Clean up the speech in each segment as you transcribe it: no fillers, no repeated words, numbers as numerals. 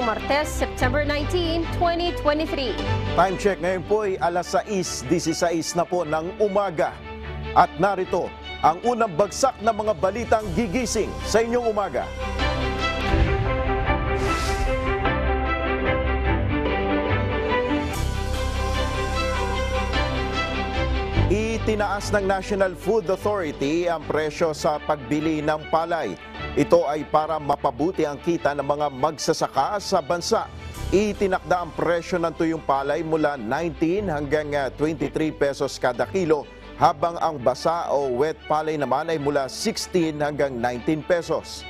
Martes, September 19, 2023. Time check ngayon po ay alas 6:16 na po ng umaga. At narito ang unang bagsak na mga balitang gigising sa inyong umaga. Itinaas ng National Food Authority ang presyo sa pagbili ng palay. Ito ay para mapabuti ang kita ng mga magsasaka sa bansa. Itinakda ang presyo ng tuyong palay mula 19 hanggang 23 pesos kada kilo, habang ang basa o wet palay naman ay mula 16 hanggang 19 pesos.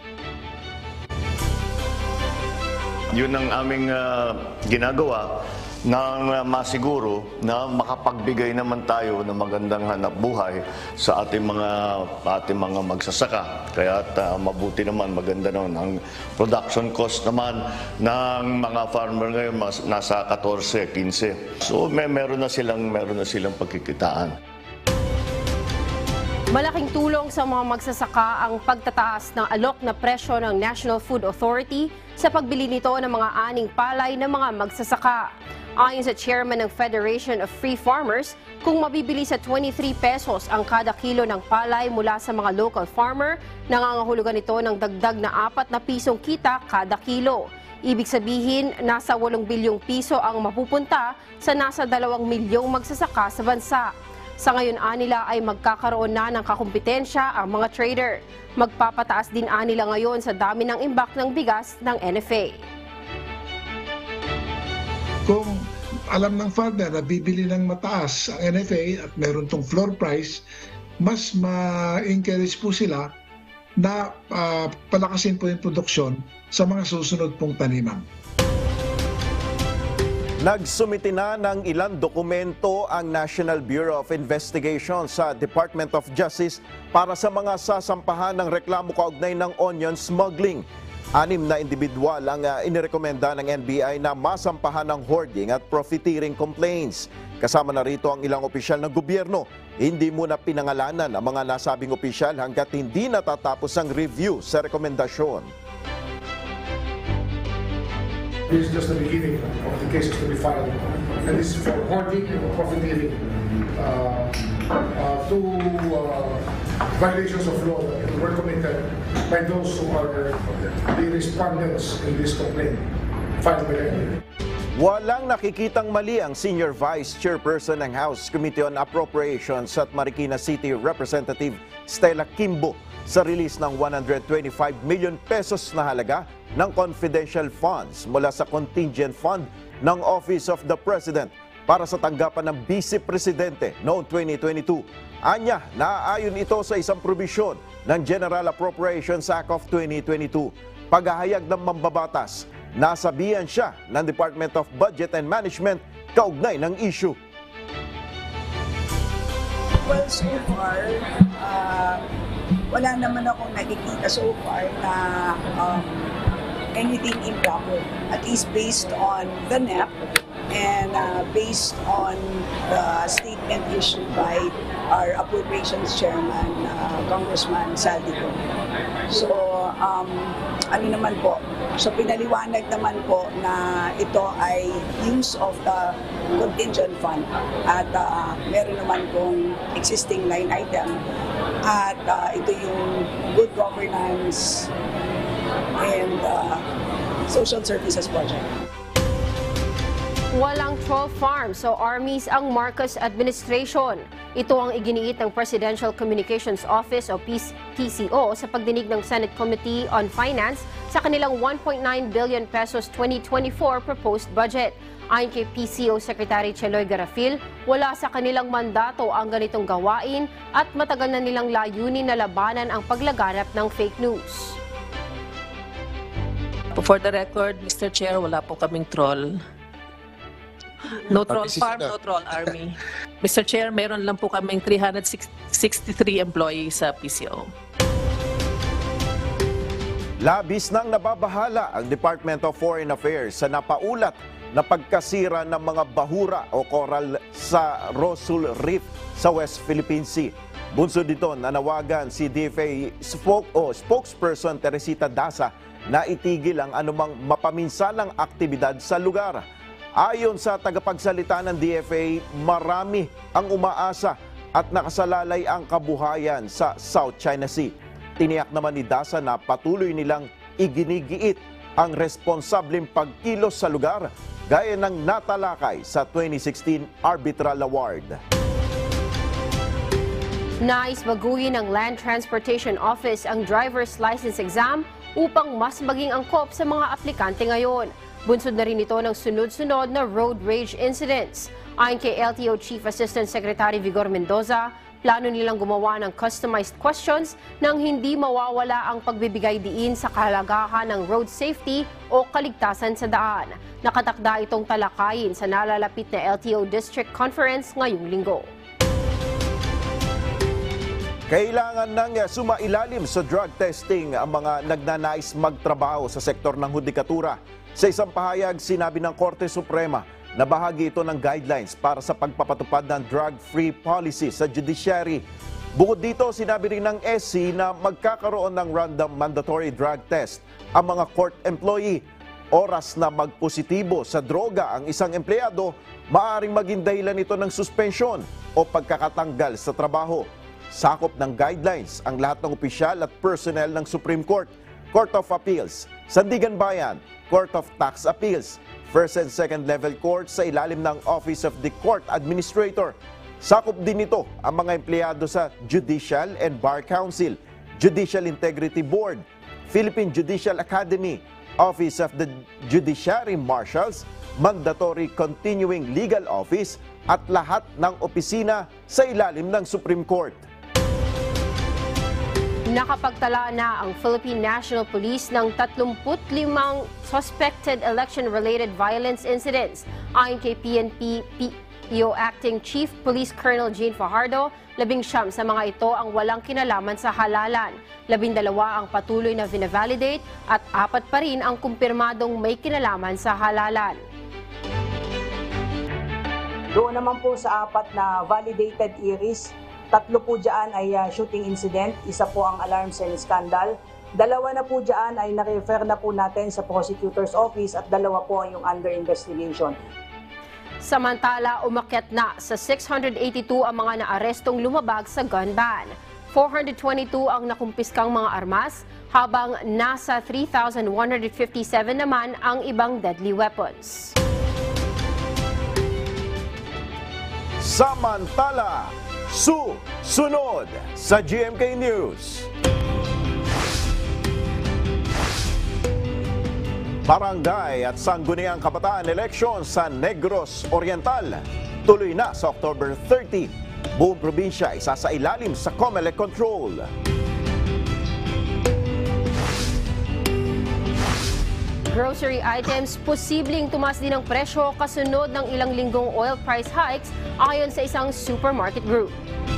Yun ang aming ginagawa nang masiguro na makapagbigay naman tayo ng magandang hanap buhay sa ating mga magsasaka. Kaya mabuti naman, maganda naman. Ang production cost naman ng mga farmer ngayon nasa 14, 15. So meron na silang pagkikitaan. Malaking tulong sa mga magsasaka ang pagtataas ng alok na presyo ng National Food Authority sa pagbili nito ng mga aning palay ng mga magsasaka. Ayon sa chairman ng Federation of Free Farmers, kung mabibili sa 23 pesos ang kada kilo ng palay mula sa mga local farmer, nangangahulugan ito ng dagdag na 4 na pisong kita kada kilo. Ibig sabihin, nasa 8 bilyong piso ang mapupunta sa nasa 2 milyong magsasaka sa bansa. Sa ngayon, anila ay magkakaroon na ng kakumpetensya ang mga trader. Magpapataas din anila ngayon sa dami ng imbak ng bigas ng NFA. Kung alam ng farmer na bibili ng mataas ang NFA at meron tong floor price, mas ma-encourage po sila na palakasin po yung produksyon sa mga susunod pong taniman. Nagsumiti na ng ilang dokumento ang National Bureau of Investigation sa Department of Justice para sa mga sasampahan ng reklamo kaugnay ng onion smuggling. 6 na individual ang inirekomenda ng NBI na masampahan ng hoarding at profiteering complaints. Kasama na rito ang ilang opisyal ng gobyerno. Hindi muna pinangalanan ang mga nasabing opisyal hanggat hindi natatapos ang review sa rekomendasyon. This is just the beginning of the cases to be filed. And this is for hoarding and profiteering. Two violations of law that were committed by those who are the respondents in this complaint filed by the NBI. Walang nakikitang mali ang Senior Vice Chairperson ng House Committee on Appropriations at Marikina City Representative Stella Kimbo sa release ng 125 million pesos na halaga ng confidential funds mula sa contingent fund ng Office of the President para sa tanggapan ng Vice Presidente noong 2022. Anya, naaayon ito sa isang probisyon ng General Appropriations Act of 2022. Paghahayag ng mambabatas, nasabihan siya ng Department of Budget and Management kaugnay ng issue. Well, so far, wala naman akong nakikita so far na anything improper, at least based on the NEP and based on the statement issued by our Appropriations Chairman, Congressman Saldico. So, ano naman po, so pinaliwanag naman po na ito ay use of the contingent fund at meron naman pong existing line item at ito yung good governance and social services project. Walang troll farms o armies ang Marcos administration. Ito ang iginiit ng Presidential Communications Office o PCO sa pagdinig ng Senate Committee on Finance sa kanilang 1.9 billion pesos 2024 proposed budget. Ayon kay PCO Secretary Cheloy Garafil, wala sa kanilang mandato ang ganitong gawain at matagal na nilang layunin na labanan ang paglaganap ng fake news. For the record, Mr. Chair, wala po kaming troll. No troll farm, no troll army. Mr. Chair, meron lang po kaming 363 employees sa PCO. Labis nang nababahala ang Department of Foreign Affairs sa napaulat na pagkasira ng mga bahura o coral sa Rosul Reef sa West Philippine Sea. Bunsod dito, nanawagan si DFA spokesperson Teresita Daza na itigil ang anumang mapaminsanang aktibidad sa lugar. Ayon sa tagapagsalita ng DFA, marami ang umaasa at nakasalalay ang kabuhayan sa South China Sea. Tiniyak naman ni Daza na patuloy nilang iginigiit ang responsableng pagkilos sa lugar gaya ng natalakay sa 2016 Arbitral Award. Nais baguhin ng Land Transportation Office ang driver's license exam upang mas maging angkop sa mga aplikante ngayon. Bunsod na rin ito ng sunod-sunod na road rage incidents. Ayon kay LTO Chief Assistant Secretary Vigor Mendoza, plano nilang gumawa ng customized questions nang hindi mawawala ang pagbibigay diin sa kahalagahan ng road safety o kaligtasan sa daan. Nakatakda itong talakayin sa nalalapit na LTO District Conference ngayong linggo. Kailangan nang sumailalim sa drug testing ang mga nagnanais magtrabaho sa sektor ng hudikatura. Sa isang pahayag, sinabi ng Korte Suprema na bahagi ito ng guidelines para sa pagpapatupad ng drug-free policy sa judiciary. Bukod dito, sinabi rin ng SC na magkakaroon ng random mandatory drug test ang mga court employee. Oras na magpositibo sa droga ang isang empleyado, maaaring maging dahilan ito ng suspensyon o pagkakatanggal sa trabaho. Sakop ng guidelines ang lahat ng opisyal at personnel ng Supreme Court, Court of Appeals, Sandigan Bayan, Court of Tax Appeals, First and Second Level Court sa ilalim ng Office of the Court Administrator. Sakop din nito ang mga empleyado sa Judicial and Bar Council, Judicial Integrity Board, Philippine Judicial Academy, Office of the Judiciary Marshals, Mandatory Continuing Legal Office at lahat ng opisina sa ilalim ng Supreme Court. Nakapagtala na ang Philippine National Police ng 35 suspected election-related violence incidents. Ayon kay PNP PO Acting Chief Police Colonel Jane Fajardo, 19 sa mga ito ang walang kinalaman sa halalan. 12 ang patuloy na vina-validate at 4 pa rin ang kumpirmadong may kinalaman sa halalan. Doon naman po sa 4 na validated iris, 3 po dyan ay shooting incident, 1 po ang alarms and scandal, 2 na po dyan ay na-refer na po natin sa prosecutor's office at 2 po yung under investigation. Samantala, umakyat na sa 682 ang mga naarestong lumabag sa gun ban. 422 ang nakumpiskang mga armas, habang nasa 3,157 naman ang ibang deadly weapons. Samantala, sunod sa GMK News. Barangay at Sangguniang Kabataan Election sa Negros Oriental. Tuloy na sa October 30. Buong probinsya isasailalim sa COMELEC control. Grocery items, posibleng tumaas din ang presyo kasunod ng ilang linggong oil price hikes ayon sa isang supermarket group.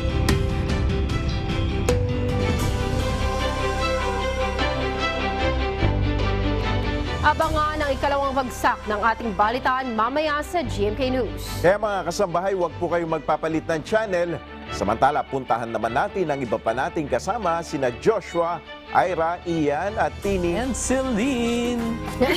Abangan ang ikalawang bagsak ng ating balitaan mamaya sa GMK News. Kaya mga kasambahay, huwag po kayong magpapalit ng channel. Samantala, puntahan naman natin ang iba pa nating kasama, sina Joshua, Ira, Ian at Tini. And Celine.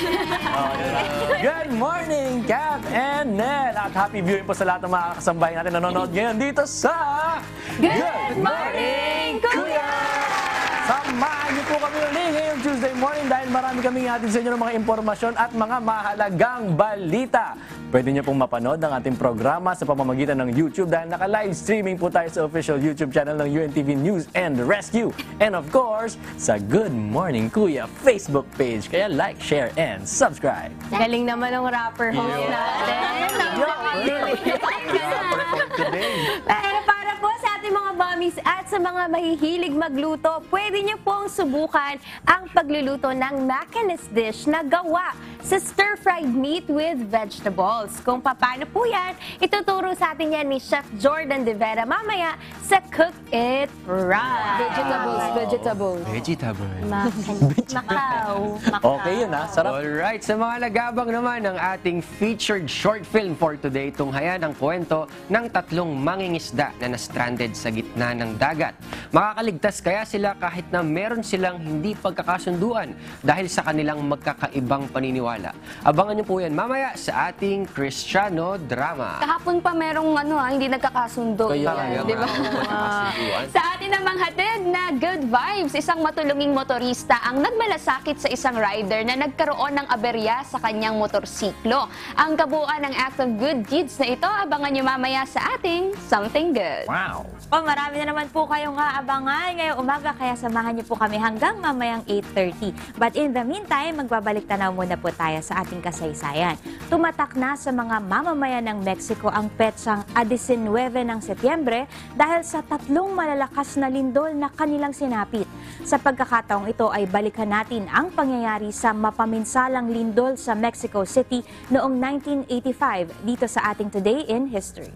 Good morning, Cap and Nel. At happy viewing po sa lahat ng mga kasambahay natin nanonood ngayon dito sa Good Morning, Kuya! Samahan niyo po kami ulit ngayong Tuesday morning dahil marami kaming hatid sa inyo ng mga impormasyon at mga mahalagang balita. Pwede niyo pong mapanood ang ating programa sa pamamagitan ng YouTube dahil naka-live streaming po tayo sa official YouTube channel ng UNTV News and Rescue. And of course, sa Good Morning Kuya Facebook page. Kaya like, share, and subscribe. Galing naman ng rapper host natin. Pero para po sa ating mga mommies at sa mga mahihilig magluto, pwede niyo pong subukan ang pagluluto ng macanes dish na gawa sa stir-fried meat with vegetables. Kung paano po yan, ituturo sa atin yan ni Chef Jordan De Vera mamaya sa Cook It Right. Vegetables. Macau. Okay yun ha, sarap. Alright, sa mga nagabang naman ng ating featured short film for today, tunghayan ang kwento ng 3 mangingisda na na-stranded sa gitna gitna ng dagat. Makakaligtas kaya sila kahit na meron silang hindi pagkakasunduan dahil sa kanilang magkakaibang paniniwala? Abangan niyo po yan mamaya sa ating Kristiyano Drama. Kahapon pa merong hindi nagkakasundo. Kaya Di ba? Sa atin namang hatid na good vibes, isang matulunging motorista ang nagmalasakit sa isang rider na nagkaroon ng aberya sa kanyang motorsiklo. Ang kabuuan ng act of good deeds na ito, abangan nyo mamaya sa ating Something Good. Wow! Marami na naman po kayong aabangan ngayong umaga, kaya samahan niyo po kami hanggang mamayang 8:30. But in the meantime, magbabalik tanaw muna po tayo sa ating kasaysayan. Tumatak na sa mga mamamayan ng Mexico ang petsang 19 ng Setyembre dahil sa 3 malalakas na lindol na kanilang sinapit. Sa pagkakataong ito ay balikan natin ang pangyayari sa mapaminsalang lindol sa Mexico City noong 1985 dito sa ating Today in History.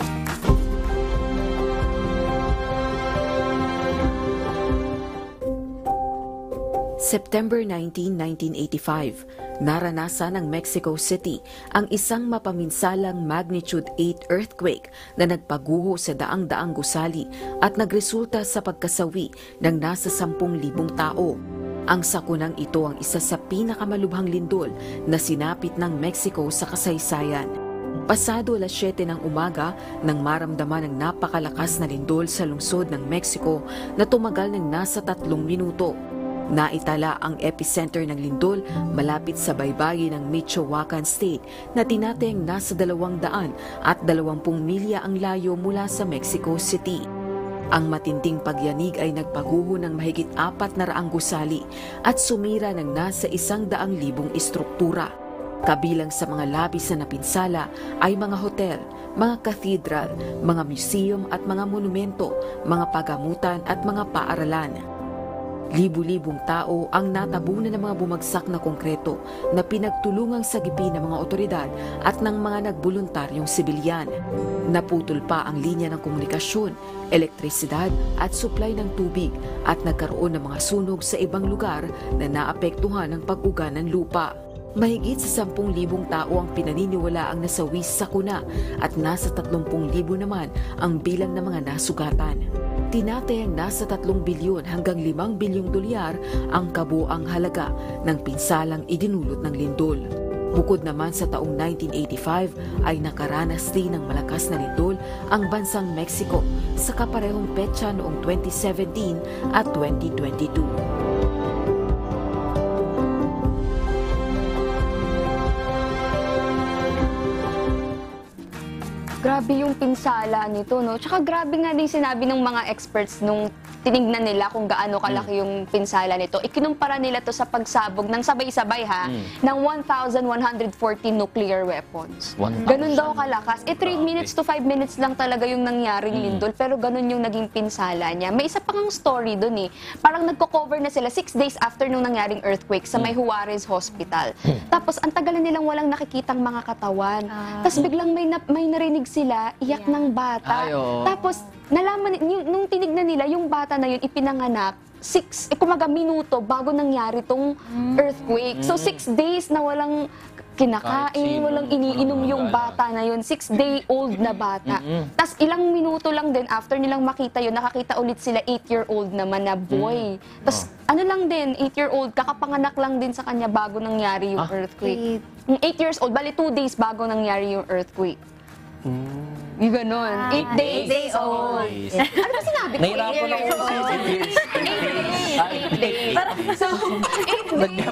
September 19, 1985, naranasan ng Mexico City ang isang mapaminsalang magnitude 8 earthquake na nagpaguho sa daang-daang gusali at nagresulta sa pagkasawi ng nasa 10,000 tao. Ang sakunang ito ang isa sa pinakamalubhang lindol na sinapit ng Mexico sa kasaysayan. Pasado alas 7 ng umaga nang maramdaman ng napakalakas na lindol sa lungsod ng Mexico na tumagal ng nasa 3 minuto. Naitala ang epicenter ng lindol malapit sa baybayin ng Michoacan State na tinatayang nasa 220 milya ang layo mula sa Mexico City. Ang matinding pagyanig ay nagpaguho ng mahigit 400 gusali at sumira ng nasa 100,000 istruktura. Kabilang sa mga labis na napinsala ay mga hotel, mga cathedral, mga museum at mga monumento, mga pagamutan at mga paaralan. Libu-libong tao ang natabunan ng mga bumagsak na konkreto na pinagtulungang sagipi ng mga otoridad at ng mga nagbuluntaryong sibilyan. Naputol pa ang linya ng komunikasyon, elektrisidad at supply ng tubig at nagkaroon ng mga sunog sa ibang lugar na naapektuhan ng pag-uga ng lupa. Mahigit sa 10,000 tao ang pinaniniwala ang nasawi sa sakuna at nasa 30,000 naman ang bilang ng mga nasugatan. Tinatayang nasa 3 bilyon hanggang 5 bilyong dolyar ang kabuang halaga ng pinsalang idinulot ng lindol. Bukod naman sa taong 1985 ay nakaranas din ng malakas na lindol ang bansang Mexico sa kaparehong petsa noong 2017 at 2022. Grabe yung pinsala nito, no? Tsaka grabe nga din sinabi ng mga experts nung tinignan nila kung gaano kalaki yung pinsala nito. Ikinumpara nila to sa pagsabog ng sabay-sabay ng 1,140 nuclear weapons. Ganun daw kalakas. 3 minutes to 5 minutes lang talaga yung nangyaring lindol, pero ganun yung naging pinsala niya. May isa pang story dun eh. Parang nagko-cover na sila 6 days after nung nangyaring earthquake sa may Juarez Hospital. Tapos ang tagal na nilang walang nakikitang mga katawan. Tapos biglang may narinig sila, iyak ng bata. Tapos nalaman, nung tinignan nila, yung bata na yun ipinanganak 6 minuto bago nangyari tong earthquake. So 6 days na walang kinakain, walang iniinom yung bata na yun. 6-day-old na bata. Tapos ilang minuto lang din after nilang makita yun, nakakita ulit sila 8-year-old naman na boy. Tapos ano lang din, 8-year-old, kakapanganak lang din sa kanya bago nangyari yung earthquake. 8 years old, bali 2 days bago nangyari yung earthquake. Yung ganon. 8 days old. Ano ba sinabi ko? Nahirapan ako sa 8 days. 8 days. So, 8 days.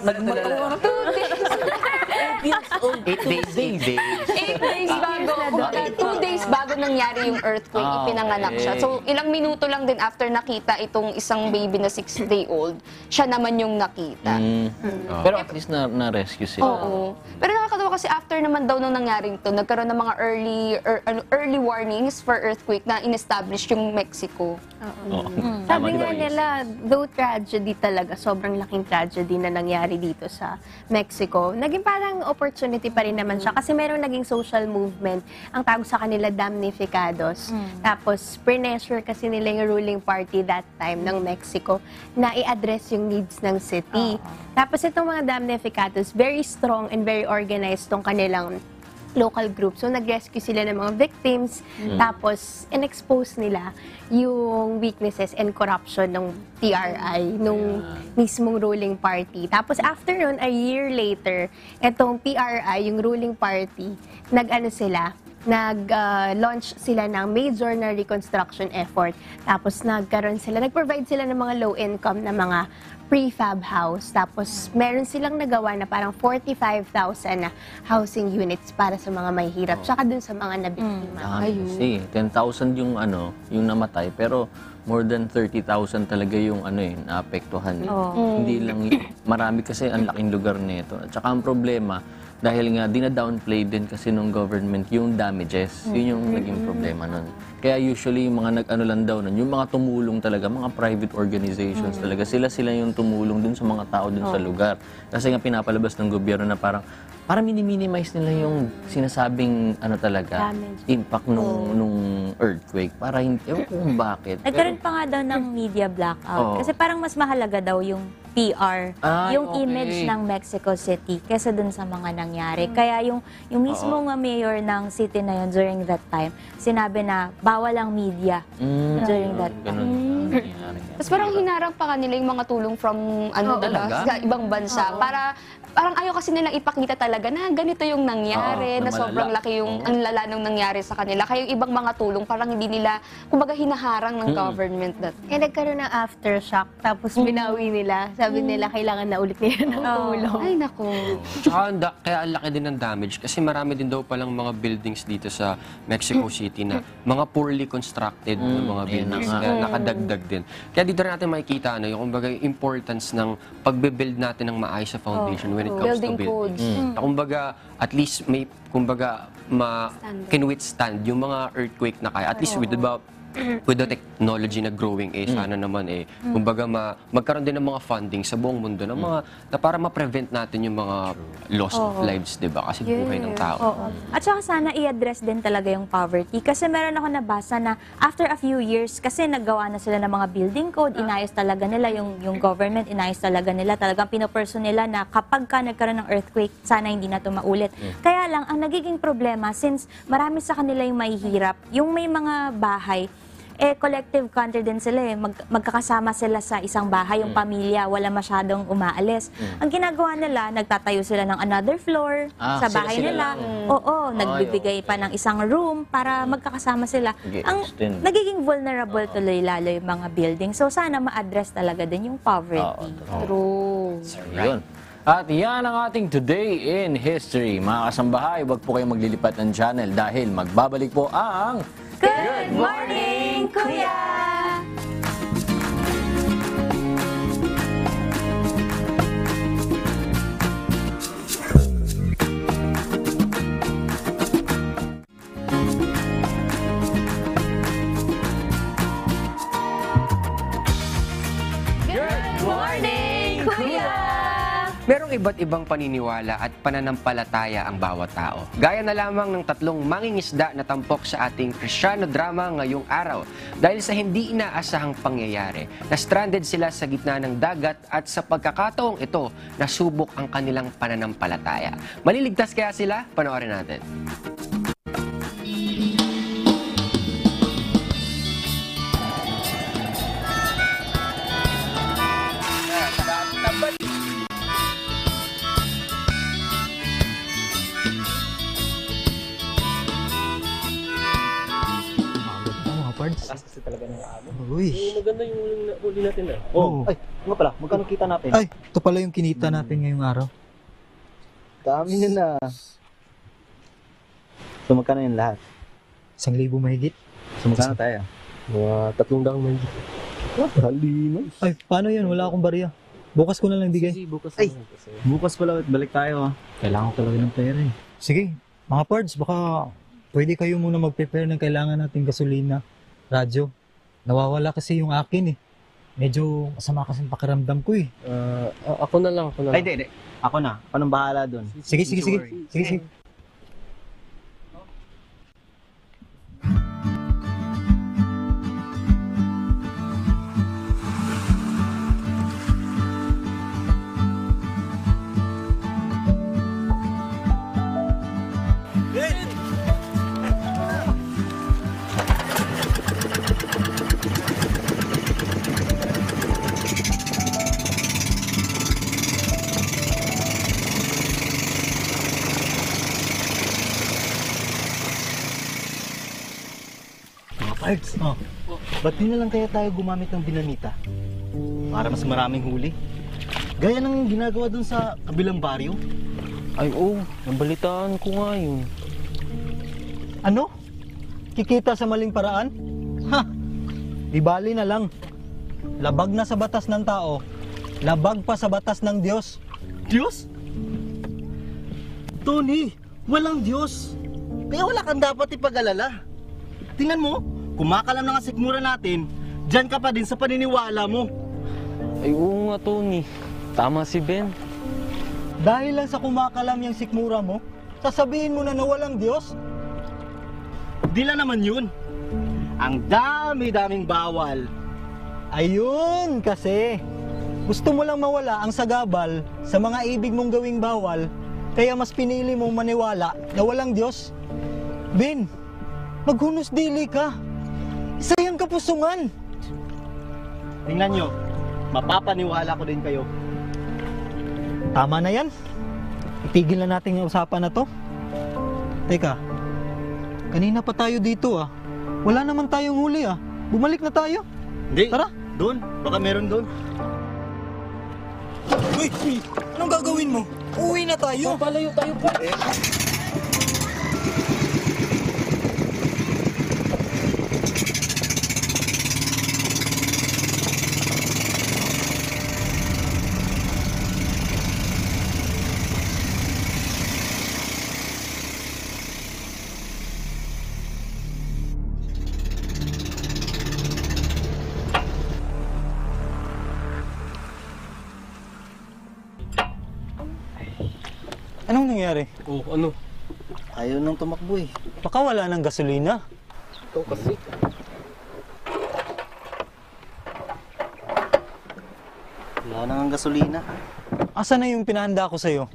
8 days bago. 2 days bago nangyari yung earthquake, ipinanganak siya. So, ilang minuto lang din after nakita itong isang baby na 6-day-old, siya naman yung nakita. Pero at least na-rescue sila. Oo. Pero nakakatawa kasi after naman daw nung nangyaring to, nagkaroon ng mga early warnings for earthquake na in-establish yung Mexico. Sabi nga nila, though tragedy talaga, sobrang laking tragedy na nangyari dito sa Mexico, naging parang opportunity pa rin naman siya kasi merong naging social movement, ang tawag sa kanila damnificados. Tapos, pressure kasi nila yung ruling party that time ng Mexico na i-address yung needs ng city. Tapos itong mga damnificados, very strong and very organized tong kanilang local group. So, nag-rescue sila ng mga victims, tapos in-expose nila yung weaknesses and corruption ng TRI, nung mismong ruling party. Tapos, after nun, a year later, itong PRI, yung ruling party, nag-launch sila ng major na reconstruction effort. Tapos, nag-provide sila ng mga low-income na mga prefab house. Tapos, meron silang nagawa na parang 45,000 na housing units para sa mga may hirap. Tsaka dun sa mga nabiktima. Kasi 10,000 yung yung namatay, pero more than 30,000 talaga yung naapektuhan. Hindi lang marami kasi ang laking lugar nito. At saka ang problema, dahil nga dina-downplay din kasi nung government yung damages. Yun yung naging problema nun. Kaya usually yung mga nag-ano lang daw nun, yung mga tumulong talaga, mga private organizations talaga, sila yung tumulong dun sa mga tao dun sa lugar. Kasi nga pinapalabas ng gobyerno na para minimize nila yung sinasabing impact nung earthquake. Para hindi, ewan ko kung bakit. Nagkaroon pa nga daw ng media blackout. Kasi parang mas mahalaga daw yung PR, yung image ng Mexico City kesa dun sa mga nangyari. Kaya yung mismong mayor ng city na yun during that time, sinabi na bawal ang media during that time. Tapos parang hinarang pa kanila yung mga tulong from sa ibang bansa para parang ayaw kasi nilang ipakita talaga na ganito yung nangyari, na sobrang laki yung ang lala nung nangyari sa kanila. Kaya yung ibang mga tulong parang hindi nila, kumbaga hinaharang ng government that. Kaya nagkaroon ng aftershock, tapos binawi nila. Sabi nila, kailangan na ulit nila ng tulong. Ay, naku. Tsaka kaya ang laki din ng damage kasi marami din daw palang mga buildings dito sa Mexico City na mga poorly constructed na mga buildings na nakadagdag din. Kaya dito rin natin makikita yung kumbaga yung importance ng pagbe-build natin ng maayos sa foundation when it comes to buildings. Kumbaga, at least may can withstand yung mga earthquake na kaya. At least with the technology na growing, sana naman kumbaga magkaroon din ng mga funding sa buong mundo na para ma-prevent natin yung mga loss of lives, di ba? Kasi buhay ng tao. At saka sana i-address din talaga yung poverty. Kasi meron ako nabasa na after a few years, kasi naggawa na sila ng mga building code, inayos talaga nila, yung government, inayos talaga nila, talagang pinoperso nila na kapag ka nagkaroon ng earthquake, sana hindi na ito maulit. Kaya lang, ang nagiging problema, since marami sa kanila yung mahihirap, yung may mga bahay, collective country din sila magkakasama sila sa isang bahay, yung pamilya, wala masyadong umaalis. Ang ginagawa nila, nagtatayo sila ng another floor sa bahay nila. Nagbibigay pa ng isang room para magkakasama sila. Ang nagiging vulnerable tuloy lalo yung mga building. So sana ma-address talaga din yung poverty. True. Yun. At yan ang ating Today in History. Mga kasambahay, huwag po kayong maglilipat ng channel dahil magbabalik po ang Good Morning, Kuya! Merong iba't ibang paniniwala at pananampalataya ang bawat tao. Gaya na lamang ng tatlong mangingisda na tampok sa ating Kristiyano drama ngayong araw. Dahil sa hindi inaasahang pangyayari, na-stranded sila sa gitna ng dagat at sa pagkakataong ito, nasubok ang kanilang pananampalataya. Maliligtas kaya sila? Panoorin natin. Taas kasi talaga ng amo. Uy. Maganda yung huli natin na. Oo. Ay, nga pala, magkano kita natin? Ay, ito pala yung kinita natin ngayong araw. Dami nyo na. So, magkano yung lahat? 1,000 mahigit. So, magkano tayo? Mga 300 mahigit. Halina. Ay, paano yun? Wala akong bariya. Bukas ko na lang bigay. Bukas ay, bukas pala. Balik tayo. Kailangan ko talaga ng pera eh. Sige, mga pards, baka pwede kayo muna mag-prepare ng kailangan nating gasolina. Radyo. Nawawala kasi yung akin eh. Medyo masama kasi pakiramdam ko eh. Ako na lang. Ay, hindi. Ako na. Ako nang bahala doon. Sige. Sige. Good Arts, ba't di na lang kaya tayo gumamit ng dinamita? Para mas maraming huli. Gaya ng ginagawa dun sa kabilang baryo. Ay, oo. Nabalitaan ko nga yun. Ano? Kikita sa maling paraan? Ha! Di bali na lang. Labag na sa batas ng tao. Labag pa sa batas ng Diyos. Diyos? Tony, walang Diyos. Kaya wala kang dapat ipag-alala. Tingnan mo, kumakalam na nga sikmura natin, dyan ka pa din sa paniniwala mo. Ay, oo nga, Tony. Tama si Ben. Dahil lang sa kumakalam yung sikmura mo, sasabihin mo na walang Diyos? Di lang naman yun. Ang dami-daming bawal. Ayun kasi. Gusto mo lang mawala ang sagabal sa mga ibig mong gawing bawal, kaya mas pinili mong maniwala na walang Diyos. Ben, maghunos dili ka. Isa yang kapusungan. Tingnan nyo, mapapaniwala ko din kayo. Tama na yan. Itigil na natin yung usapan na to. Teka, kanina pa tayo dito ah. Wala naman tayong huli ah. Bumalik na tayo. Hindi. Tara. Doon. Baka meron doon. Uy! Anong gagawin mo? Uwi na tayo. Palayo tayo po. Anong nangyari? Oh, ano? Ayaw nang tumakbo eh. Baka wala ng gasolina. Ikaw kasi. Wala nang gasolina. Asa na yung pinahanda ko sa'yo?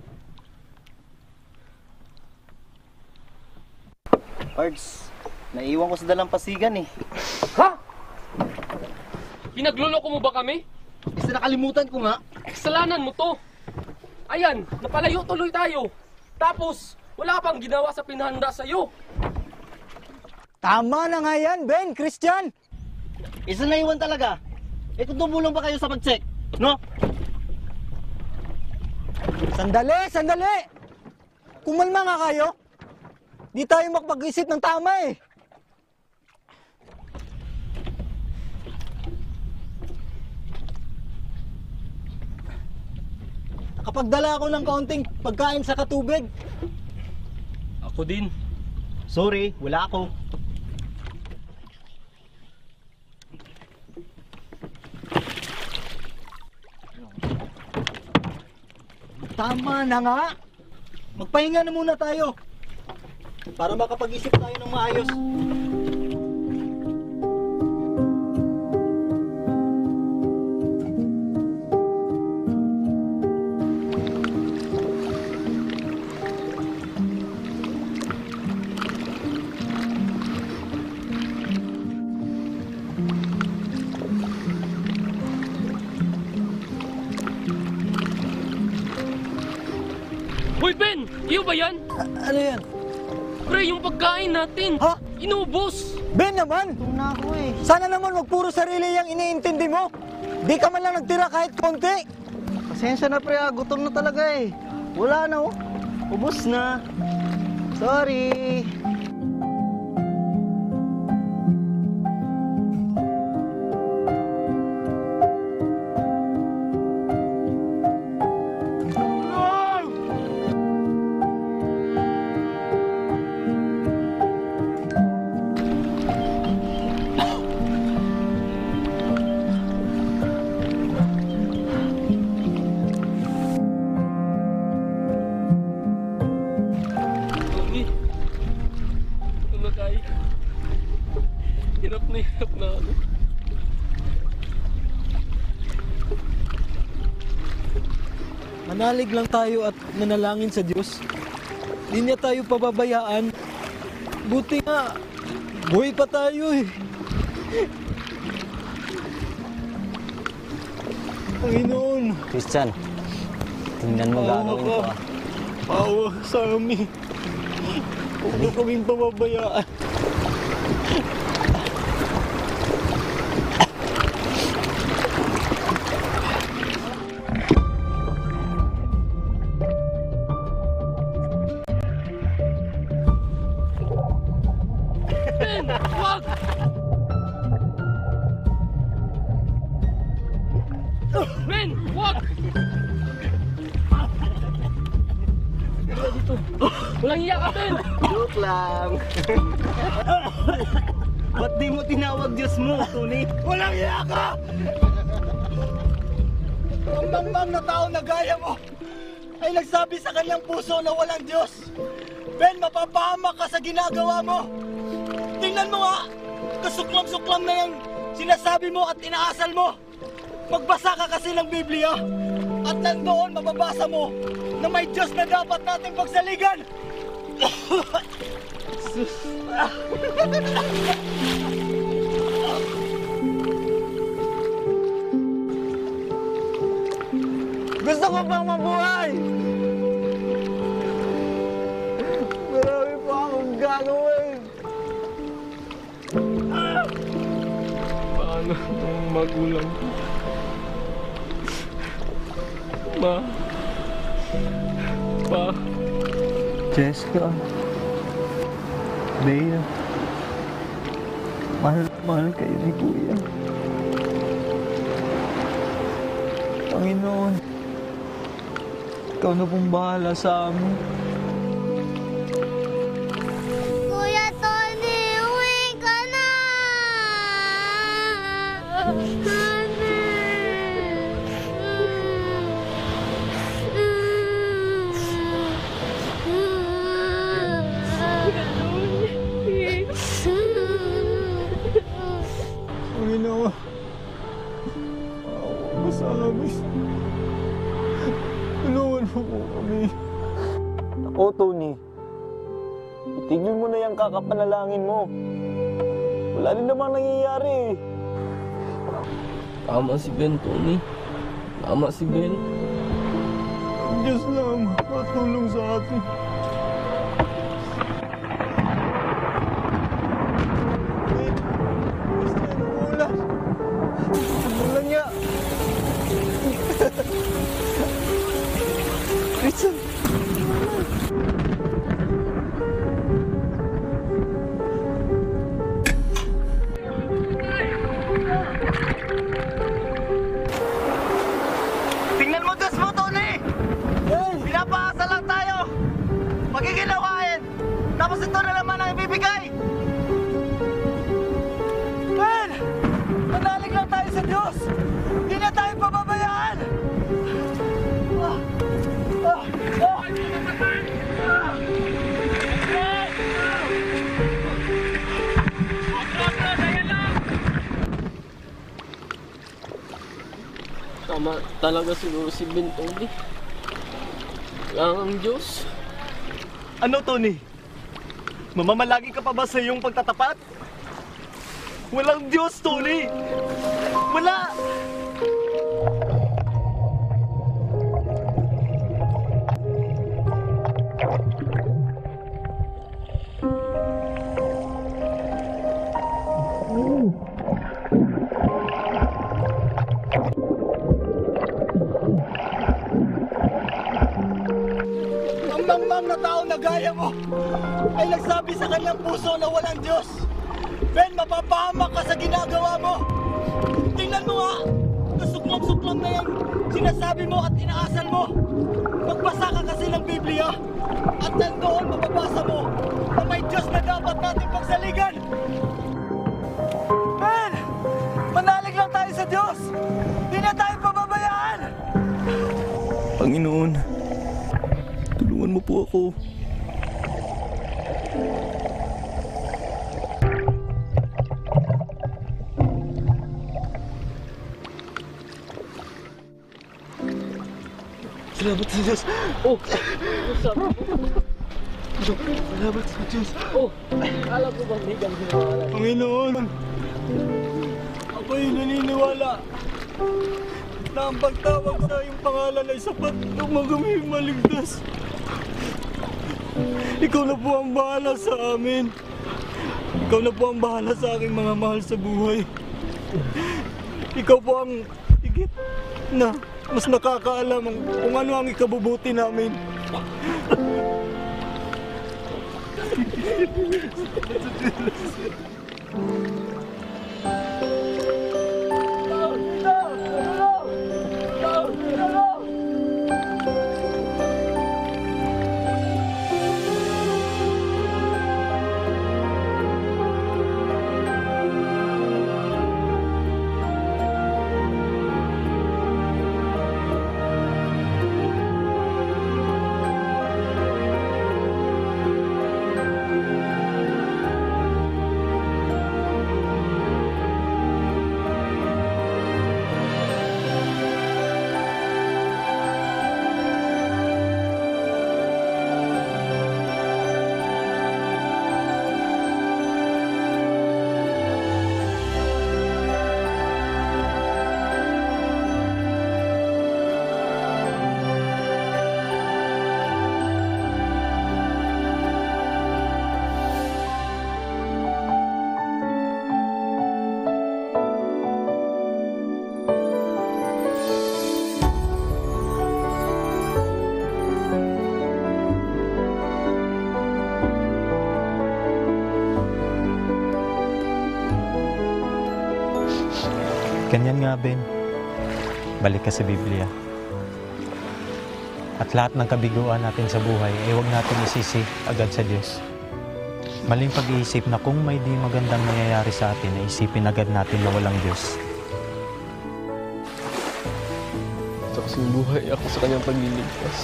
Pards, naiwan ko sa dalampasigan eh. Ha? Pinagluloko mo ba kami? Isa nakalimutan ko nga. Kasalanan mo to. Ayan, napalayo tuloy tayo. Tapos, wala pang ginawa sa pinahanda sa'yo. Tama na nga yan, Ben, Christian. Isa na iwan talaga. Eh kung tumulong ba kayo sa pag-check, no? Sandali! Kumalma nga kayo. Di tayo makapag-isip ng tama eh. Nakapagdala ako ng kaunting pagkain sa katubig. Ako din. Sorry, wala ako. Tama na nga. Magpahinga na muna tayo. Para makapag-isip tayo ng maayos. Hoy Ben! Iyo ba yan? Ano yan? Pre, yung pagkain natin. Ha? Inubos! Ben naman! Tuna ako eh. Sana naman wag puro sarili yung iniintindi mo. Di ka man lang nagtira kahit konti. Pasensya na pre, gutom na talaga eh. Wala na oh. Ubus na. Sorry. Hirap na ako. Manalig lang tayo at manalangin sa Diyos. Di niya tayo pababayaan. Buti nga, buhay pa tayo eh. Panginoon. Christian, tingnan mo gagawin ko ah. Awa sa amin. Huwag mo kaming pababayaan. Walang iya ka, Ben! Joke lang. Ba't di mo tinawag Diyos mo, Tony? Walang iya ka! Ang mangmang na tao na gaya mo ay nagsabi sa kanyang puso na walang Diyos. Ben, mapapahamak ka sa ginagawa mo. Tingnan mo nga, kasuklam-suklam na yung sinasabi mo at inaasal mo. Magbasa ka kasi ng Biblia at nandoon mababasa mo na may Diyos na dapat nating pagsaligan. Gusto ko pang mabuhay! Marami pa akong gagawin! Paano ang magulang ko? Ma. Pa. Jessica. Bea. Mahal kayo ni Kuya. Panginoon, ikaw na pong bahala sa amin. Kuya Tony, uwi ka na! Panginoon, awa mo sa amin. Tulungan mo po kami. Ako, Tony. Itigil mo na yung kakapanalangin mo. Wala din namang nangyayari eh. Tama si Ben, Tony. Tama si Ben. Ang Diyos lang matulong sa atin. Ano niya? Christian! Tingnan mo, Diyos mo, Tony! Pinapaasa lang tayo! Magiginawain! Tapos ito na naman ang ibibigay! Ben! Manalig lang tayo sa Diyos! Hindi na tayo pababayaan! Tama talaga siguro si Ben, Tony. Ang Diyos. Ano, Tony? Mamamalagi ka pa ba sa iyong pagtatapat? Walang Diyos, Tony! Wala! Ang mangmang na tao na gaya mo ay nagsabi sa kanyang puso na walang Diyos. Ben, mapapahamak ka sa ginagawa mo. Tingnan mo nga, kasuklam-suklam na yung sinasabi mo at inaasal mo. Magbasa ka kasi ng Biblia at nandoon mababasa mo na may Diyos na dapat nating pagsaligan. Ben, manalig lang tayo sa Diyos. Hindi na tayo pababayaan. Panginoon, tulungan mo po ako. Salamat sa Diyos. Oh, sabi mo. Salamat sa Diyos. Oh, alam ko bang di kang ginawa? Panginoon, ako'y naniniwala na ang pagtawag sa iyong pangalan ay sapat na magaming maligtas. Ikaw na po ang bahala sa amin. Ikaw na po ang bahala sa aking mga mahal sa buhay. Ikaw po ang higit na mas nakakaalam kung ano ang ikabubuti namin. Ganyan nga, Ben. Balik ka sa Biblia. At lahat ng kabiguan natin sa buhay ay huwag natin isisi agad sa Diyos. Maling pag-iisip na kung may di magandang nangyayari sa atin, ay isipin agad natin na walang Diyos. Sa kasing buhay ako sa kanyang pagliligtas.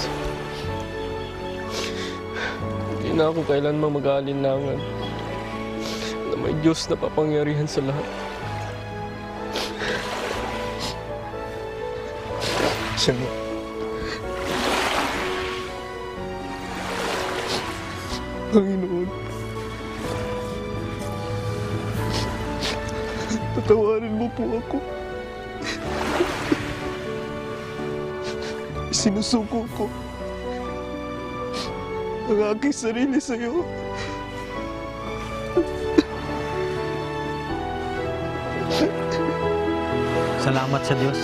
Hindi na ako kailanman mag-aalinlangan na may Diyos na papangyarihan sa lahat. Siya Panginoon, patawarin mo po ako. Sinusuko ko ang aking sarili sa iyo. Salamat sa Diyos.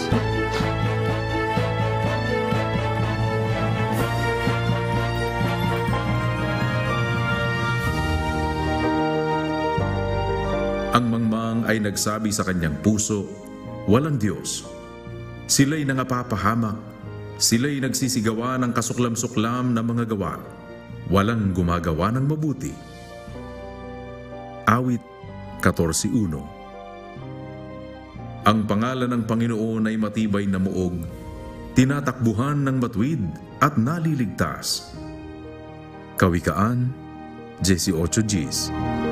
Ang mangmang ay nagsabi sa kanyang puso, walang Diyos. Sila'y nangapapahamak, sila'y nagsisigawa ng kasuklam-suklam na mga gawa. Walang gumagawa ng mabuti. Awit 14:1. Ang pangalan ng Panginoon ay matibay na muog, tinatakbuhan ng matuwid at naliligtas. Kawikaan 18:10.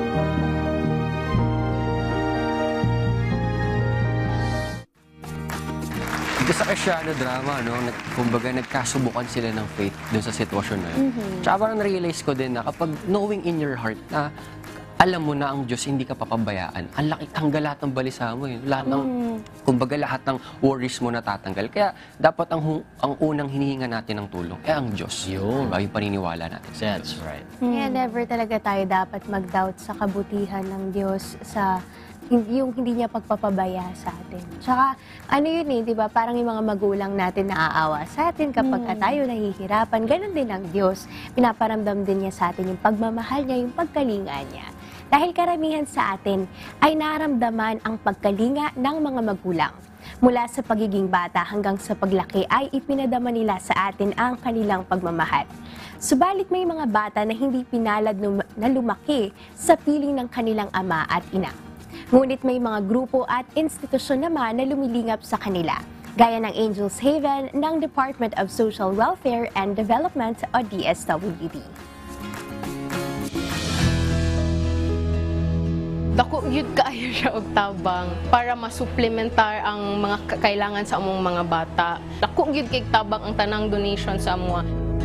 Dito sa Cristiano drama, no, kumbaga nagkasubukan sila ng faith doon sa sitwasyon na yun. Tsaka parang na-realize ko din na kapag knowing in your heart na alam mo na ang Diyos, hindi ka papabayaan, ang laki tanggal lahat ng balisa mo. Lahat ng, kumbaga lahat ng worries mo natatanggal. Kaya dapat ang unang hinihinga natin ng tulong, ang Diyos. Yun. Diba? Yung paniniwala natin. That's right. Kaya never talaga tayo dapat mag-doubt sa kabutihan ng Diyos, sa yung hindi niya pagpapabaya sa atin. Tsaka, ano yun di ba? Parang yung mga magulang natin naaawa sa atin kapag tayo nahihirapan. Ganon din ang Diyos. Pinaparamdam din niya sa atin yung pagmamahal niya, yung pagkalinga niya. Dahil karamihan sa atin ay naramdaman ang pagkalinga ng mga magulang. Mula sa pagiging bata hanggang sa paglaki ay ipinadama nila sa atin ang kanilang pagmamahal. Subalit may mga bata na hindi pinalad na lumaki sa piling ng kanilang ama at ina. Ngunit may mga grupo at institusyon naman na lumilingap sa kanila, gaya ng Angels Haven ng Department of Social Welfare and Development o DSWD. Dako yun kaayo siya og tabang para masupplementar ang mga kailangan sa among mga bata. Dako yun kay tabang ang tanang donation sa amwa.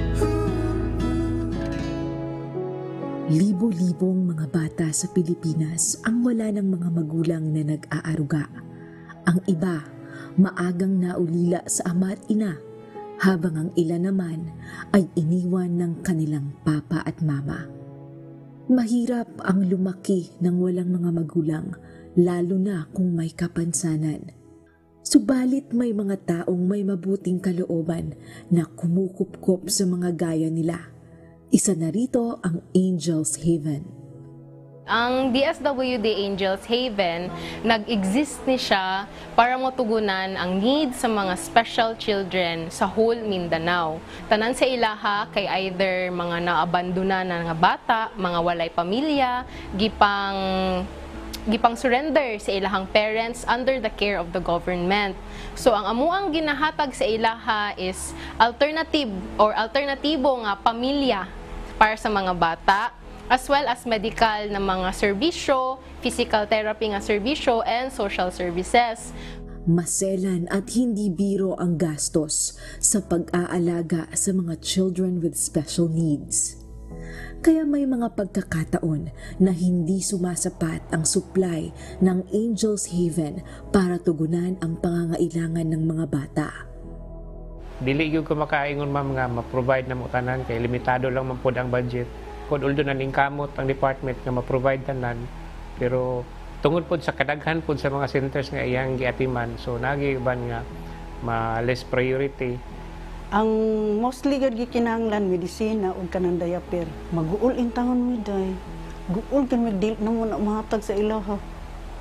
Libo-libong mga bata sa Pilipinas ang wala ng mga magulang na nag-aaruga. Ang iba, maagang naulila sa ama at ina, habang ang ilan naman ay iniwan ng kanilang papa at mama. Mahirap ang lumaki ng walang mga magulang, lalo na kung may kapansanan. Subalit may mga taong may mabuting kalooban na kumukupkop sa mga gaya nila. Isa na rito ang Angels Haven. Ang DSWD Angels Haven, nag-exist ni siya para matugunan ang needs sa mga special children sa whole Mindanao. Tanan sa ilaha kay either mga naabandona na nga bata, mga walay pamilya, gipang surrender sa ilahang parents under the care of the government. So ang amuang ginahatag sa ilaha is alternatibo nga pamilya para sa mga bata, as well as medical na mga serbisyo, physical therapy nga serbisyo, and social services. Maselan at hindi biro ang gastos sa pag-aalaga sa mga children with special needs. Kaya may mga pagkakataon na hindi sumasapat ang supply ng Angels Haven para tugunan ang pangangailangan ng mga bata. Dili gyud ko makaingon ma'am nga ma-provide na mo tanan kay limitado lang man pud ang budget. Kung uldo na ning kamot ang department nga ma-provide tanan, pero tungod pod sa kadaghan pod sa mga centers nga iyang giatiman, so nagiuban nga less priority. Ang mostly gud gikinahanglan medisina ug kanang diaper. Maguol intahon mi day. Guol kan magdili na mo na mahatag sa ilaha.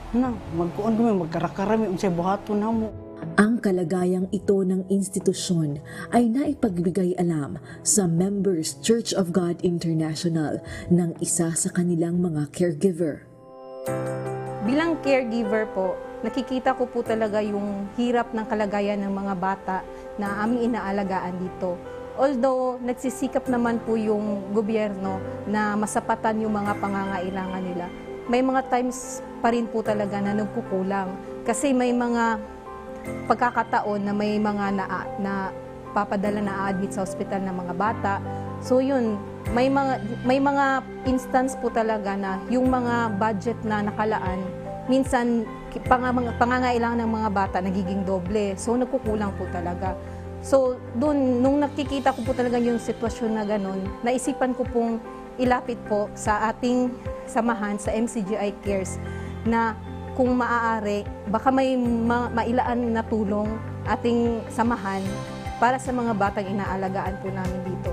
Na, magkuon kami, magkarakarami, unsay buhaton na mo. Ang kalagayang ito ng institusyon ay naipagbigay alam sa Members Church of God International ng isa sa kanilang mga caregiver. Bilang caregiver po, nakikita ko po talaga yung hirap ng kalagayan ng mga bata na aming inaalagaan dito. Although nagsisikap naman po yung gobyerno na masapatan yung mga pangangailangan nila, may mga times pa rin po talaga na nagkukulang. Kasi may mga pagkakataon na may mga na papadala na admit sa ospital ng mga bata. So yun, may mga instance po talaga na yung mga budget na nakalaan, minsan pangangailangan ng mga bata nagiging doble. So nagkukulang po talaga. So doon, nung nakikita ko po talaga yung sitwasyon na ganun, naisipan ko pong ilapit po sa ating samahan sa MCGI Cares na kung maaari, baka may mailaan na tulong ating samahan para sa mga batang inaalagaan po namin dito.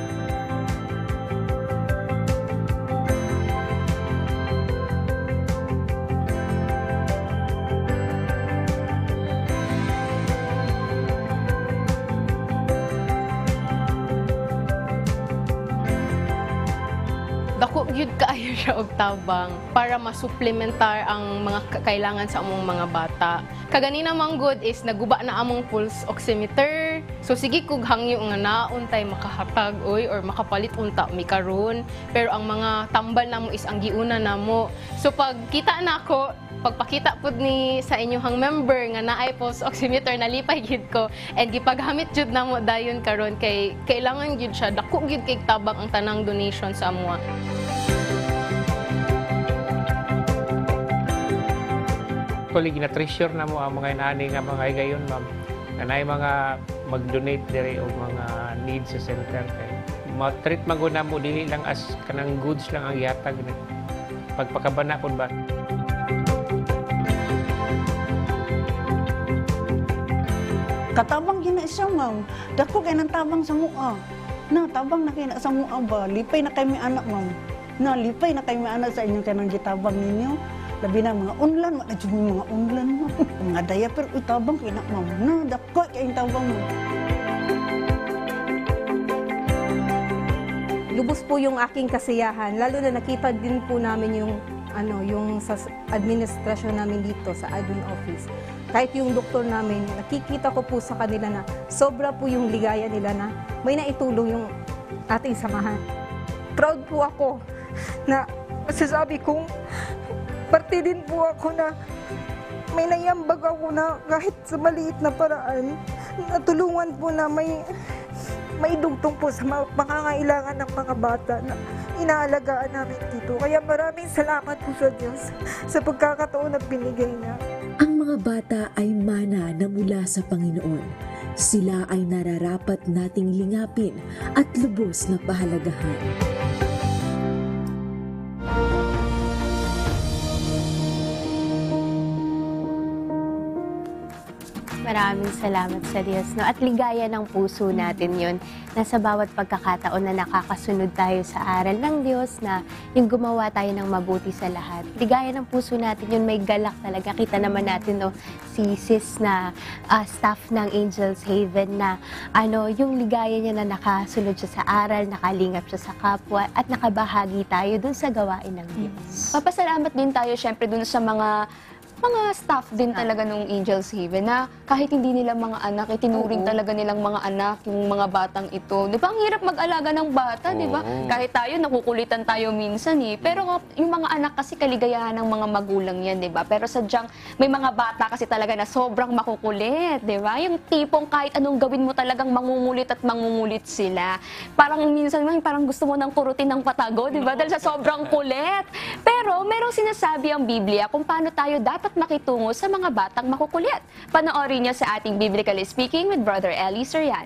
Dako gyud kaayo siya og tabang para masuplementar ang mga kailangan sa among mga bata. Kagani namang good is naguba na among pulse oximeter. So sige kung hangyo nga naon tay makahatag oy or makapalit unta mi karon. Pero ang mga tambal namo is ang giuna namo. So pag kita nako, pagpakita pud ni sa inyong member nga naay pulse oximeter, nalipay gyud ko and gipaghamit jud namo dayon karon kay kailangan gyud siya dako gyud kay tabang ang tanang donation sa amuha. Actually, gina-treasure na mo ang mga inaani nga mga higayon, ma'am. Nanay mga mag-donate dire o mga needs sa center. Ma-treat maguna mo, dili lang as kanang goods lang ang yatag. Pagpakabana po ba? Katabang gina siya, ma'am. Dako kay nang tabang sa mua. Na, tabang na kay na sa mua ba? Lipay na kay mi anak, ma'am. Na, lipay na kay mi anak sa inyong kanang gitabang ninyo. Labi na mga unlan, wala dyan mga unlan mo. Mga diaper, tabang kay na, ma'am. Na, dako kay tabang mo. Lubos po yung aking kasiyahan, lalo na nakita din po namin yung sa administrasyon namin dito sa admin office. Kahit yung doktor namin, nakikita ko po sa kanila na sobra po yung ligaya nila na may naitulong yung ating samahan. Proud po ako na masasabi kong parte din po ako na may naiambag ako na kahit sa maliit na paraan, natulungan po na may dugtong po sa pangangailangan ng mga bata na inaalagaan namin dito. Kaya maraming salamat po sa Diyos sa pagkakataon na binigay niya. Ang mga bata ay mana na mula sa Panginoon. Sila ay nararapat nating lingapin at lubos na pahalagahan. Maraming salamat sa Diyos. No? At ligaya ng puso natin yun na sa bawat pagkakataon na nakakasunod tayo sa aral ng Diyos na yung gumawa tayo ng mabuti sa lahat. Ligaya ng puso natin yun, may galak talaga. Kita naman natin no, si sis na staff ng Angels Haven na yung ligaya niya na nakasunod siya sa aral, nakalingap siya sa kapwa at nakabahagi tayo dun sa gawain ng Diyos. Papasalamat din tayo syempre dun sa mga staff din talaga ng Angels Haven na kahit hindi nila mga anak, itinuring talaga nilang mga anak yung mga batang ito. Di ba? Ang hirap mag-alaga ng bata, di ba? Kahit tayo, nakukulitan tayo minsan eh. Pero yung mga anak kasi kaligayahan ng mga magulang yan, di ba? Pero sadyang may mga bata kasi talaga na sobrang makukulit, di ba? Yung tipong kahit anong gawin mo talagang mangungulit at mangungulit sila. Parang minsan parang gusto mo ng kurutin ng patago, di ba? Dahil sa sobrang kulit. Pero merong sinasabi ang Biblia kung paano tayo dapat makitungo sa mga batang makukulit. Panoorin niyo sa ating Biblically Speaking with Brother Eli Sorian.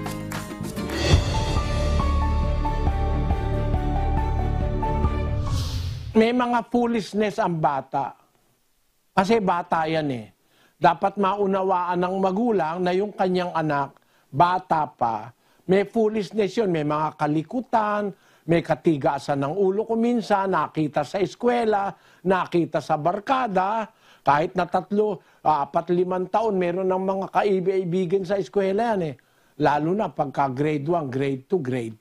May mga foolishness ang bata. Kasi bata yan eh. Dapat maunawaan ng magulang na yung kanyang anak, bata pa. May foolishness yun, may mga kalikutan, may katigasan ng ulo ko minsan, nakita sa eskwela, nakita sa barkada, kahit na 3, 4, 5 taon, meron ng mga kaibigan sa eskwela yan eh. Lalo na pagka grade 1, grade 2, grade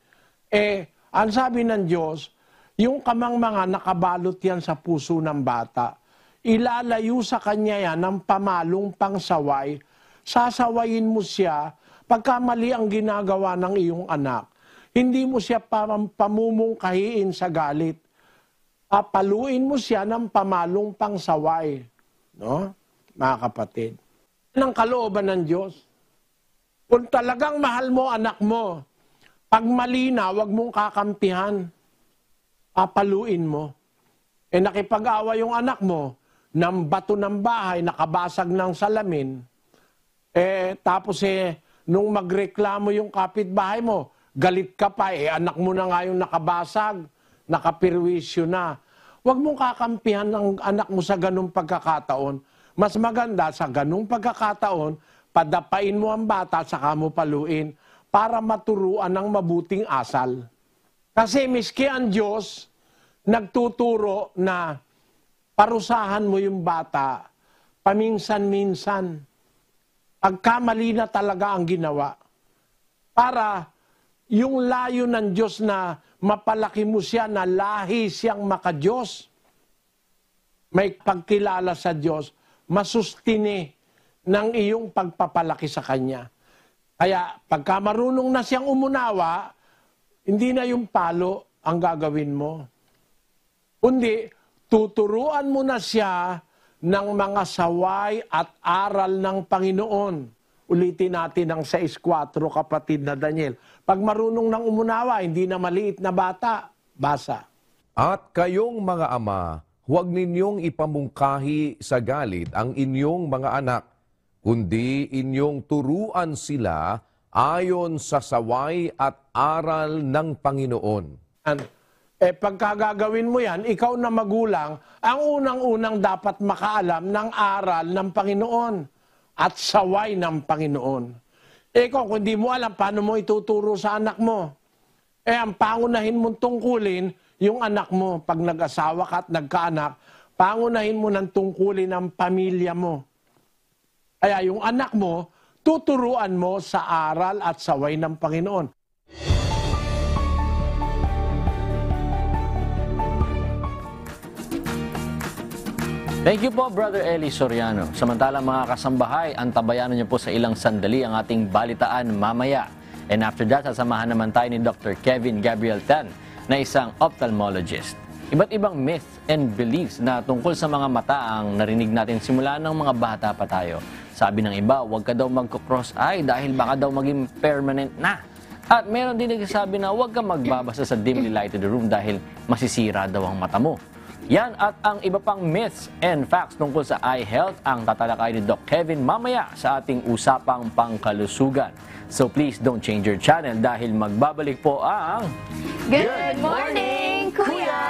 3. Ang sabi ng Diyos, yung kamangmanga nakabalot yan sa puso ng bata. Ilalayo sa kanya yan ng pamalong pangsaway. Sasawayin mo siya pagka mali ang ginagawa ng iyong anak. Hindi mo siya pamumungkahiin sa galit. Papaluin mo siya ng pamalong pangsaway. No? Mga kapatid. Ang kalooban ng Diyos. Kung talagang mahal mo anak mo, pag mali na, huwag mong kakampihan. Papaluin mo. Nakipag-awa yung anak mo ng bato ng bahay, nakabasag ng salamin. Tapos nung magreklamo yung kapitbahay mo, galit ka pa, anak mo na nga yung nakabasag, nakapirwisyo na. Huwag mong kakampihan ng anak mo sa ganung pagkakataon. Mas maganda sa ganung pagkakataon, padapain mo ang bata, saka mo paluin, para maturuan ng mabuting asal. Kasi miski ang Diyos, nagtuturo na parusahan mo yung bata, paminsan-minsan, pagkamali na talaga ang ginawa. Para yung layo ng Diyos na mapalaki mo siya, na lahi siyang makadiyos, may pagkilala sa Diyos, masustine ng iyong pagpapalaki sa Kanya. Kaya pagka marunong na siyang umunawa, hindi na yung palo ang gagawin mo. Kundi, tuturuan mo na siya ng mga saway at aral ng Panginoon. Ulitin natin ang 6:4, kapatid na Daniel. Pag marunong ng umunawa, hindi na maliit na bata, basa. At kayong mga ama, huwag ninyong ipamungkahi sa galit ang inyong mga anak, kundi inyong turuan sila ayon sa saway at aral ng Panginoon. Pagka gagawin mo yan, ikaw na magulang, ang unang-unang dapat makaalam ng aral ng Panginoon at saway ng Panginoon. Ikaw, kung di mo alam, paano mo ituturo sa anak mo? Ang pangunahin mong tungkulin, yung anak mo, pag nag-asawa ka at nagkaanak, pangunahin mo ng tungkulin ang pamilya mo. Kaya yung anak mo, tuturuan mo sa aral at saway ng Panginoon. Thank you po, Brother Eli Soriano. Samantalang mga kasambahay, antabayanan niyo po sa ilang sandali ang ating balitaan mamaya. And after that, sasamahan naman tayo ni Dr. Kevin Gabriel Tan, na isang ophthalmologist. Iba't ibang myth and beliefs na tungkol sa mga mata ang narinig natin simula ng mga bata pa tayo. Sabi ng iba, huwag ka daw magko-cross eye dahil baka daw maging permanent na. At meron din nagsasabi na huwag ka magbabasa sa dimly lighted room dahil masisira daw ang mata mo. Yan at ang iba pang myths and facts tungkol sa eye health ang tatalakay ni Doc Kevin mamaya sa ating usapang pangkalusugan. So please don't change your channel dahil magbabalik po ang Good Morning, Kuya!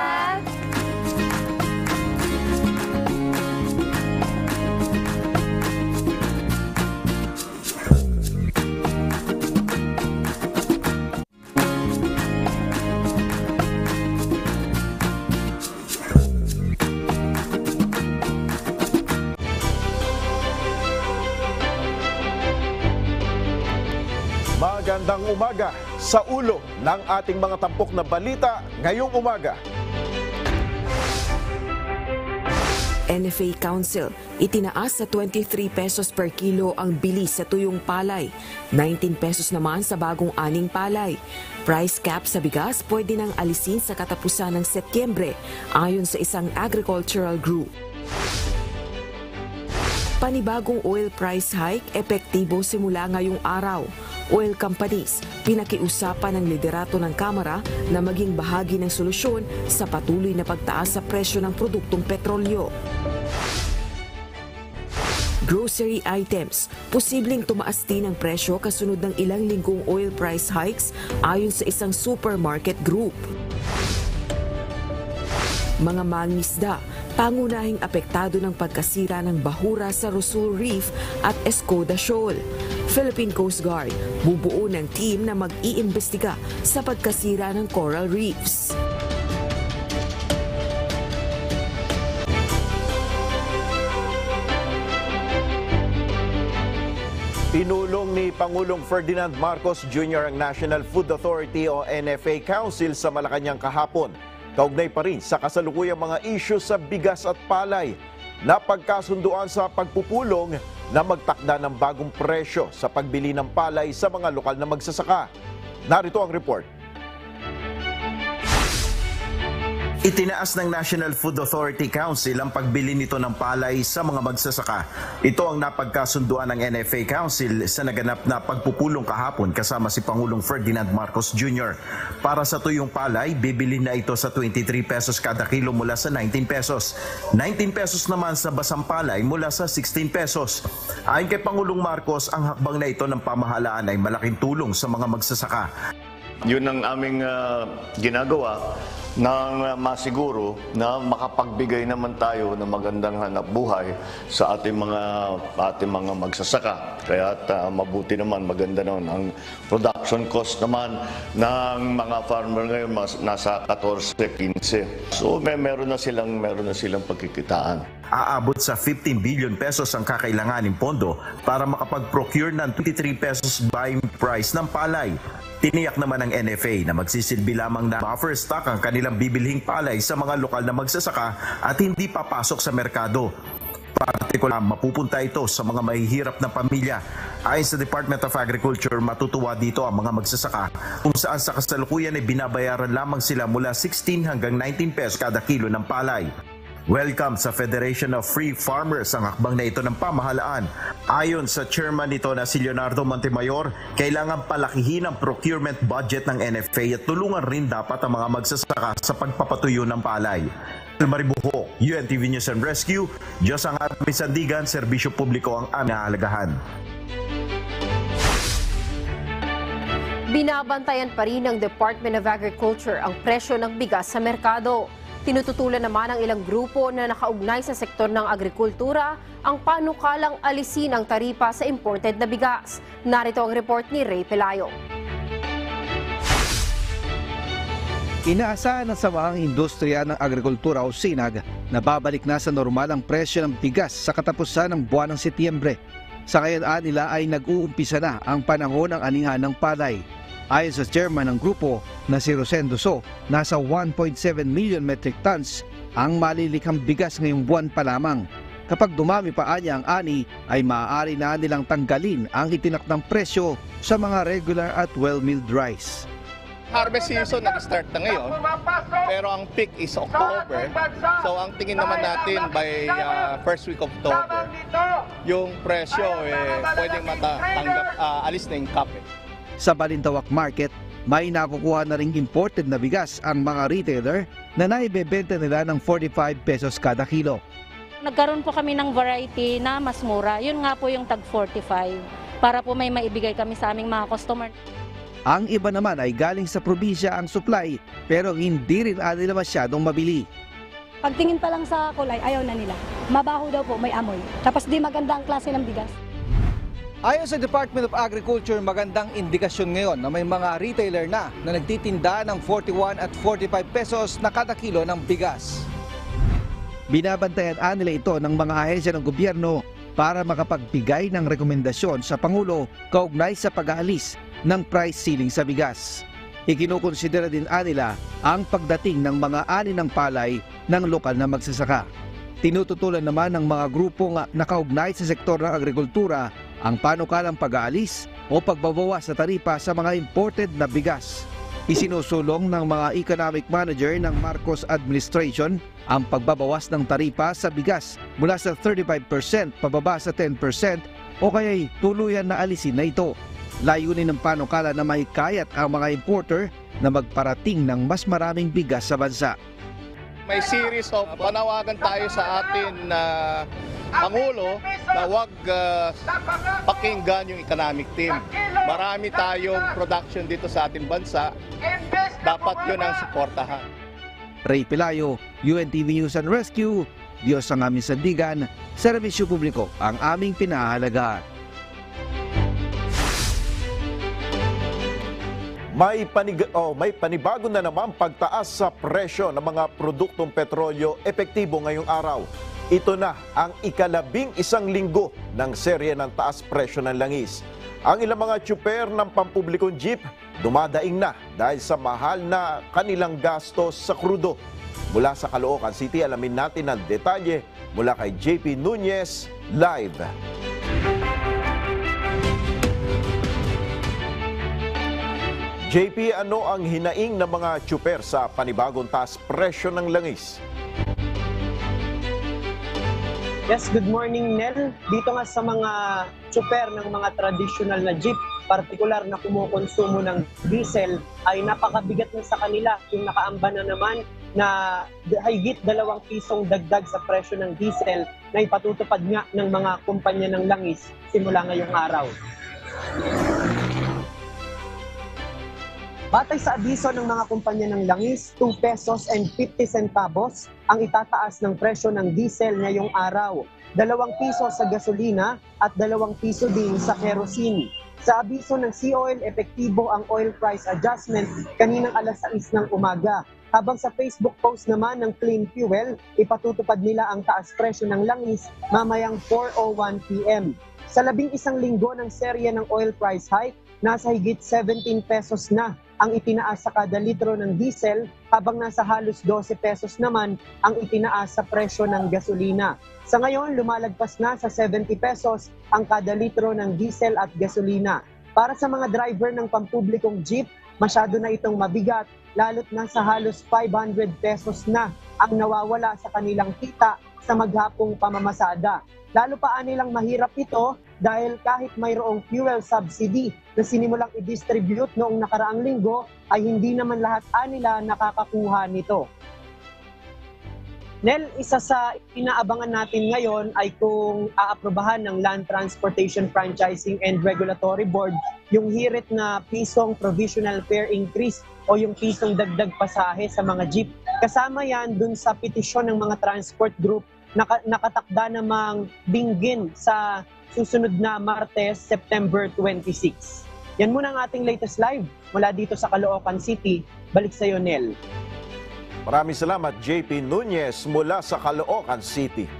Magandang umaga sa ulo ng ating mga tampok na balita ngayong umaga. NFA Council, itinaas sa 23 pesos per kilo ang bilis sa tuyong palay, 19 pesos naman sa bagong aning palay. Price cap sa bigas pwede nang alisin sa katapusan ng Setyembre ayon sa isang agricultural group. Panibagong oil price hike epektibo simula ngayong araw. Oil companies, pinakiusapan ng liderato ng Kamara na maging bahagi ng solusyon sa patuloy na pagtaas sa presyo ng produktong petrolyo. Grocery items, posibleng tumaas din ang presyo kasunod ng ilang linggong oil price hikes ayon sa isang supermarket group. Mga mangingisda, pangunahing apektado ng pagkasira ng bahura sa Rosul Reef at Escoda Shoal. Philippine Coast Guard bubuo ng team na mag-iimbestiga sa pagkasira ng coral reefs. Pinulong ni Pangulong Ferdinand Marcos Jr. ang National Food Authority o NFA Council sa Malacanang kahapon. Kaugnay pa rin sa kasalukuyang mga isyu sa bigas at palay. Napagkasunduan sa pagpupulong na magtakda ng bagong presyo sa pagbili ng palay sa mga lokal na magsasaka. Narito ang report. Itinaas ng National Food Authority Council ang pagbili nito ng palay sa mga magsasaka. Ito ang napagkasunduan ng NFA Council sa naganap na pagpupulong kahapon kasama si Pangulong Ferdinand Marcos Jr. Para sa tuyong palay, bibili na ito sa 23 pesos kada kilo mula sa 19 pesos. 19 pesos naman sa basang palay mula sa 16 pesos. Ayon kay Pangulong Marcos, ang hakbang na ito ng pamahalaan ay malaking tulong sa mga magsasaka. Yun ang aming ginagawa nang masiguro na makapagbigay naman tayo ng magandang hanap buhay sa ating mga magsasaka. Kaya mabuti naman, maganda naman. Ang production cost naman ng mga farmer ngayon nasa 14-15. So meron na silang pagkikitaan. Aabot sa 15 billion pesos ang kakailanganing pondo para makapag-procure ng 23 pesos buying price ng palay. Tiniyak naman ng NFA na magsisilbi lamang na buffer stock ang kanilang bibilhing palay sa mga lokal na magsasaka at hindi papasok sa merkado. Partikular, mapupunta ito sa mga mahihirap na pamilya. Ayon sa Department of Agriculture, matutuwa dito ang mga magsasaka kung saan sa kasalukuyan ay binabayaran lamang sila mula 16 hanggang 19 pesos kada kilo ng palay. Welcome sa Federation of Free Farmers ang hakbang na ito ng pamahalaan. Ayon sa chairman nito na si Leonardo Montemayor, kailangan palakihin ang procurement budget ng NFA at tulungan rin dapat ang mga magsasaka sa pagpapatuyo ng palay. Maribuho, UNTV News and Rescue, Diyos ang aming sandigan, serbisyo publiko ang aming ahalagahan. Binabantayan pa rin ng Department of Agriculture ang presyo ng bigas sa merkado. Tinututulan naman ng ilang grupo na nakaugnay sa sektor ng agrikultura ang panukalang alisin ang taripa sa imported na bigas. Narito ang report ni Ray Pelayo. Inaasahan ng samaang industriya ng agrikultura o SINAG na babalik na sa normal ang presyo ng bigas sa katapusan ng buwan ng Setyembre. Sa ngayon nila ay nag-uumpisa na ang panahon ng anihan ng palay. Ayon sa chairman ng grupo na si Rosendo So, nasa 1.7 million metric tons ang malilikhang bigas ngayong buwan pa lamang. Kapag dumami pa niya ang ani, ay maaari na nilang tanggalin ang itinakdang presyo sa mga regular at well-milled rice. Harvest season nag-start na ngayon, pero ang peak is October. So ang tingin naman natin by first week of October, yung presyo pwedeng alis na yung cap. Sa Balintawak Market, may nakukuha na ring imported na bigas ang mga retailer na naibebenta nila ng 45 pesos kada kilo. Nagkaroon po kami ng variety na mas mura. Yun nga po yung tag 45 para po may maibigay kami sa aming mga customer. Ang iba naman ay galing sa probinsya ang supply pero hindi rin nila masyadong mabili. Pagtingin pa lang sa kulay, ayaw na nila. Mabaho daw po, may amoy. Tapos di maganda ang klase ng bigas. Ayon sa Department of Agriculture, magandang indikasyon ngayon na may mga retailer na nagtitinda ng 41 at 45 pesos na kada kilo ng bigas. Binabantayan nila ito ng mga ahensya ng gobyerno para makapagbigay ng rekomendasyon sa Pangulo kaugnay sa pag-aalis ng price ceiling sa bigas. Ikinukonsidera din nila ang pagdating ng mga ani ng palay ng lokal na magsasaka. Tinututulan naman ng mga grupong nakaugnay sa sektor ng agrikultura ang panukalang pag-aalis o pagbabawas sa taripa sa mga imported na bigas. Isinusulong ng mga economic manager ng Marcos administration ang pagbabawas ng taripa sa bigas mula sa 35% pababa sa 10% o kaya'y tuluyan na alisin na ito. Layunin ng panukala na mahikayat ang mga importer na magparating ng mas maraming bigas sa bansa. May series of panawagan tayo sa atin na Pangulo na huwag pakinggan yung economic team. Marami tayong production dito sa ating bansa. Dapat yun ang suportahan. Ray Pelayo, UNTV News and Rescue, Diyos ang aming sandigan, serbisyo publiko ang aming pinahahalagahan. May panibago na naman pagtaas sa presyo ng mga produktong petrolyo epektibo ngayong araw. Ito na ang ika-11 linggo ng serye ng taas presyo ng langis. Ang ilang mga tsuper ng pampublikong jeep dumadaing na dahil sa mahal na kanilang gastos sa krudo. Mula sa Caloocan City, alamin natin ang detalye mula kay JP Nunez live. JP, ano ang hinaing ng mga tsuper sa panibagong taas presyo ng langis? Yes, good morning, Nel. Dito nga sa mga tsuper ng mga traditional na jeep, partikular na kumukonsumo ng diesel, ay napakabigat na sa kanila. Yung nakaamba na naman na higit 2 pisong dagdag sa presyo ng diesel na ipatutupad nga ng mga kumpanya ng langis simula ngayong araw. Batay sa abiso ng mga kumpanya ng langis, 2 pesos and 50 centavos ang itataas ng presyo ng diesel ngayong araw. 2 piso sa gasolina at 2 piso din sa kerosene. Sa abiso ng Sea-Oil, epektibo ang oil price adjustment kaninang alas 6 ng umaga. Habang sa Facebook post naman ng Clean Fuel, ipatutupad nila ang taas presyo ng langis mamayang 4:01 p.m. Sa 11 linggo ng serye ng oil price hike, nasa higit 17 pesos na ang itinaas sa kada litro ng diesel, habang nasa halos 12 pesos naman ang itinaas sa presyo ng gasolina. Sa ngayon, lumalagpas na sa 70 pesos ang kada litro ng diesel at gasolina. Para sa mga driver ng pampublikong jeep, masyado na itong mabigat, lalo't nasa halos 500 pesos na ang nawawala sa kanilang kita sa maghapong pamamasada. Lalo pa anilang mahirap ito dahil kahit mayroong fuel subsidy na sinimulang i-distribute noong nakaraang linggo, ay hindi naman lahat anila nakakakuha nito. Nel, isa sa inaabangan natin ngayon ay kung aaprobahan ng Land Transportation Franchising and Regulatory Board yung hirit na pisong provisional fare increase o yung pisong dagdag pasahe sa mga jeep. Kasama yan dun sa petisyon ng mga transport group nakatakda namang dinggin sa susunod na Martes, September 26. Yan muna ang ating latest live mula dito sa Caloocan City. Balik sa iyo, Nel. Maraming salamat, JP Nunez mula sa Caloocan City.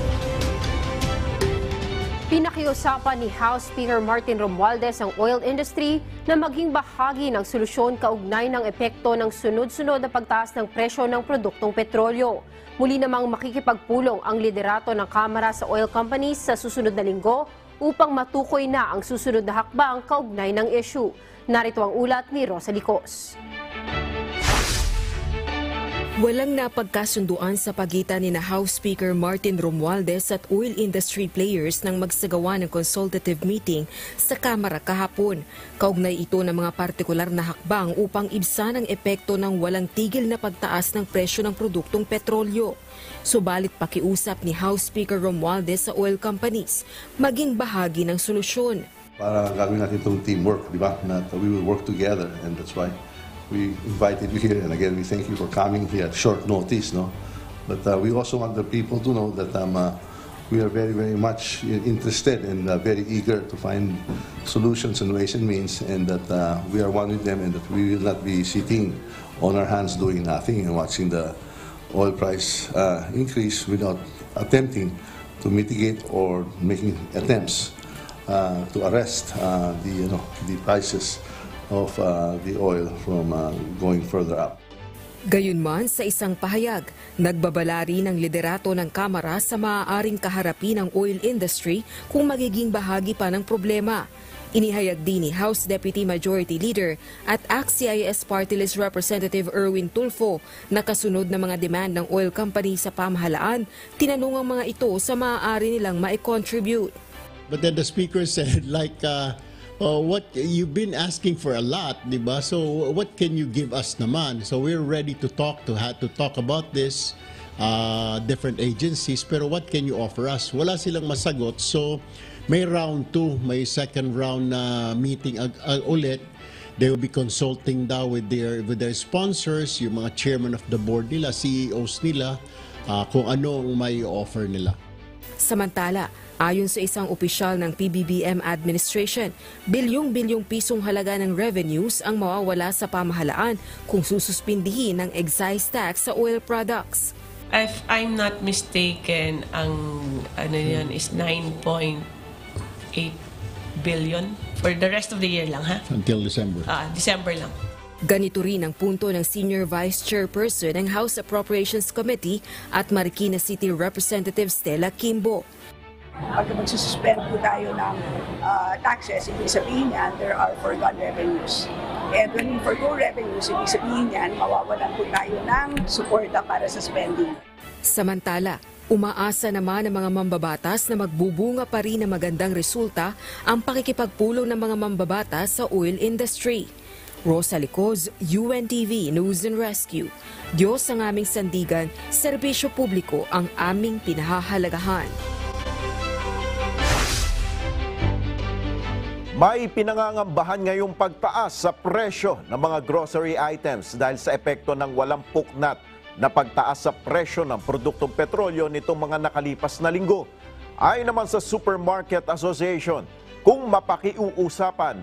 Pinakiusapan ni House Speaker Martin Romualdez ang oil industry na maging bahagi ng solusyon kaugnay ng epekto ng sunod-sunod na pagtaas ng presyo ng produktong petrolyo. Muli namang makikipagpulong ang liderato ng Kamara sa oil companies sa susunod na linggo upang matukoy na ang susunod na hakbang kaugnay ng issue. Narito ang ulat ni Rosa Licos. Walang napagkasunduan sa pagitan ni House Speaker Martin Romualdez at oil industry players nang magsagawa ng consultative meeting sa Kamara kahapon. Kaugnay ito ng mga partikular na hakbang upang ibsan ang epekto ng walang tigil na pagtaas ng presyo ng produktong petrolyo. Subalit pakiusap ni House Speaker Romualdez sa oil companies maging bahagi ng solusyon. Para gagawin natin itong teamwork, di ba? Na we will work together, and that's why we invited you here, and again, we thank you for coming here at short notice, no? But we also want the people to know that we are very, very much interested and very eager to find solutions and ways and means, and that we are one with them, and that we will not be sitting on our hands doing nothing and watching the oil price increase without attempting to mitigate or making attempts to arrest the prices of the oil from going further up. Gayunman, sa isang pahayag, nagbabala rin ang liderato ng Kamara sa maaaring kaharapin ng oil industry kung magiging bahagi pa ng problema. Inihayag din ni House Deputy Majority Leader at ACT-CIS Party List Representative Erwin Tulfo na kasunod na mga demand ng oil company sa pamahalaan, tinanong ang mga ito sa maaari nilang ma-contribute. But then the speaker said what you've been asking for a lot, di ba? So what can you give us naman? So we're ready to talk about this different agencies, pero what can you offer us? Wala silang masagot. So may round 2, may second round na meeting ulit. They will be consulting daw with their sponsors, yung mga chairman of the board nila, CEOs nila, kung ano ang may offer nila. Samantala, Ayon sa isang opisyal ng PBBM administration, bilyong-bilyong pisong halaga ng revenues ang mawawala sa pamahalaan kung sususpindihin ang excise tax sa oil products. If I'm not mistaken, ang ano yan is 9.8 billion for the rest of the year lang, ha? Until December. December lang. Ganito rin ang punto ng Senior Vice Chairperson ng House Appropriations Committee at Marikina City Representative Stella Kimbo. Pag magsususpend po tayo ng taxes, ibig sabihin yan, there are foregone revenues. And when we forgo revenues, ibig sabihin yan, mawawalan po tayo ng suporta para sa spending. Samantala, umaasa naman ang mga mambabatas na magbubunga pa rin ng magandang resulta ang pakikipagpulong ng mga mambabatas sa oil industry. Rosa Licoz, UNTV News and Rescue. Diyos ang aming sandigan, serbisyo publiko ang aming pinahahalagahan. May pinangangambahan ngayong pagtaas sa presyo ng mga grocery items dahil sa epekto ng walang puknat na pagtaas sa presyo ng produktong petrolyo nitong mga nakalipas na linggo. Ayon naman sa Supermarket Association, kung mapakiuusapan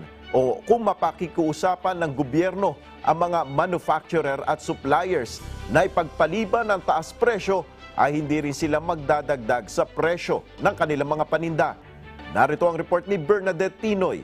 ng gobyerno ang mga manufacturer at suppliers na ipagpaliban ng taas presyo, ay hindi rin sila magdadagdag sa presyo ng kanilang mga paninda. Narito ang report ni Bernadette Tinoy.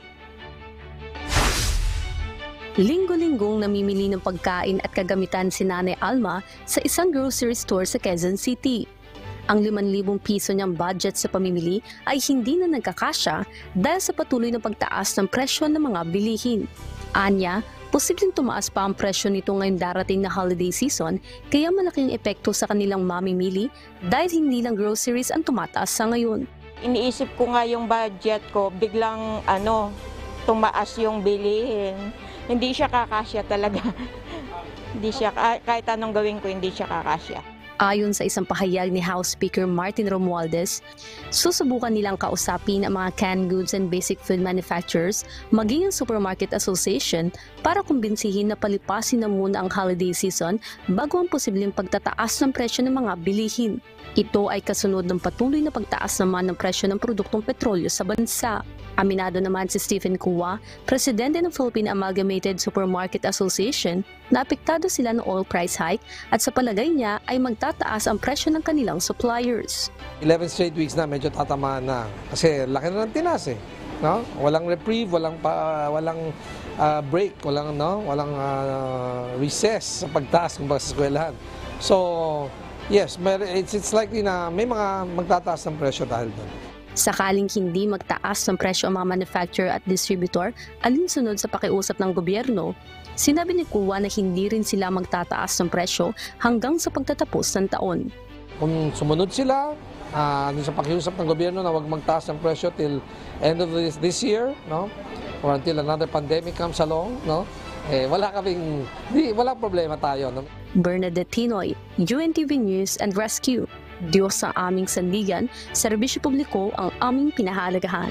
Linggo-linggong namimili ng pagkain at kagamitan si Nanay Alma sa isang grocery store sa Quezon City. Ang 5,000 piso niyang budget sa pamimili ay hindi na nagkakasya dahil sa patuloy na pagtaas ng presyo ng mga bilihin. Anya, posibleng tumaas pa ang presyo nito ngayong darating na holiday season, kaya malaking epekto sa kanilang mamimili dahil hindi lang groceries ang tumataas sa ngayon. Iniisip ko nga yung budget ko, biglang tumaas yung bilihin. Hindi siya kakasya talaga. Hindi siya, kahit anong gawin ko, hindi siya kakasya. Ayon sa isang pahayag ni House Speaker Martin Romualdez, susubukan nilang kausapin ang mga canned goods and basic food manufacturers, maging ang Supermarket Association, para kumbinsihin na palipasin na muna ang holiday season bago ang posibleng pagtataas ng presyo ng mga bilihin. Ito ay kasunod ng patuloy na pagtaas naman ng presyo ng produktong petrolyo sa bansa. Aminado naman si Stephen Kua, presidente ng Philippine Amalgamated Supermarket Association, na apektado sila ng oil price hike at sa palagay niya ay magtataas ang presyo ng kanilang suppliers. 11 straight weeks na medyo tatamaan na kasi laki na ng tinas eh. No? Walang reprieve, walang break, walang recess sa pagtaas ng sa eskwelahan. So, yes, it's likely na may mga magtataas ng presyo dahil doon. Sakaling hindi magtaas ng presyo ang mga manufacturer at distributor alinsunod sa pakiusap ng gobyerno, sinabi ni Kua na hindi rin sila magtataas ng presyo hanggang sa pagtatapos ng taon. Kung sumunod sila sa pakiusap ng gobyerno na huwag magtaas ng presyo till end of this year, no? Or until another pandemic comes along, no? Walang problema tayo. No? Bernadette Tinoy, UNTV News and Rescue. Diyos ang aming sandigan, serbisyo publiko ang aming pinahalagahan.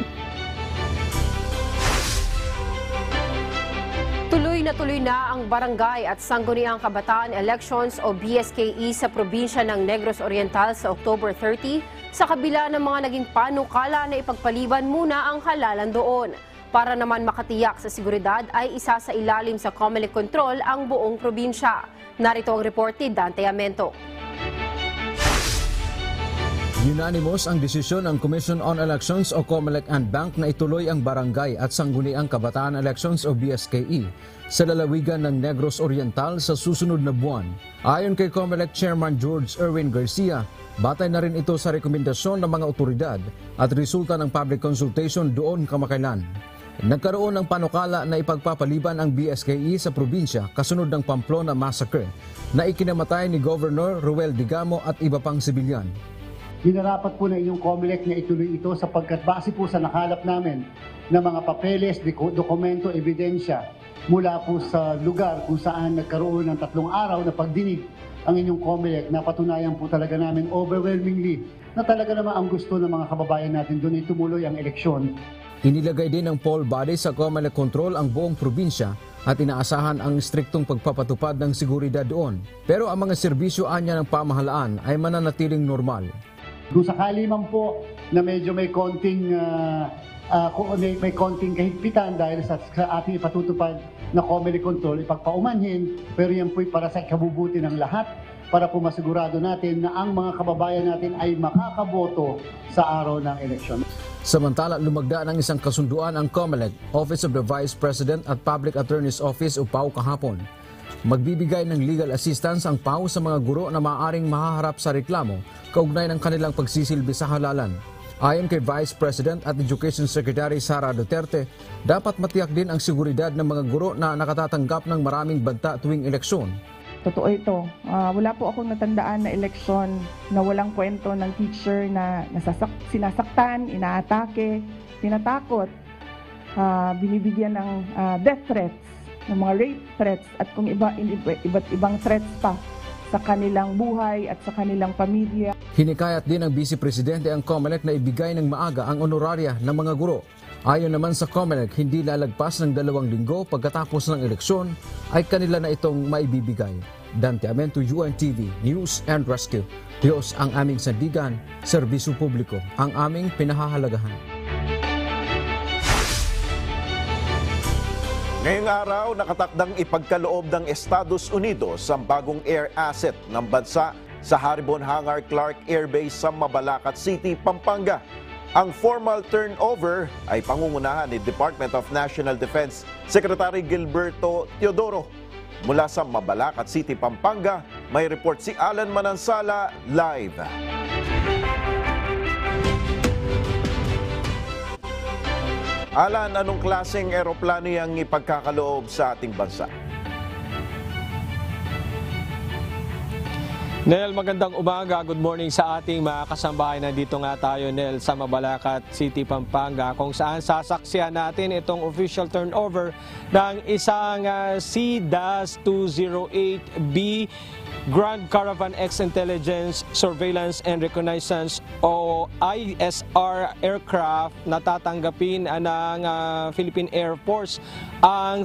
Tuloy na ang barangay at sangguniang kabataan elections o BSKE sa probinsya ng Negros Oriental sa October 30 sa kabila ng mga naging panukala na ipagpaliban muna ang halalan doon. Para naman makatiyak sa seguridad ay isa sa ilalim sa COMELEC control ang buong probinsya. Narito ang report ni Dante Amento. Unanimous ang desisyon ng Commission on Elections o COMELEC and Bank na ituloy ang barangay at sangguniang kabataan elections o BSKE sa lalawigan ng Negros Oriental sa susunod na buwan. Ayon kay COMELEC Chairman George Erwin Garcia, batay na rin ito sa rekomendasyon ng mga otoridad at resulta ng public consultation doon kamakailan. Nagkaroon ng panukala na ipagpapaliban ang BSKE sa probinsya kasunod ng Pamplona Massacre na ikinamatay ni Governor Ruel Digamo at iba pang sibilyan. Hinarapat po na inyong COMELEC na ituloy ito sapagkat base po sa nakalap namin na mga papeles, dokumento, ebidensya mula po sa lugar kung saan nagkaroon ng 3 araw na pagdinig ang inyong COMELEC, na patunayan po talaga namin overwhelmingly na talaga naman ang gusto ng mga kababayan natin doon ay tumuloy ang eleksyon. Inilagay din ng poll body sa COMELEC control ang buong probinsya at inaasahan ang striktong pagpapatupad ng seguridad doon. Pero ang mga serbisyo anya ng pamahalaan ay mananatiling normal. Kung sakali man po na medyo may konting may konting kahigpitan dahil sa ating ipatutupad na COMELEC control, ipagpaumanhin, pero yan po'y para sa ikabubuti ng lahat, para po masigurado natin na ang mga kababayan natin ay makakaboto sa araw ng eleksyon. Samantala, lumagda ng isang kasunduan ang COMELEC, Office of the Vice President at Public Attorney's Office o PAO kahapon. Magbibigay ng legal assistance ang PAO sa mga guro na maaaring mahaharap sa reklamo kaugnay ng kanilang pagsisilbi sa halalan. Ayon kay Vice President at Education Secretary Sara Duterte, dapat matiyak din ang seguridad ng mga guro na nakatatanggap ng maraming banta tuwing eleksyon. Totoo ito. Wala po akong natandaan na eleksyon na walang kwento ng teacher na sinasaktan, inaatake, tinatakot, binibigyan ng death threats, ng mga rape threats at kung iba't ibang threats pa sa kanilang buhay at sa kanilang pamilya. Hinikayat din ng Vice Presidente ang COMELEC na ibigay ng maaga ang honoraria ng mga guro. Ayon naman sa COMELEC, hindi lalagpas ng 2 linggo pagkatapos ng eleksyon ay kanila na itong maibibigay. Dante Amento, UNTV, News and Rescue. Diyos ang aming sandigan, serbisyo publiko ang aming pinahahalagahan. Ngayong araw, nakatakdang ipagkaloob ng Estados Unidos ang bagong air asset ng bansa sa Haribon Hangar Clark Air Base sa Mabalacat City, Pampanga. Ang formal turnover ay pangungunahan ni Department of National Defense Secretary Gilberto Teodoro. Mula sa Mabalacat City, Pampanga, may report si Alan Manansala live. Alan, anong klaseng eroplano yung ipagkakaloob sa ating bansa? Nel, magandang umaga. Good morning sa ating mga kasambahay. Nandito nga tayo, Nel, sa Mabalacat City, Pampanga, kung saan sasaksihan natin itong official turnover ng isang C-208B Grand Caravan X Intelligence, Surveillance and Reconnaissance o ISR aircraft na tatanggapin ng Philippine Air Force. Ang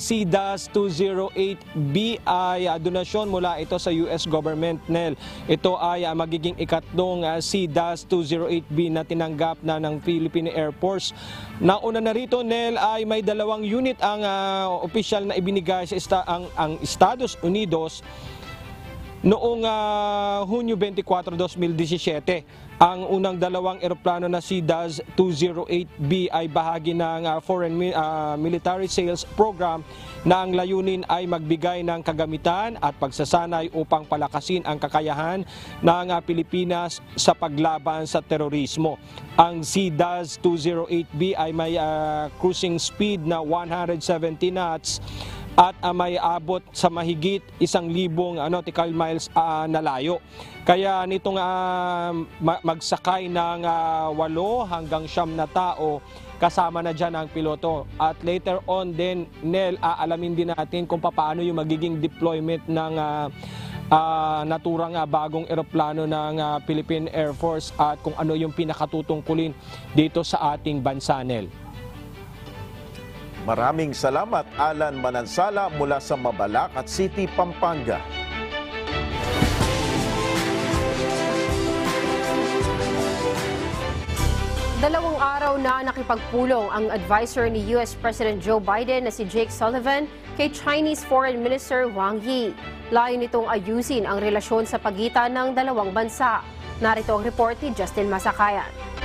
C-208B ay donasyon mula ito sa US government, Nel. Ito ay magiging ikatlong C-208B na tinanggap na ng Philippine Air Force. Nauna na rito, Nel, ay may 2 unit ang opisyal na ibinigay sa ang Estados Unidos noong Hunyo 24, 2017. Ang unang 2 eroplano na C-208B ay bahagi ng Foreign Military Sales Program na ang layunin ay magbigay ng kagamitan at pagsasanay upang palakasin ang kakayahan ng Pilipinas sa paglaban sa terorismo. Ang C-208B ay may cruising speed na 170 knots at may abot sa mahigit 1,000 nautical miles na layo. Kaya nitong magsakay ng 8 hanggang 9 na tao, kasama na dyan ang piloto. At later on din, Nel, aalamin din natin kung paano yung magiging deployment ng naturang bagong eroplano ng Philippine Air Force at kung ano yung pinakatutungkulin dito sa ating bansa, Nel. Maraming salamat, Alan Manansala mula sa Mabalacat City, Pampanga. Dalawang araw na nakipagpulong ang advisor ni US President Joe Biden na si Jake Sullivan kay Chinese Foreign Minister Wang Yi. Layo nitong ayusin ang relasyon sa pagitan ng dalawang bansa. Narito ang report ni Justin Masakayan.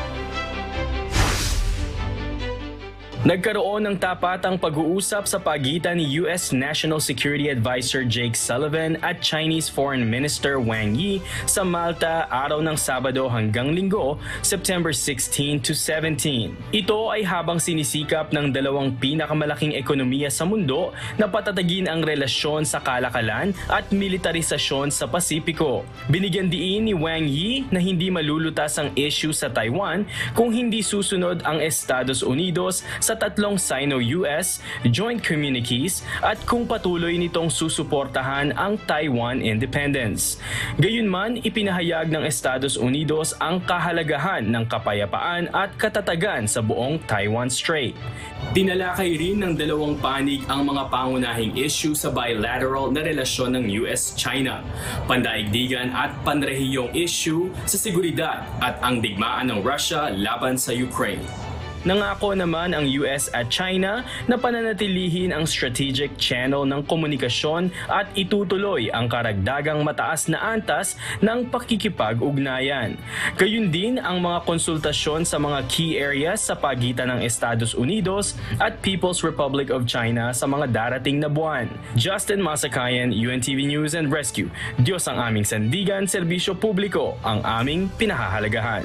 Nagkaroon ng tapatang pag-uusap sa pagitan ni US National Security Advisor Jake Sullivan at Chinese Foreign Minister Wang Yi sa Malta araw ng Sabado hanggang Linggo, September 16 to 17. Ito ay habang sinisikap ng dalawang pinakamalaking ekonomiya sa mundo na patatagin ang relasyon sa kalakalan at militarisasyon sa Pasipiko. Binigyan diin ni Wang Yi na hindi malulutas ang issue sa Taiwan kung hindi susunod ang Estados Unidos sa sa tatlong Sino-US joint communiques at kung patuloy nitong susuportahan ang Taiwan independence. Gayunman, ipinahayag ng Estados Unidos ang kahalagahan ng kapayapaan at katatagan sa buong Taiwan Strait. Tinalakay rin ng dalawang panig ang mga pangunahing issue sa bilateral na relasyon ng US-China, pandaigdigan at panrehiyong issue sa seguridad at ang digmaan ng Russia laban sa Ukraine. Nangako naman ang US at China na pananatilihin ang strategic channel ng komunikasyon at itutuloy ang karagdagang mataas na antas ng pakikipag-ugnayan. Gayun din ang mga konsultasyon sa mga key areas sa pagitan ng Estados Unidos at People's Republic of China sa mga darating na buwan. Justin Masakayan, UNTV News and Rescue. Diyos ang aming sandigan, serbisyo publiko ang aming pinahahalagahan.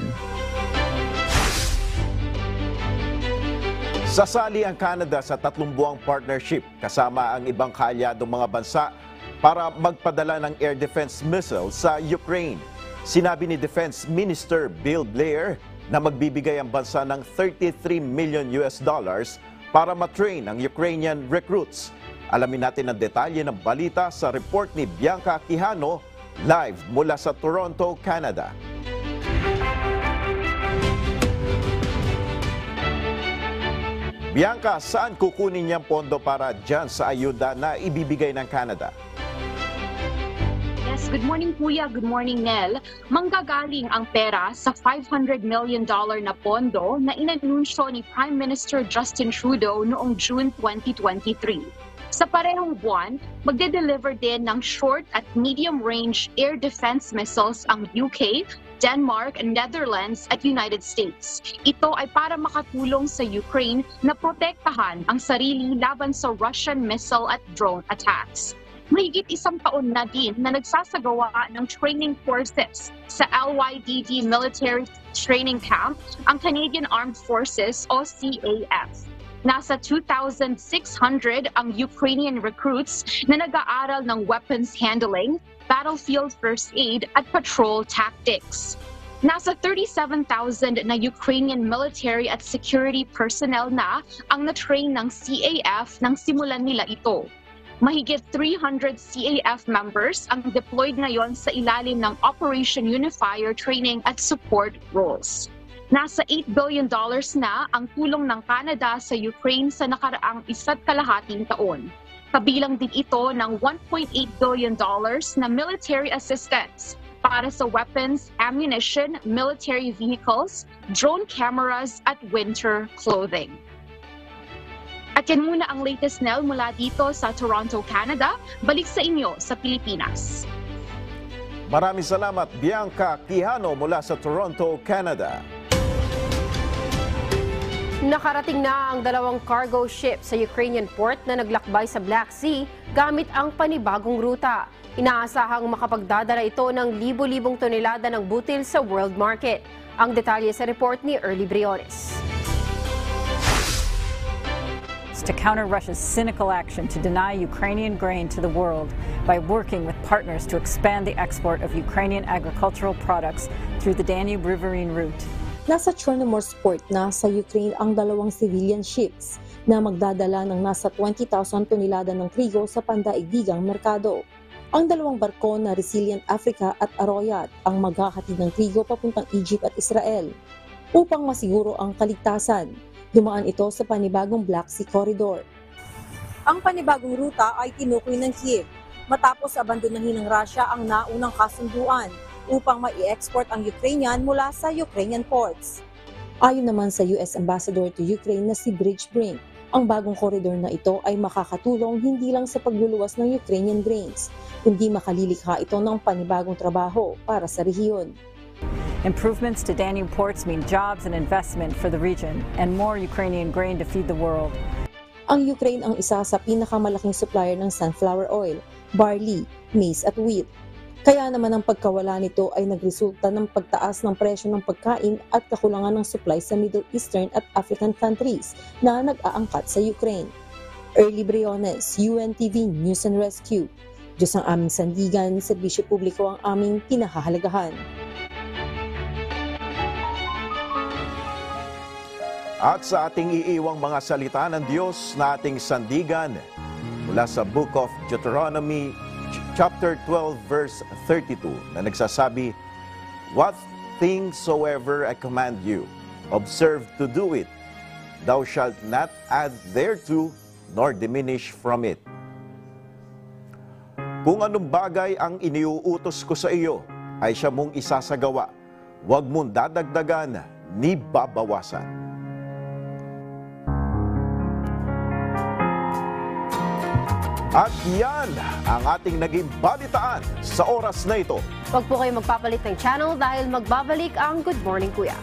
Sasali ang Canada sa 3 buwang partnership kasama ang ibang kaalyadong mga bansa para magpadala ng air defense missile sa Ukraine. Sinabi ni Defense Minister Bill Blair na magbibigay ang bansa ng $33 million para matrain ang Ukrainian recruits. Alamin natin ang detalye ng balita sa report ni Bianca Quijano live mula sa Toronto, Canada. Bianca, saan kukunin niyang pondo para dyan sa ayuda na ibibigay ng Canada? Yes, good morning Kuya, good morning Nel. Manggagaling ang pera sa $500 million na pondo na inanunsyo ni Prime Minister Justin Trudeau noong June 2023. Sa parehong buwan, magde-deliver din ng short at medium-range air defense missiles ang UK, Denmark, Netherlands at United States. Ito ay para makatulong sa Ukraine na protektahan ang sarili laban sa Russian missile at drone attacks. Mahigit 1 taon na din na nagsasagawa ng training courses sa LYDD Military Training Camp ang Canadian Armed Forces o CAF. Nasa 2,600 ang Ukrainian recruits na nag-aaral ng weapons handling, battlefield first aid at patrol tactics. Nasa 37,000 na Ukrainian military at security personnel na ang na-train ng CAF nang simulan nila ito. Mahigit 300 CAF members ang deployed ngayon sa ilalim ng Operation Unifier training at support roles. Nasa $8 billion na ang tulong ng Canada sa Ukraine sa nakaraang 1.5 taon. Kabilang din ito ng $1.8 billion na military assistance para sa weapons, ammunition, military vehicles, drone cameras at winter clothing. At yan muna ang latest Nel mula dito sa Toronto, Canada. Balik sa inyo sa Pilipinas. Maraming salamat, Bianca Quijano mula sa Toronto, Canada. Nakarating na ang 2 cargo ship sa Ukrainian port na naglakbay sa Black Sea gamit ang panibagong ruta. Inaasahang makapagdadala ito ng libo-libong tonelada ng butil sa world market. Ang detalye sa report ni Early Briones. To counter Russia's cynical action to deny Ukrainian grain to the world by working with partners to expand the export of Ukrainian agricultural products through the Danube Riverine route. Nasa Chornomorsk port na sa Ukraine ang 2 civilian ships na magdadala ng nasa 20,000 tonelada ng trigo sa pandaigdigang merkado. Ang 2 barko na Resilient Africa at Arroyat ang maghahatid ng trigo papuntang Egypt at Israel. Upang masiguro ang kaligtasan, dumaan ito sa panibagong Black Sea Corridor. Ang panibagong ruta ay tinukoy ng Kiev matapos abandonahin ng Russia ang naunang kasunduan upang mai-export ang Ukrainian mula sa Ukrainian ports. Ayon naman sa US Ambassador to Ukraine na si Bridge Brink, ang bagong koridor na ito ay makakatulong hindi lang sa pagluluwas ng Ukrainian grains, kundi makalilikha ito ng panibagong trabaho para sa rehiyon. Improvements to Danube ports mean jobs and investment for the region and more Ukrainian grain to feed the world. Ang Ukraine ang isa sa pinakamalaking supplier ng sunflower oil, barley, maize at wheat. Kaya naman ang pagkawala nito ay nagresulta ng pagtaas ng presyo ng pagkain at kakulangan ng supply sa Middle Eastern at African countries na nag-aangkat sa Ukraine. Early Briones, UNTV News and Rescue. Diyos ang aming sandigan, serbisyo publiko ang aming pinahahalagahan. At sa ating iiwang mga salita ng Diyos na ating sandigan mula sa Book of Deuteronomy chapter 12 verse 32 na nagsasabi, "What things soever I command you, observe to do it. Thou shalt not add thereto, nor diminish from it." Kung anong bagay ang iniuutos ko sa iyo, ay siya mong isasagawa. Huwag mong dadagdagan ni babawasan. At yan ang ating naging balitaan sa oras na ito. Huwag po kayo magpapalit ng channel dahil magbabalik ang Good Morning Kuya.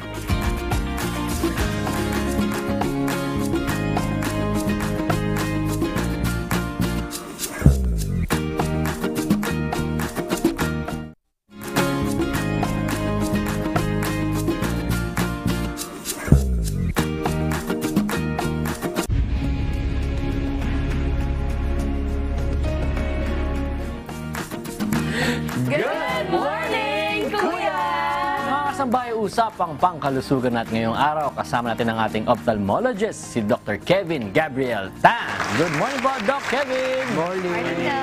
Kasambay usapang pangkalusugan natin ngayong araw. Kasama natin ang ating ophthalmologist, si Dr. Kevin Gabriel Tan. Good morning po, Doc Kevin! Morning!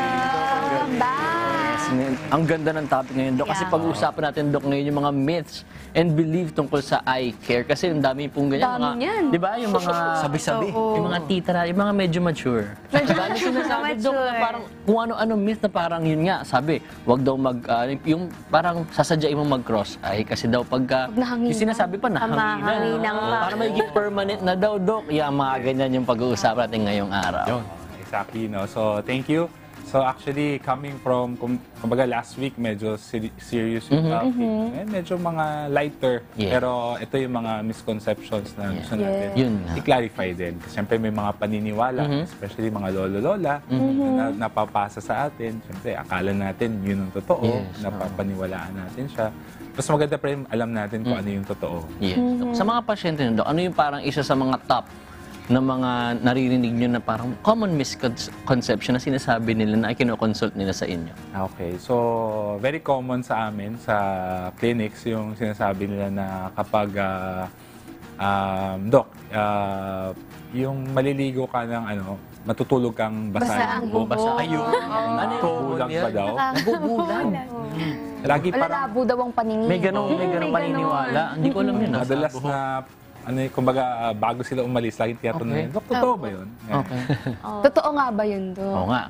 Ang ganda ng topic ngayon, Doc. Kasi pag-uusapan natin, Doc, ngayon yung mga myths and belief tungkol sa eye care. Kasi ang dami pong ganyan. Di ba? Yung mga sabi-sabi. Yung mga tita na, yung mga medyo mature. Dami sinasabi, Doc, na parang kung ano-ano myth na parang yun nga. Sabi, wag daw yung parang sasadyain mo mag-cross eye. Kasi daw pagka, yung sinasabi pa, nahanginan. Para magiging permanent na daw, Doc. Yung mga ganyan yung pag-uusapan natin ngayong araw. Yun, exactly. No? So, thank you. So actually, coming from, kumbaga last week, medyo serious yung topic. Medyo mga lighter. Pero ito yung mga misconceptions na gusto natin i-clarify din. Kasi siyempre may mga paniniwala, especially mga lolo-lola, na napapasa sa atin. Siyempre, akala natin yun ang totoo, napapaniwalaan natin siya. Mas maganda pa rin alam natin kung ano yung totoo. Sa mga pasyente nyo, ano yung parang isa sa mga top na mga naririnig nyo na parang common misconception na sinasabi nila na kinoconsult nila sa inyo? Okay. So, very common sa amin, sa clinics, yung sinasabi nila na kapag, Doc, yung maliligo ka ng matutulog kang basa ang buhok. Basa ayun. Kulang pa daw. Nagugulang. Lagi parang malabo daw ang paningin. May ganong paniniwala. Hindi ko alam yun. Madalas na kumbaga, bago sila umalis, laging tiyatanong na yun, Dok, totoo ba yun? Okay. Totoo nga ba yun, Dok? Oo nga.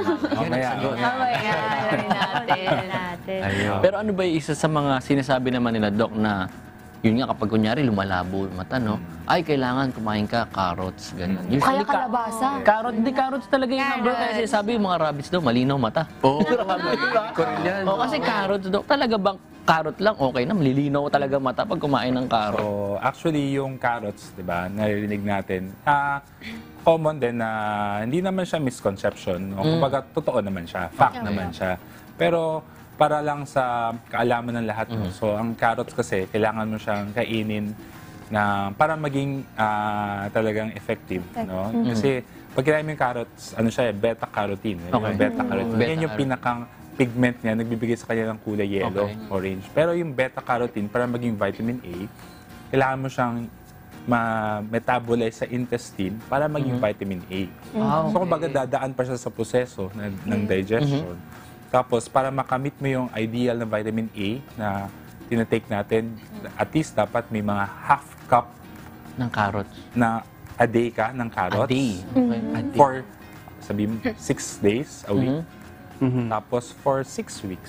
Pero ano ba yung isa sa mga sinasabi naman nila, Dok, na yun nga, kapag kunyari lumalabo yung mata, no? Ay, kailangan kumain ka carrots, ganyan. Kaya kalabasa. Carrots talaga yung number. Kasi sabi yung mga rabbits daw, malinaw mata. Oo. Kasi carrots, Dok, talaga bang carrot lang, okay na, malilinaw talaga mata pag kumain ng carrot. So, actually, yung carrots, di ba, naririnig natin, common din na hindi naman siya misconception. O kumbaga, totoo naman siya, fact naman siya. Pero, para lang sa kaalaman ng lahat, so, ang carrots kasi, kailangan mo siyang kainin na para maging talagang effective. No? Kasi, pag kinain mo yung carrots, ano siya, beta-carotene. Beta-carotene. Yan yung pinakang pigment niya, nagbibigay sa kanya ng kulay yellow, orange. Pero yung beta-carotene, para maging vitamin A, kailangan mo siyang ma-metabolize sa intestine para maging vitamin A. So, kumbaga, dadaan pa siya sa proseso ng digestion. Tapos, para makamit mo yung ideal na vitamin A na tinatake natin, at least dapat may mga half cup ng carrots na a day ka ng carrots. A day? For, sabihin, 6 days a week. Tapos for 6 weeks.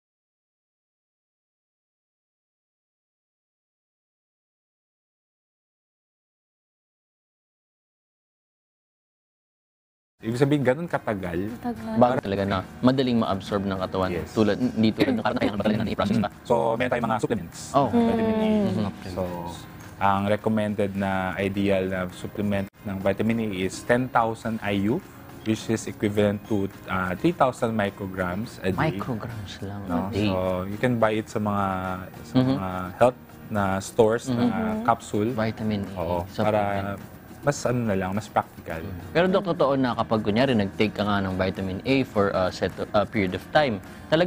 Ibig sabihin, ganun katagal. Bago talaga na madaling ma-absorb ng katawan. Tulad ng karoon na kailangan i-process pa. So, meron tayong mga supplements. Vitamin A. So, ang recommended na ideal na supplement ng vitamin A is 10,000 IU, which is equivalent to 3,000 micrograms a day. Micrograms lang a day. So, you can buy it sa mga health na stores na capsule. Vitamin A. Para mas mas practical. Pero Dok, totoo na kapag kunyari nag-take ka nga ng vitamin A for a set period of time, talagang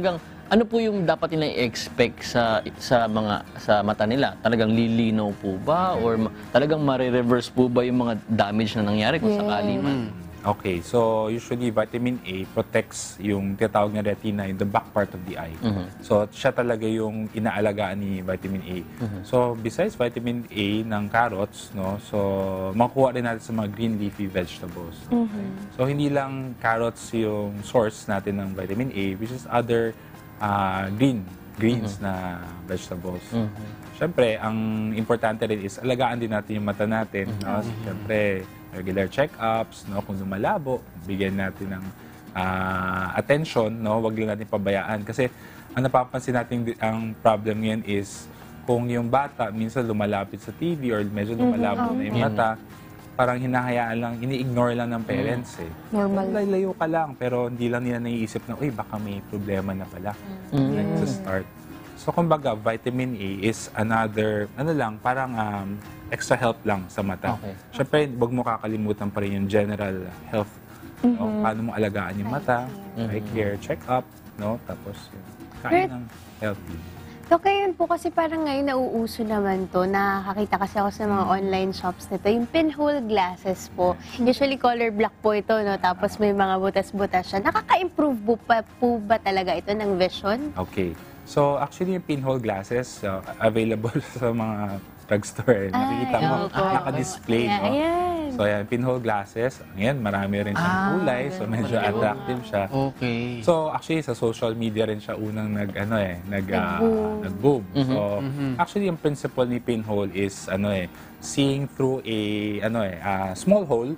Ano po yung dapat nila i-expect sa mata nila? Talagang lilinaw po ba? Or talagang mare-reverse po ba yung mga damage na nangyari kung sakali man? Okay, so usually vitamin A protects yung tinatawag na retina in the back part of the eye. So siya talaga yung inaalagaan ni vitamin A. So besides vitamin A ng carrots, no, so makuha rin natin sa mga green leafy vegetables. So hindi lang carrots yung source natin ng vitamin A, which is other greens na vegetables. Siyempre, ang importante rin is alagaan din natin yung mata natin. No? Siyempre, regular check-ups, no? Kung lumalabo, bigyan natin ng attention, no? Huwag lang natin pabayaan. Kasi ang napapansin natin, ang problem ngayon is kung yung bata minsan lumalapit sa TV or medyo lumalabo na yung mata, parang hinahayaan lang, ini-ignore lang ng parents eh. Normal. Layo ka lang, pero hindi lang nila naiisip na, uy, baka may problema na pala. Sa start. So, kumbaga, vitamin A is another, parang extra help lang sa mata. Okay. Siyempre, huwag mo kakalimutan pa rin yung general health. No? Paano mo alagaan yung mata, eye care, check-up, no? Tapos, kain ng healthy. So, yun po kasi parang ngayon nauuso naman to. Nakakita kasi ako sa mga online shops nito. Yung pinhole glasses po. Usually color black po ito, no? Tapos may mga butas-butas siya. Nakaka-improve po ba talaga ito ng vision? Okay. So, actually, yung pinhole glasses, available sa mga drugstore. Nakikita mo, naka-display. No? So, yan, pinhole glasses. Ayan, marami rin siyang kulay. So, medyo attractive siya. Okay. So, actually, sa social media rin siya unang nag-boom. So, actually, yung principle ni pinhole is, seeing through a small hole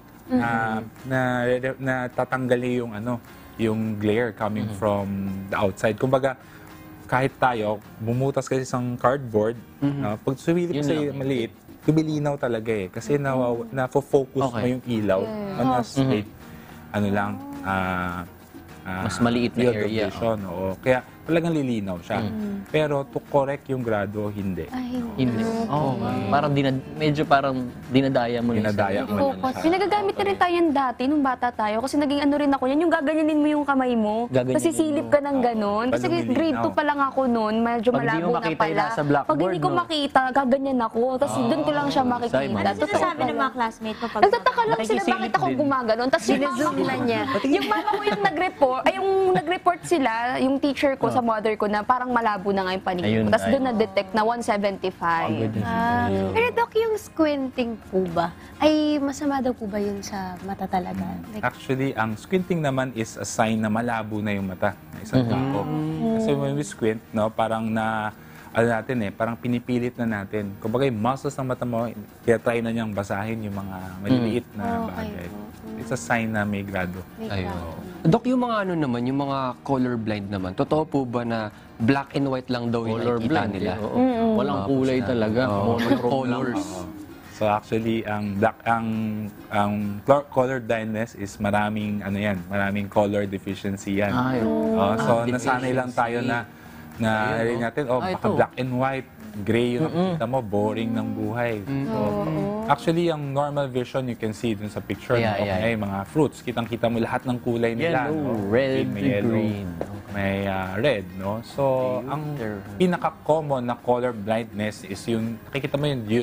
na tatanggalin yung glare coming from the outside. Kumbaga, kahit tayo, bumutas kasi isang cardboard, pag sumilip sa maliit, lumilinaw talaga eh. Kasi na-focus mo yung ilaw on a straight, mas maliit na area. Oo. Kaya talagang lilinaw siya. Pero to correct yung grado, hindi. Hindi. Parang medyo parang dinadaya mo Dinadaya mo lang siya. Pinagagamit na rin tayo yan dati, nung bata tayo. Kasi naging rin ako yan, yung gaganyanin mo yung kamay mo. Kasi silip ka ng ganon. Kasi grade 2 pa lang ako noon, medyo malabo na pala. Pag hindi ko makita, gaganyan ako. Tapos doon ko lang siya makikita. Ano sinasabi ng mga classmates mo? Nagtataka lang sila bakit ako gumaganon. Tapos yung mama ko niya. Yung mama ko yung nag-report sila, yung teacher ko sa mother ko na parang malabo na nga yung paningin ko. Tapos doon na-detect na 175. Pero Doc, yung squinting po ba, ay masama daw po ba yun sa mata talaga? Actually, ang squinting naman is a sign na malabo na yung mata ng isang tao. Kasi when we squint, parang parang pinipilit na natin. Kumbaga yung muscles ng mata mo, kaya try na niyang basahin yung mga maliliit na bagay. It's a sign na may grado. Dok, yung mga yung mga colorblind naman, totoo po ba na black and white lang daw yung nakikita nila? Walang kulay talaga. Colors. So actually, ang color blindness is maraming color deficiency yan. So nasanay lang tayo na rin natin, baka black and white, gray yung nakikita mo, boring ng buhay. So, actually, yung normal vision, you can see dun sa picture, mga fruits, kitang-kita mo lahat ng kulay nila. Red, may yellow, green. may red. So, ang pinaka-common na color blindness is yung, nakikita mo yung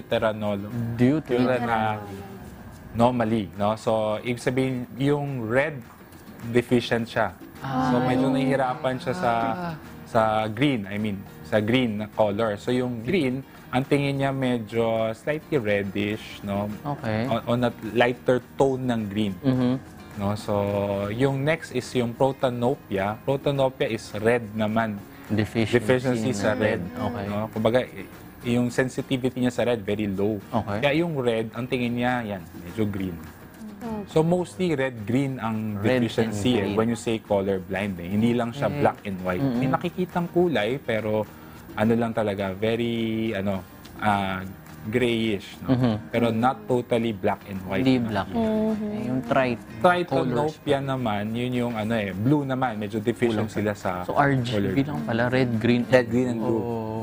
deuteranomaly. So, ibig sabihin, yung red deficient siya. So, medyo nahihirapan siya sa green, sa green na color. So yung green, ang tingin niya medyo slightly reddish, on a lighter tone ng green. So yung next is yung protanopia. Protanopia is red naman. Deficiency sa red. Kumbaga, yung sensitivity niya sa red, very low. Kaya yung red, ang tingin niya, medyo green. So mostly red-green ang deficiency when you say colorblind. Hindi lang siya black and white. May nakikitang kulay pero lang talaga, very grayish. Pero not totally black and white. Hindi black. Yung tritanopia naman, yun yung blue naman. Medyo deficient sila sa So RGB lang pala, red, green, and blue.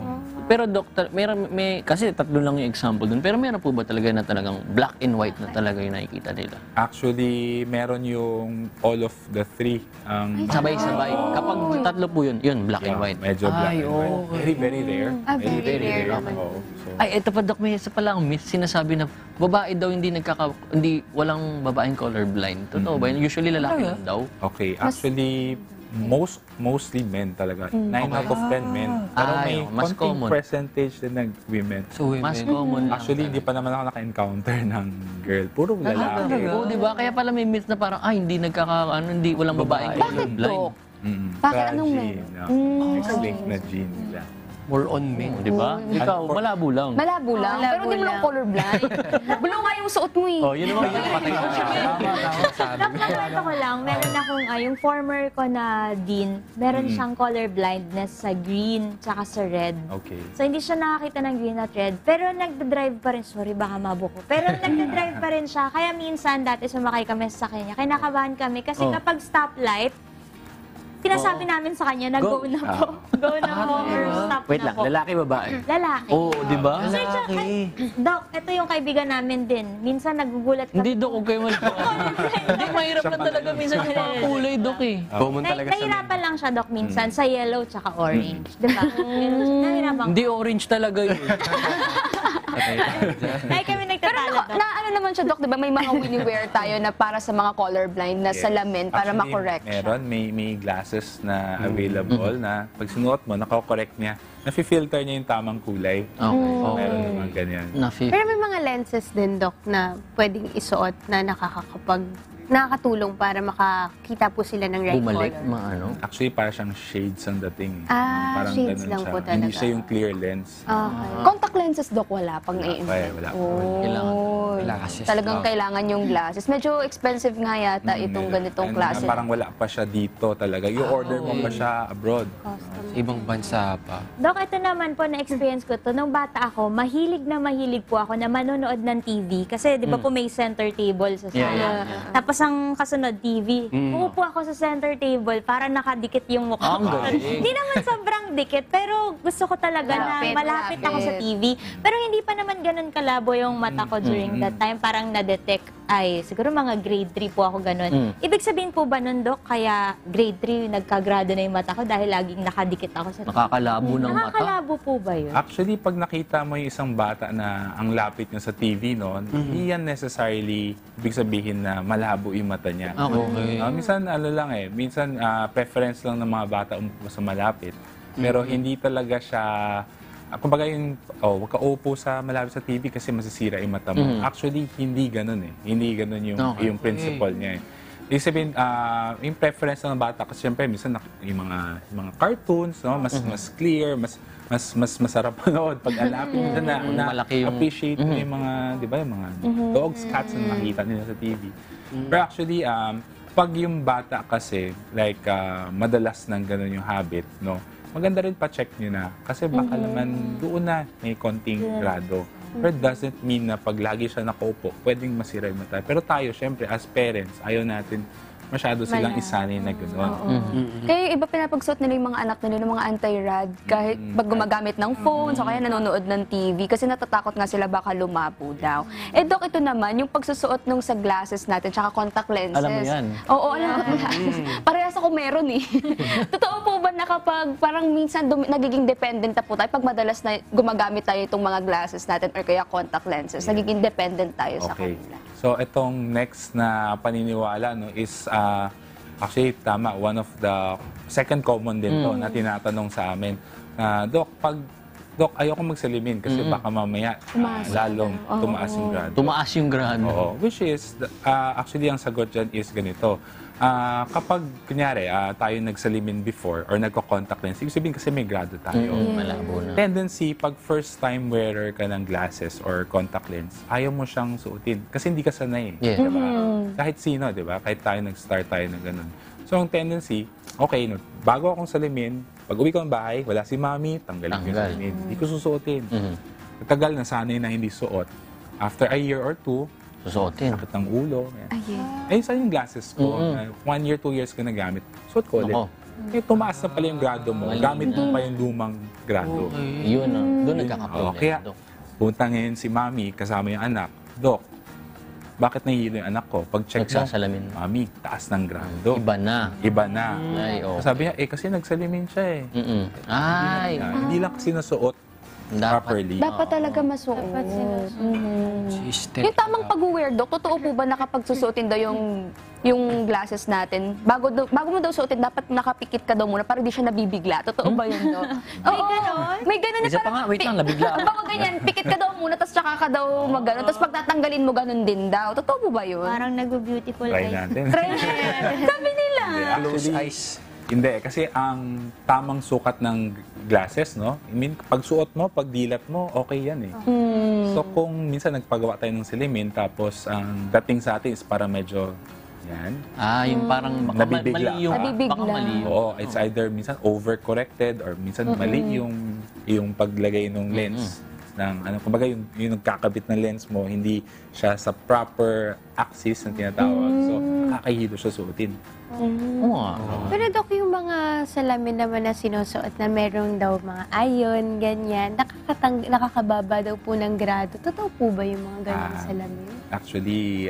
Pero doctor, kasi tatlo lang yung example dun. Pero meron po ba talaga na talagang black and white na talaga yung nakikita nila? Actually, meron yung all of the three. Sabay-sabay. Kapag tatlo po yun, black and white. Medyo black and white. Very, very rare. Very rare. Ay, ito pa, Doc, may isa pala ang myth. Sinasabi na babae daw walang babaeng colorblind. Totoo ba yun? Usually lalaki lang daw. Okay, actually, mostly men talaga. 9 out of 10 men. Pero may mas konting common percentage din nag-women. So, mas common. Actually, hindi pa naman ako naka-encounter ng girl. Puro lalaki. Oo, di ba? Kaya pala may myth na parang, walang babaeng colorblind. Bakit anong men? Extinct na gene nila. More on men. Di ba? Ikaw, malabo lang. Malabo lang. Pero hindi mo lang colorblind. Blue nga yung suot mo eh. Oh, yun naman yung patay ko siya. Nakwento ko lang, meron akong, yung former ko na dean, meron siyang color blindness sa green tsaka sa red. Okay. So hindi siya nakakita ng green at red, pero nagdadrive pa rin, sorry baka mabuko, pero nagdadrive pa rin siya. Kaya minsan dati sumakay kami sa kanya, kinakabahan kami kasi kapag stoplight, sinasabi namin sa kanya na go na po. Go na po or stop Wait na lang, po. lalaki babae? Lalaki. Oo, di ba? Doc, ito yung kaibigan namin din. Minsan nagugulat kami. Hindi, Doc, huwag kayo Hindi, mahirap na talaga minsan yung mga kulay, Doc eh. Nahirapan lang siya, Doc, minsan sa yellow tsaka orange. Di ba? Nahirapan ko. Hindi, orange talaga yun. Ay, kami nagtatalo, Doc. Ano naman siya, Doc, di ba may mga wini-wear tayo na para sa mga colorblind na salamin para Actually, makorrect siya? Meron, may glasses na available na pag sinuot mo, nakakorek niya. Nafi-filter niya yung tamang kulay. Okay. Meron naman ganyan. Pero may mga lenses din, Doc, na pwedeng isuot na nakakatulong para makakita po sila ng right Bumalik, color. Actually, para siyang shades ang dating. Ah, Parang shades ganun lang siya. po Hindi talaga. siya yung clear lens. Okay. Contact lenses, Doc, wala pang Wala. Talagang kailangan yung glasses. Medyo expensive nga yata itong ganitong klase. Parang wala pa siya dito talaga. You order mo pa siya abroad. Ibang bansa pa. Doc, ito naman po na-experience ko to. Nung bata ako, mahilig po ako na manonood ng TV. Kasi di ba po may center table sa sala. Tapos ang kasunod, TV. Uupo ako sa center table para nakadikit yung mukha ko. Hindi naman sobrang dikit, pero gusto ko talaga na malapit ako sa TV. Pero hindi pa naman ganun kalabo yung mata ko during that time. Parang na-detect siguro mga grade 3 po ako ganun. Ibig sabihin po ba nun, Doc, kaya grade 3 nagkagrado na yung mata ko dahil laging nakadikit ako sa TV? Nakakalabo ng mata? Nakakalabo po ba yun? Actually, pag nakita mo yung isang bata na ang lapit niya sa TV noon, hindi yan necessarily ibig sabihin na malabo yung mata niya. Okay. Minsan preference lang ng mga bata umupo sa malapit. Pero hindi talaga siya kumbaga huwag ka upo sa malapit sa TV kasi masisira yung mata mo. Actually, hindi ganun eh. Hindi ganun yung principle niya eh. Ibig sabihin, yung preference ng bata kasi siyempre minsan yung mga cartoons, no, mas clear, mas masarap manood pag alapin nila na appreciate mo yung mga, di ba, yung mga dogs, cats na nakita nila sa TV. Pero actually, pag yung bata kasi, like, madalas nang ganun yung habit, no, maganda rin pa-check nyo na. Kasi baka naman doon na may konting grado. Pero it doesn't mean na pag lagi siya nakaupo, pwedeng masira yung mata. Pero tayo, syempre, as parents, ayaw natin masyado silang isanay na gano'n. Kaya yung iba pinapagsuot nila yung mga anak nila ng mga anti-rad kahit pag gumagamit ng phone o kaya nanonood ng TV kasi natatakot nga sila baka lumapo daw. Doc, ito naman, yung pagsusuot nung sa glasses natin tsaka contact lenses. Alam mo yan? Oo, alam ko yan. Parehas ako meron eh. Totoo po ba na kapag parang minsan nagiging dependent na po tayo pag madalas na gumagamit tayo itong mga glasses natin or kaya contact lenses, nagiging dependent tayo sa kanila? So, itong next na paniniwala is actually, tama, one of the second common din to na tinatanong sa amin. Doc, ayoko magsalimin kasi baka mamaya lalong tumaas yung grado. Tumaas yung grado. Oo, which is, actually, ang sagot dyan is ganito. Kapag, kunyari, tayo nagsalimin before or nagko-contact lens, ibig sabihin kasi may grado tayo. Malabo na. Tendency, pag first time wearer ka ng glasses or contact lens, ayaw mo siyang suotin kasi hindi ka sanay. Diba? Kahit sino, diba? Kahit tayo nag-start tayo ng ganun. So, ang tendency, okay, bago akong salimin, pag uwi ko ng bahay, wala si mami, tanggalin ko yung salimin. Hindi ko susuotin. Tagal na sanay na hindi suot. After a year or two, susuotin. Sakit ng ulo. Saan yung glasses ko? 1 year, 2 years ko nagamit. Suot ko ulit. tumaas na pala yung grado mo, gamit mo pa yung lumang grado. Yun, doon nagkakaproblema. Kaya punta ngayon si Mami kasama yung anak, Dok, bakit nahihilo yung anak ko? Pag-check mo, Mami, taas ng grado. Iba na. Ay, Sabi niya, kasi nagsalimin siya eh. Hindi lang kasi nasuot properly. Dapat talaga masuot. Yung tamang pag-wear, Dok, totoo po ba na kapag susuotin daw yung glasses natin, bago mo daw suotin, dapat nakapikit ka daw muna para di siya nabibigla. Totoo ba yun, Dok? May ganon? May ganon na Isa pa nga, wait lang, nabigla. Bago ganyan, pikit ka daw muna, tapos tsaka ka daw mag-ganon. Tapos pag tatanggalin mo, ganon din daw. Totoo po ba yun? Parang nag-beautiful Try eyes. natin. Sabi nila. Close eyes. Hindi, kasi ang tamang sukat ng glasses, no? I mean, pag suot mo, pag dilat mo, okay yan eh. So kung minsan nagpagawa tayo ng silimin, tapos ang dating sa atin is para medyo yan. Yung parang nabibigla mali yung, baka mali yung. Oo, it's either minsan overcorrected or minsan mali yung paglagay ng lens. Kumbaga yung nagkakabit ng lens mo, hindi siya sa proper axis na tinatawag. So, kakahilo siya suotin. Pero Dok, yung mga salamin naman na sinusuot na meron daw mga iron, ganyan, nakakababa daw po ng grado. Totoo po ba yung mga ganyan salamin? Actually,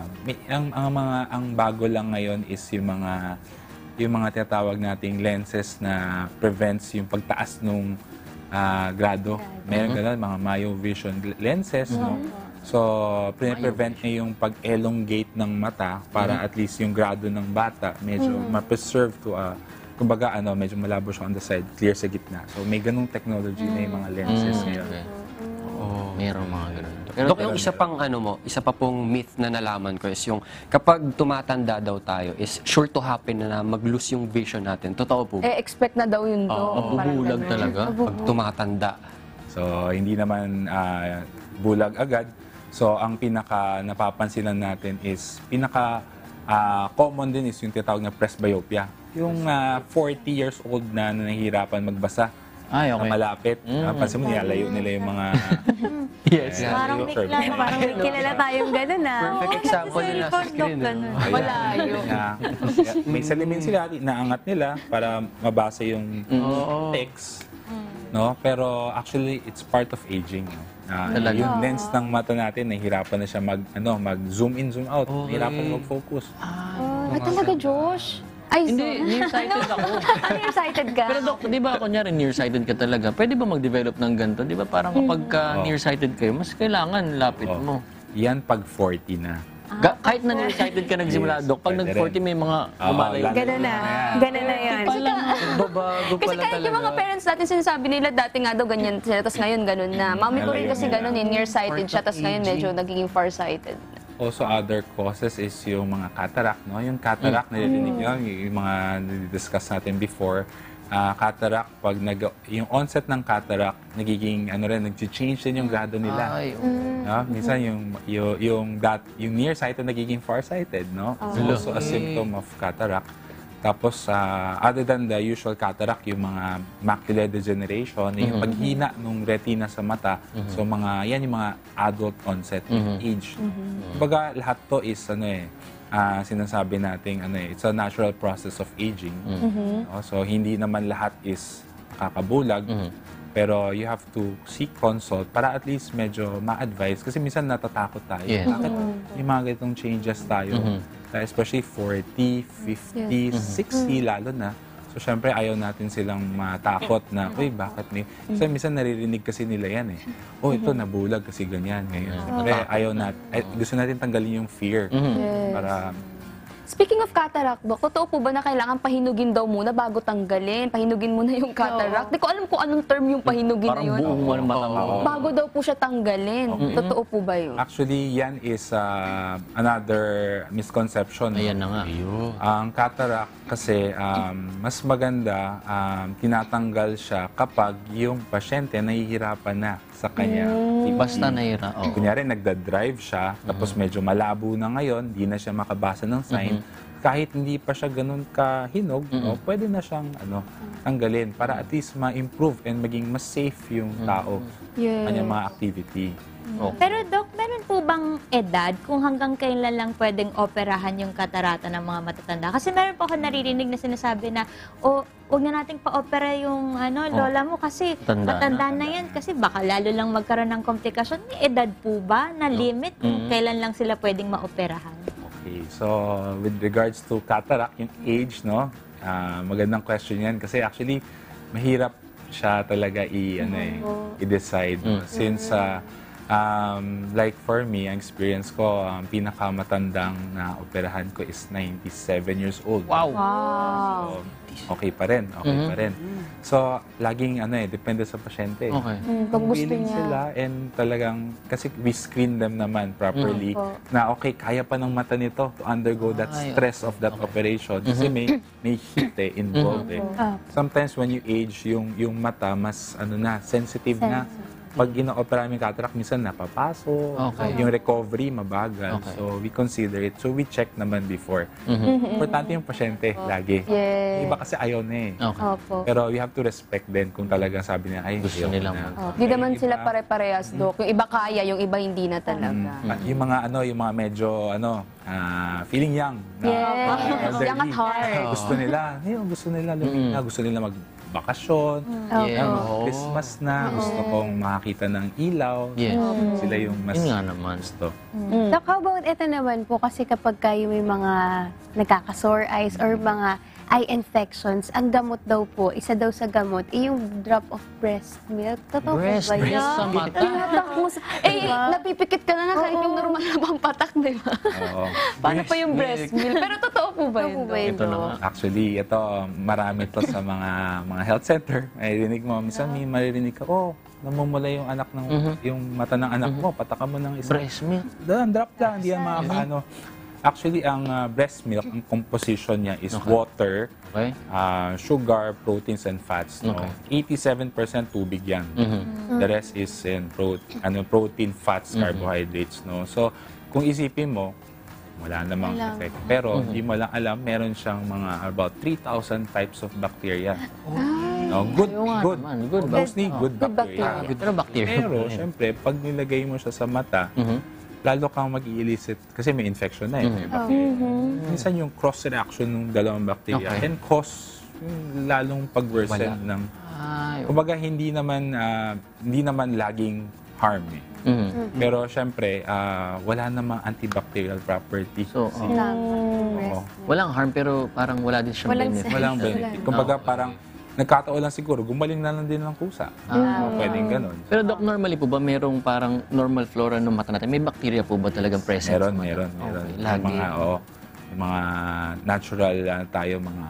ang bago lang ngayon is yung mga tinatawag nating lenses na prevents yung pagtaas nung grado. Meron ganun, mga myovision lenses, no? So, prevent niya yung pag-elongate ng mata para at least yung grado ng bata medyo ma-preserve to kumbaga medyo malabo siya on the side, clear sa gitna. So, may ganung technology na yung mga lenses ngayon. Meron mga ganun. Dok, yung isa pa pong myth na nalaman ko is yung kapag tumatanda daw tayo is sure to happen na mag-lose yung vision natin. Totoo po? Expect na daw yun, Dok. Bubulag talaga. Pag tumatanda. So, hindi naman bulag agad. So, ang pinaka napapansinan natin is common din is yung tinatawag na presbyopia. Yung 40 years old na nahihirapan magbasa. Okay. Na malapit. Pansin mo, nilalayo nila yung mga... Yes. Parang may kilala tayong gano'n Perfect example nila sa screen. Malayo. May salamin sila, inaangat nila para mabasa yung text. No? Pero actually, it's part of aging. Yung lens ng mata natin, nahihirapan na siya mag-zoom in, zoom out. Nahihirapan mag-focus. Ay, talaga, Josh? Ay, hindi, nearsighted ako. Nearsighted ka? Pero Dok, di ba kunyari nearsighted ka talaga, pwede ba mag-develop ng ganito? Di ba parang kapag nearsighted kayo, mas kailangan lapit mo. Yan pag 40 na. Kahit na nearsighted ka nagsimula, Dok, pag nag-40 may mga lumalayo. Ganun na. Ganun na yan. Babago Kasi kahit yung mga parents natin sinasabi nila, dati nga daw ganyan sila, tapos ngayon ganun na. Mami ko rin kasi ganun nearsighted siya, tapos ngayon medyo nagiging farsighted. Also, other causes is yung mga cataract, no? Yung cataract, narinig nyo, yung mga discuss natin before, cataract, yung onset ng cataract, nagiging, nag-change din yung grado nila. No? Minsan, yung nearsighted nagiging farsighted, no? It's also a symptom of cataract. Tapos, other than the usual cataract, yung mga macular degeneration, yung paghina ng retina sa mata, so yan yung mga adult onset age. Kumbaga, lahat to is, sinasabi nating, it's a natural process of aging. So, hindi naman lahat is kakabulag, pero you have to seek consult para at least medyo ma-advise. Kasi minsan natatakot tayo. Bakit yung mga ganitong changes tayo? Especially 40, 50, 60 lalo na. So, syempre, ayaw natin silang matakot na, bakit may... So, minsan naririnig kasi nila yan eh. Ito, nabulag kasi ganyan ngayon. Siyempre, gusto natin tanggalin yung fear. Para... Speaking of cataract, Dok, totoo po ba na kailangan pahinugin daw muna bago tanggalin? Pahinugin muna yung cataract? Di ko alam kung anong term yung pahinugin na yun. Parang buong mata mo. Bago daw po siya tanggalin. Totoo po ba yun? Actually, yan is another misconception. Ayan na nga. Ang cataract kasi mas maganda tinatanggal siya kapag yung pasyente nahihirapan na sa kanya. Basta nahira. Kunyari, nagda-drive siya, tapos medyo malabo na ngayon, di na siya makabasa ng sign. Kahit hindi pa siya ganun kahinog, pwede na siyang tanggalin para at least ma-improve and maging mas safe yung tao kanyang mga activity. Okay. Pero Doc, meron po bang edad kung hanggang kailan lang pwedeng operahan yung katarata ng mga matatanda? Kasi meron po ako naririnig na sinasabi na, huwag na nating pa-opera yung lola mo kasi matanda na yan. Kasi baka lalo lang magkaroon ng komplikasyon. May edad po ba na limit kung kailan lang sila pwedeng maoperahan? Okay, so with regards to cataract, yung age, no? Magandang question yan kasi actually mahirap siya talaga i-decide. Since like for me, ang experience ko, ang pinakamatandang na operahan ko is 97 years old. Wow! So, okay pa rin. So, laging depende sa pasyente. Okay. Kung gusto Willing niya. sila and talagang, kasi we screen them naman properly na okay, kaya pa ng mata nito to undergo that stress of that operation. Kasi may heat involved. Sometimes when you age, yung mata mas sensitive na. Pag ina-opera yung cataract, minsan napapaso. Yung recovery, mabagal. So, we consider it. So, we check naman before. Importante yung pasyente, lagi. Iba kasi ayaw na Pero we have to respect din kung talagang sabi niya, ay, gusto nila. Hindi naman sila pare-parehas, Doc. Yung iba kaya, yung iba hindi na talaga. Yung mga medyo, feeling young. Young at heart. Gusto nila lumina, gusto nila magbakasyon, Christmas na, gusto kong makakita ng ilaw. Sila yung mas gusto. Doc, how about ito naman po, kasi kapag kayo may mga nagkaka-sore eyes or mga eye infections, ang gamot daw po, isa daw sa gamot, yung drop of breast milk. Totoo po ba yun? Breast sa mata? Napipikit ka na kahit yung normal na pampatak, di ba? Paano pa yung breast milk? Pero totoo po ba yun? Ito na. Actually, ito, marami to sa mga health center. Maririnig mo, minsan may maririnig ka, namumula yung anak ng, yung mata ng anak mo, pataka mo ng isang breast milk. Drop lang, hindi yan makakaano. Actually, ang breast milk, ang composition niya is water, sugar, proteins, and fats. No? 87% tubig yan. The rest is in protein, fats, carbohydrates. No? So, kung isipin mo, wala namang effect. Pero, hindi mo lang alam, meron siyang mga about 3,000 types of bacteria. No, good. Mostly good bacteria. Pero, syempre, pag nilagay mo siya sa mata, lalo kang mag-i-elicit kasi may infection na may bacteria. Minsan yung cross-reaction ng dalawang bacteria can cause lalong pag-worsen ng... Kumbaga, hindi naman laging harm Pero syempre, wala namang antibacterial property. So, walang harm pero parang wala din siyang benefit. Walang benefit. Kumbaga, parang nagkataon lang siguro, gumaling na lang din ng kusa. Pwedeng ganun. Pero Doc, normally po ba merong parang normal flora ng mata natin? May bacteria po ba talagang present? Meron. Lagi. Yung mga natural tayo, mga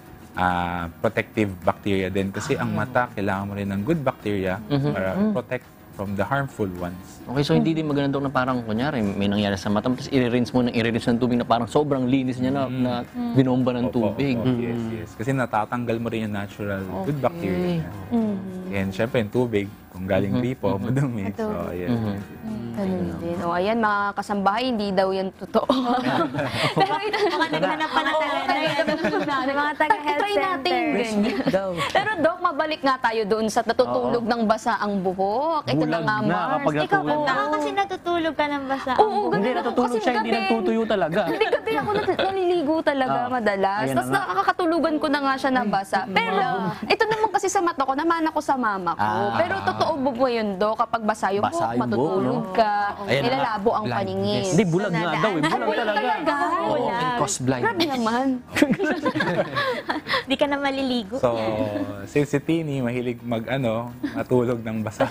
protective bacteria din. Kasi ang mata, kailangan mo rin ng good bacteria para protect from the harmful ones. Okay, so hindi din maganda na parang, kunyari, may nangyari sa mata, tapos i-rinse ng tubig na parang sobrang linis niya na binomba ng tubig. Yes. Kasi natatanggal mo rin yung natural good bacteria. And syempre, yung tubig, kung galing gripo, madumi. So, ayan. Ganun din. Ayan, mga kasambahay, hindi daw yan totoo. Pero ito, mga naghanap pa na talaga mga taga-health center. Pero Doc, mabalik nga tayo doon sa natutulog ng basa ang buhok. Ito na nga, Mars. Ikaw po, kasi natutulog ka ng basa ang buhok. Hindi natutulog siya, hindi nagtutuyo talaga. Hindi, gabi ako naliligo talaga madalas. Tapos nakakatulugan ko na nga siya na basa. Pero ito naman kasi sa mata ko, naman ako sa mama ko. Pero totoo ba yun, Doc, kapag basa yung buhok, matutulog ka, nilalabo ang paningin. Hindi, bulag nga daw. Bulag talaga. Bulag. Cause blind. Grabe naman. Hindi ka na maliligo. So, si Tini, mahilig matulog ng basa.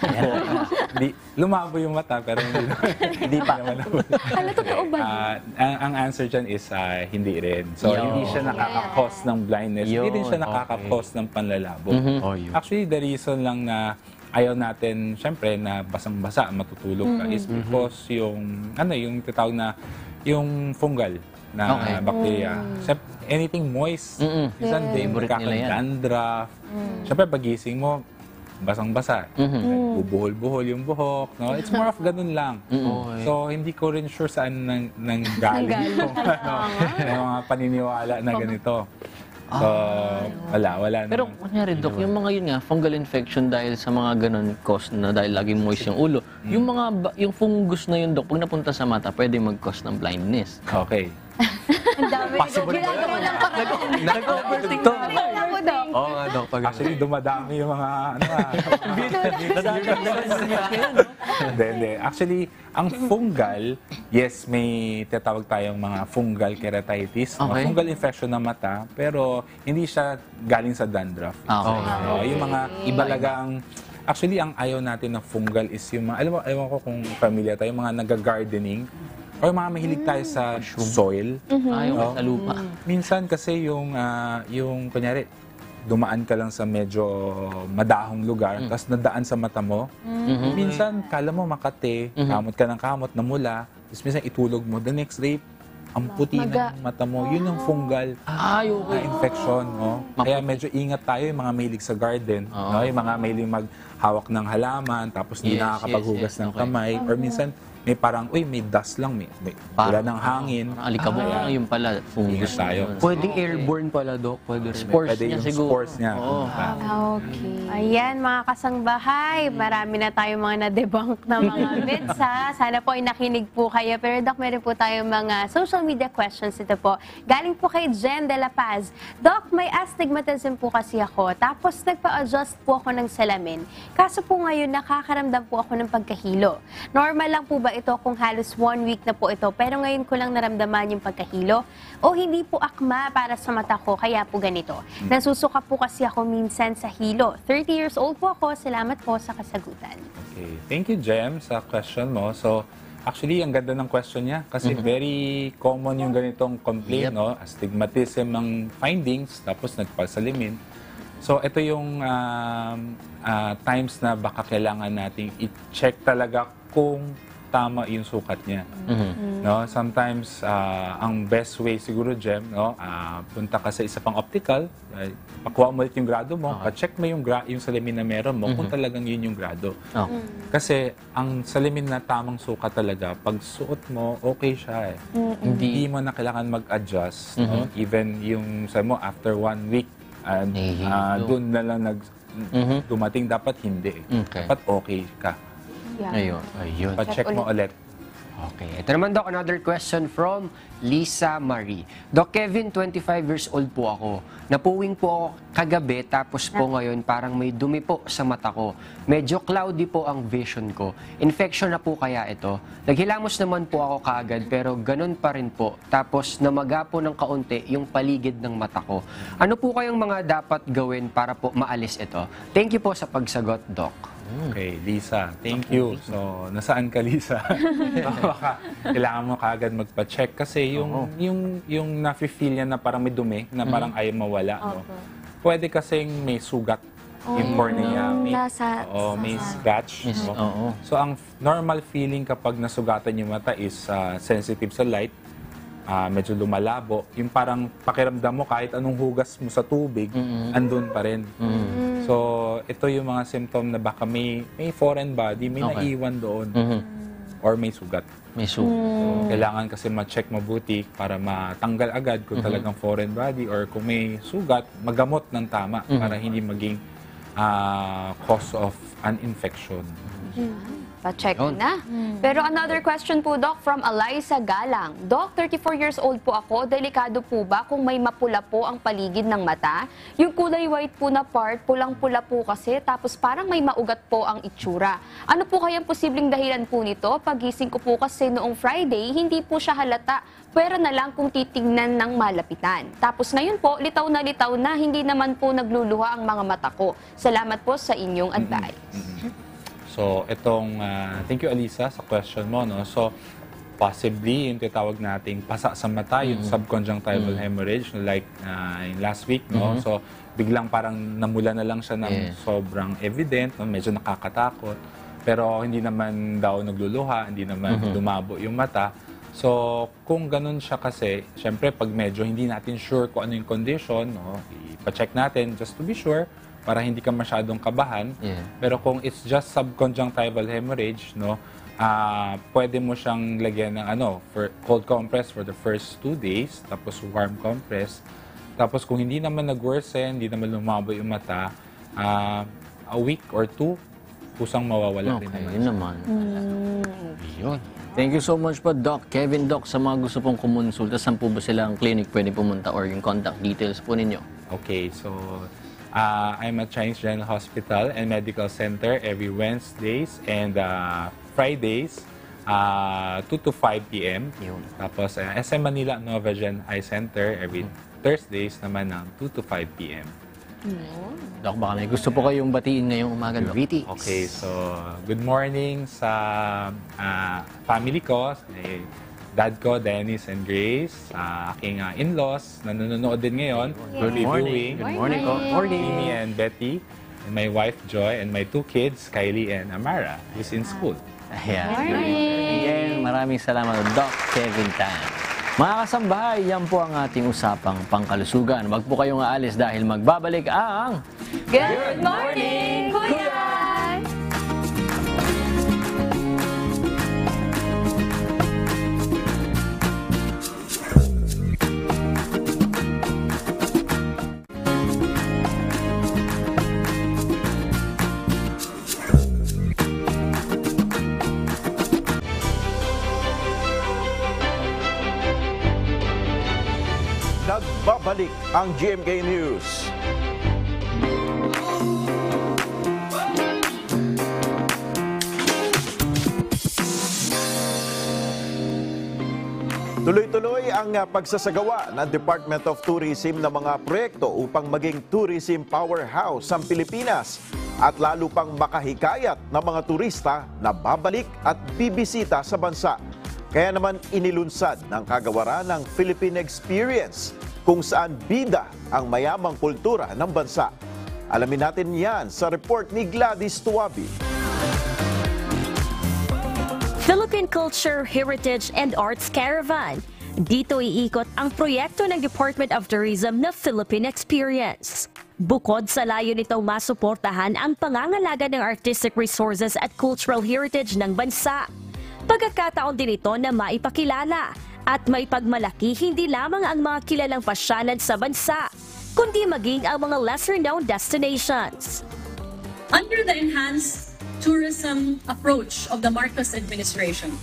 Lumabo yung mata, pero hindi pa. Ano, totoo ba? Ang answer dyan is hindi rin. So, hindi siya nakaka-cause ng blindness. Hindi rin siya nakaka-cause ng panlalabo. Actually, the reason lang na ayaw natin, syempre, na basang-basa, matutulog ka, is because yung titawag na, yung fungal na bacteria. Anything moist, minsan din, magkakadandruff. Syempre, pagising mo, basang-basa. Bubuhol-buhol yung buhok. No? It's more of ganun lang. So, hindi ko rin sure saan nang galing yung mga paniniwala na ganito. So, wala Pero kunyari, Dok, yung mga yun nga, fungal infection dahil sa mga ganun cause na dahil laging moist yung ulo, yung fungus na yun, Dok, pag napunta sa mata, pwede mag-cause ng blindness. Okay. Ang dami. Ginagawa lang para. Nag-overthink ako, Dok. Oo nga, Dok. Actually, dumadami yung mga Hindi. Actually, ang fungal, yes, may tinatawag tayong mga fungal keratitis, Okay. fungal infection ng mata, pero hindi siya galing sa dandruff. Okay. Yung mga ibalagang, actually, ang ayaw natin ng fungal is yung mga, alam ko kung familiar tayo, yung mga nag-gardening, o yung mga mahilig tayo sa soil. Yung sa lupa. Minsan kasi yung kunyari, dumaan ka lang sa medyo madahong lugar, tapos nadaan sa mata mo. Minsan, kala mo makate, kamot ka ng kamot, namula, tapos minsan itulog mo. The next day, ang puti ng mata mo, yun yung fungal na infection. No? Kaya medyo ingat tayo yung mga mahilig sa garden, no? Yung mga mahilig maghawak ng halaman, tapos hindi nakakapaghugas ng kamay, or minsan, may parang, may dust lang, may wala ng hangin. Alikabok lang yung pala, fungus tayo. Pwedeng airborne pala, Doc. Pwede yung spores niya. Okay. Ayan, mga kasangbahay, marami na tayong mga na-debunk na mga myths, ha? Sana po ay nakinig po kayo. Pero Doc, meron po tayong mga social media questions ito po. Galing po kay Jen de la Paz. Doc, may astigmatism po kasi ako. Tapos nagpa-adjust po ako ng salamin. Kaso po ngayon, nakakaramdam po ako ng pagkahilo. Normal lang po ba ito kung halos 1 week na po ito, pero ngayon ko lang naramdaman yung pagkahilo? O hindi po akma para sa mata ko, kaya po ganito? Nasusuka po kasi ako minsan sa hilo. 30 years old po ako. Salamat po sa kasagutan. Okay. Thank you, Jem, sa question mo. So, actually, ang ganda ng question niya kasi very common yung ganitong complaint, no? Astigmatism ng findings, tapos nagpasalimin. So, ito yung times na baka kailangan nating i-check talaga kung tama yung sukat niya. No, sometimes ang best way siguro, Jem, no, punta ka sa isa pang optical, pakuha mo ulit yung grado mo, pa-check mo yung salamin na meron mo kung talagang yun yung grado. Kasi ang salamin na tamang sukat talaga, pag suot mo, okay siya. Hindi mo na kailangan mag-adjust. No? Even yung sa mo after 1 week, doon na lang dumating, dapat hindi. Dapat okay ka. Ayun. Pa-check mo ulit. Okay. Ito naman, Doc, another question from Lisa Marie. Doc Kevin, 25 years old po ako. Napuwing po ako kagabi, tapos po ngayon parang may dumi po sa mata ko. Medyo cloudy po ang vision ko. Infection na po kaya ito? Naghilamos naman po ako kaagad, pero ganun pa rin po. Tapos namaga po ng kaunti yung paligid ng mata ko. Ano po kayong mga dapat gawin para po maalis ito? Thank you po sa pagsagot, Doc. Okay, Lisa, thank you. So, nasaan ka, Lisa? Baka kailangan mo kaagad magpa-check kasi yung nafe-feel niya na parang may dumi, na parang ayaw mawala. No? Pwede kasing may sugat yung cornea, may scratch. No? So, ang normal feeling kapag nasugatan yung mata is sensitive sa light, medyo lumalabo. Yung parang pakiramdam mo kahit anong hugas mo sa tubig, andun pa rin. So, ito yung mga symptom na baka may foreign body, may naiwan doon. Or may sugat. So, kailangan kasi ma-check mabuti para matanggal agad kung talagang foreign body, or kung may sugat, magamot ng tama para hindi maging cause of an infection. Pa-check na. Pero another question po, Doc, from Eliza Galang. Doc, 34 years old po ako. Delikado po ba kung may mapula po ang paligid ng mata? Yung kulay white po na part, pulang-pula po kasi, tapos parang may maugat po ang itsura. Ano po kayang posibleng dahilan po nito? Pagising ko po kasi noong Friday, hindi po siya halata. Pwera na lang kung titingnan ng malapitan. Tapos ngayon po, litaw na, hindi naman po nagluluha ang mga mata ko. Salamat po sa inyong advice. So, thank you, Alisa, sa question mo. No? So, possibly, yung tinatawag nating pasa sa mata, yung subconjunctival hemorrhage, like last week. No? So, biglang parang namula na lang siya ng sobrang evident, no? Medyo nakakatakot. Pero hindi naman daw nagluluha, hindi naman lumabo yung mata. So, kung ganun siya kasi, syempre, pag medyo hindi natin sure kung ano yung condition, no? Ipa-check natin just to be sure, para hindi ka masyadong kabahan. Pero kung it's just subconjunctival hemorrhage, no, pwede mo siyang lagyan ng cold compress for the first 2 days, tapos warm compress. Tapos kung hindi naman nag-worsen, hindi naman lumabo yung mata, a week or 2, kusang mawawala rin naman. Yun naman. Yun. Thank you so much po, Doc. Kevin, Doc, sa mga gusto pong kumonsulta, saan po ba silang clinic pwede pumunta or yung contact details po ninyo? Okay, so I'm at Chinese General Hospital and Medical Center every Wednesdays and Fridays, 2 to 5 p.m. Tapos SM Manila Nova Gen Eye Center every Thursdays naman ng 2 to 5 p.m. Doc, baka may gusto po kayong batiin ngayong umaga, Doc. Okay, so good morning sa family ko, dad ko, Dennis and Grace, aking in-laws, na nanonood din ngayon. Good morning. Good morning ko. Amy and Betty, and my wife Joy, and my 2 kids, Kylie and Amara, who's in school. Ayan. Again, maraming salamat, Doc Kevin Tan. Mga kasambahay, yan po ang ating usapang pangkalusugan. Huwag po kayong aalis dahil magbabalik ang Good Morning, Kuya! Nagbabalik ang GMK News. Tuloy-tuloy ang pagsasagawa ng Department of Tourism ng mga proyekto upang maging tourism powerhouse ang Pilipinas at lalo pang makahikayat ng mga turista na babalik at bibisita sa bansa. Kaya naman inilunsad ng kagawaran ng Philippine Experience kung saan bida ang mayamang kultura ng bansa. Alamin natin yan sa report ni Gladys Tuabi. Philippine Culture, Heritage and Arts Caravan. Dito iikot ang proyekto ng Department of Tourism na Philippine Experience. Bukod sa layo nitong masuportahan ang pangangalaga ng artistic resources at cultural heritage ng bansa. Pagkakataon din ito na maipakilala at may pagmalaki hindi lamang ang mga kilalang pasyalan sa bansa, kundi maging ang mga lesser-known destinations. Under the enhanced tourism approach of the Marcos administration,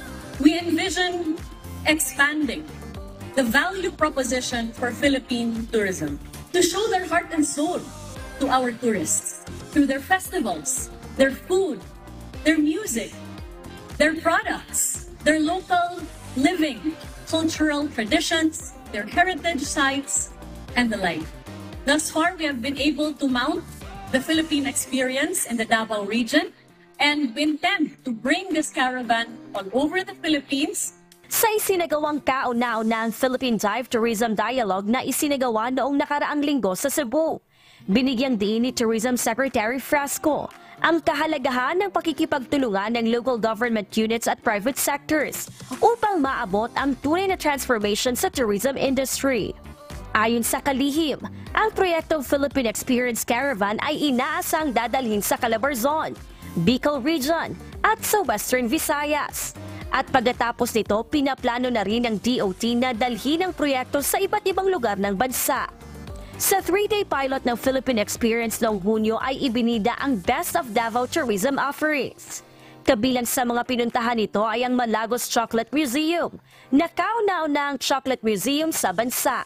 we envision expanding the value proposition for Philippine tourism to show their heart and soul to our tourists through their festivals, their food, their music, their products, their local living, cultural traditions, their heritage sites, and the like. Thus far, we have been able to mount the Philippine Experience in the Davao region, and we intend to bring this caravan all over the Philippines. Sa isinagawang kauna-unang Philippine Dive Tourism Dialogue na isinagawa noong nakaraang linggo sa Cebu, binigyang diin ni Tourism Secretary Frasco ang kahalagahan ng pakikipagtulungan ng local government units at private sectors upang maabot ang tunay na transformation sa tourism industry. Ayon sa kalihim, ang proyektong Philippine Experience Caravan ay inaasang dadalhin sa Calabarzon, Bicol Region at sa Western Visayas. At pagkatapos nito, pinaplano na rin ng DOT na dalhin ang proyekto sa iba't ibang lugar ng bansa. Sa 3-day pilot ng Philippine Experience noong Hunyo ay ibinida ang Best of Davao Tourism Offerings. Kabilang sa mga pinuntahan nito ay ang Malagos Chocolate Museum, na kauna-unang chocolate museum sa bansa.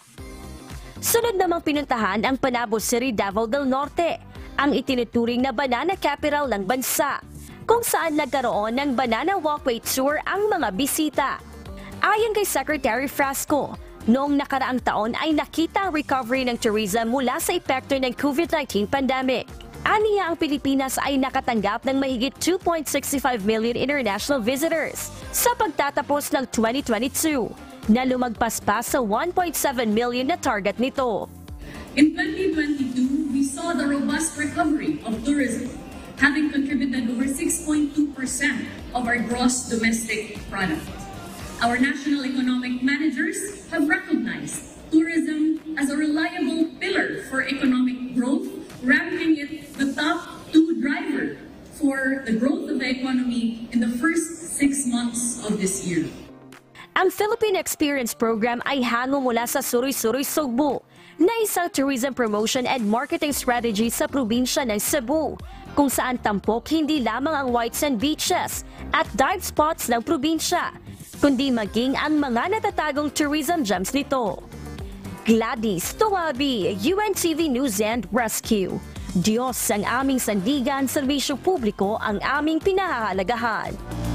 Sunod namang pinuntahan ang Panabo City, Davao del Norte, ang itinuturing na banana capital ng bansa, kung saan nagkaroon ng Banana Walkway Tour ang mga bisita. Ayon kay Secretary Frasco, noong nakaraang taon ay nakita ang recovery ng tourism mula sa epekto ng COVID-19 pandemic. Aniya ang Pilipinas ay nakatanggap ng mahigit 2.65 million international visitors sa pagtatapos ng 2022, na lumagpas pa sa 1.7 million na target nito. In 2022, we saw the robust recovery of tourism, having contributed over 6.2% of our gross domestic product. Our national economic managers have recognized tourism as a reliable pillar for economic growth, ranking it the top 2 driver for the growth of the economy in the first 6 months of this year. Ang Philippine Experience Program ay hango mula sa Suri-Suri, Sugbo, na isang tourism promotion and marketing strategy sa probinsya ng Cebu, kung saan tampok hindi lamang ang white sand beaches at dive spots ng probinsya, kundi maging ang mga natatagong tourism gems nito. Gladys Tuwabi, UNTV News and Rescue. Diyos ang aming sandigan, serbisyo publiko ang aming pinahahalagahan.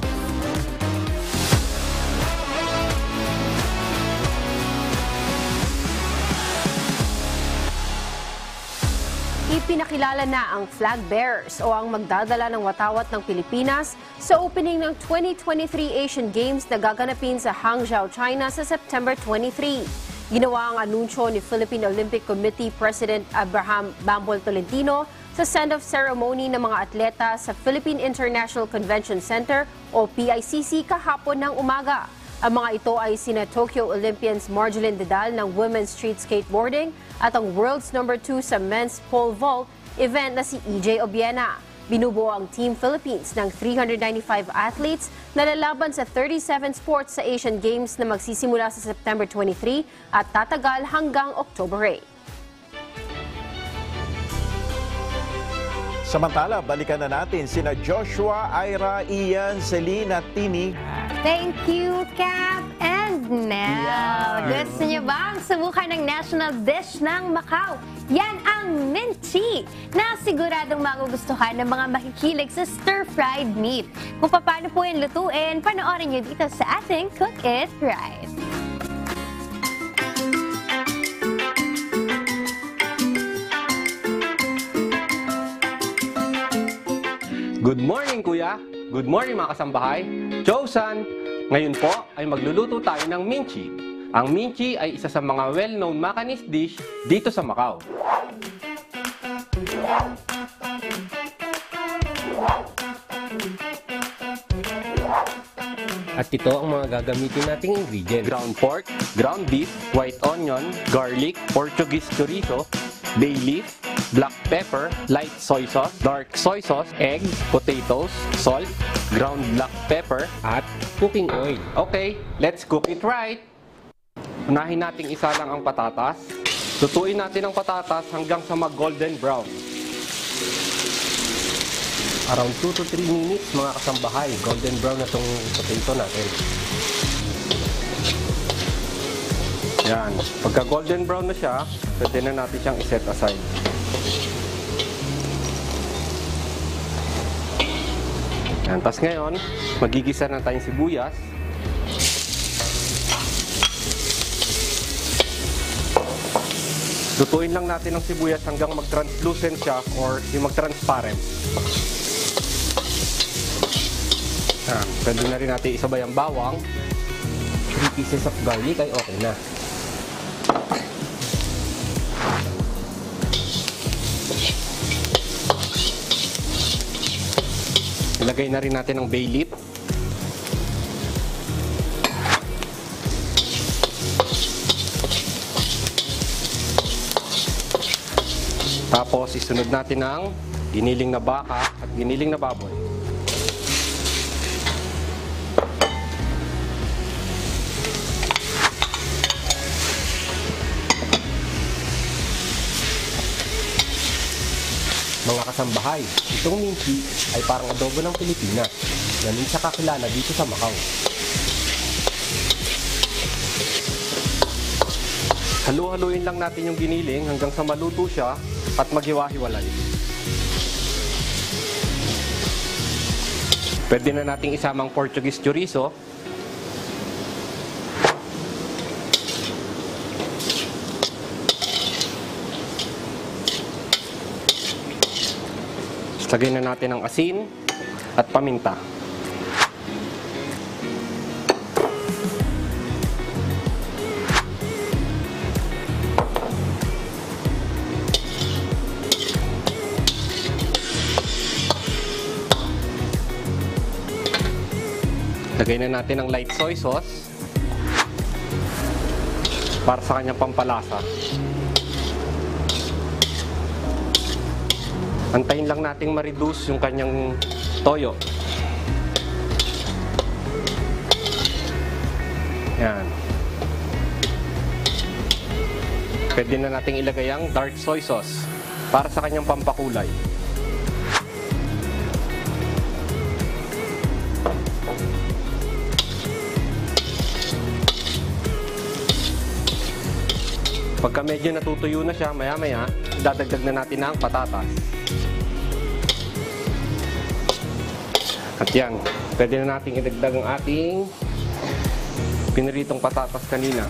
Ipinakilala na ang flag bearers o ang magdadala ng watawat ng Pilipinas sa opening ng 2023 Asian Games na gaganapin sa Hangzhou, China sa September 23. Ginawa ang anunsyo ni Philippine Olympic Committee President Abraham Bambol Tolentino sa send-off ceremony ng mga atleta sa Philippine International Convention Center o PICC kahapon ng umaga. Ang mga ito ay sina Tokyo Olympians Marjeline Dedal ng Women's Street Skateboarding at ang World's No. 2 sa Men's Pole Vault event na si EJ Obiena. Binubuo ang Team Philippines ng 395 athletes na lalaban sa 37 sports sa Asian Games na magsisimula sa September 23 at tatagal hanggang October 8. Samantala, balikan na natin sina Joshua, Ira, Ian, Celine at Tini. Thank you, Cap and Nel. Gusto niyo ba ang subukan ng national dish ng Macau? Yan ang minchi na siguradong magugustuhan ng mga makikilig sa stir-fried meat. Kung paano po yan lutuin, panoorin niyo dito sa ating Cook It Right. Good morning, Kuya! Good morning, mga kasambahay! Chosan! Ngayon po ay magluluto tayo ng minchi. Ang minchi ay isa sa mga well-known Macanese dish dito sa Macau. At ito ang mga gagamitin nating ingredients. Ground pork, ground beef, white onion, garlic, Portuguese chorizo, bay leaf, black pepper, light soy sauce, dark soy sauce, egg, potatoes, salt, ground black pepper, at cooking oil. Okay, let's cook it right! Unahin nating isa lang ang patatas. Lutuin natin ang patatas hanggang sa mag-golden brown. Around 2 to 3 minutes, mga kasambahay. Golden brown na itong potato natin. Yan. Pagka golden brown na siya, pwede na natin siyang iset aside. Yan. Tapos ngayon, magigisa na tayong sibuyas. Lutuin lang natin ang sibuyas hanggang mag-translucent siya or yung mag-transparent. Yan. Pwede na rin natin isabay ang bawang. 3 pieces of garlic ay okay na. Ilagay na rin natin ang bay leaf. Tapos isunod natin ang giniling na baka at giniling na baboy. Mga kasambahay, itong minchi ay parang adobo ng Pilipinas na minsan kakilala dito sa Macau. Halu-haluin lang natin yung giniling hanggang sa maluto siya at maghiwa-hiwalay. Pwede na nating isamang Portuguese chorizo. Lagay na natin ang asin at paminta. Lagay na natin ang light soy sauce para sa kanyang pampalasa. Antayin lang nating ma-reduce yung kanyang toyo. Yan. Pwede na nating ilagay ang dark soy sauce para sa kanyang pampakulay. Pagka medyo natutuyo na siya, maya-maya, dadagdag na natin ang patatas. At yan, pwede na nating idagdag ang ating piniritong patatas kanina.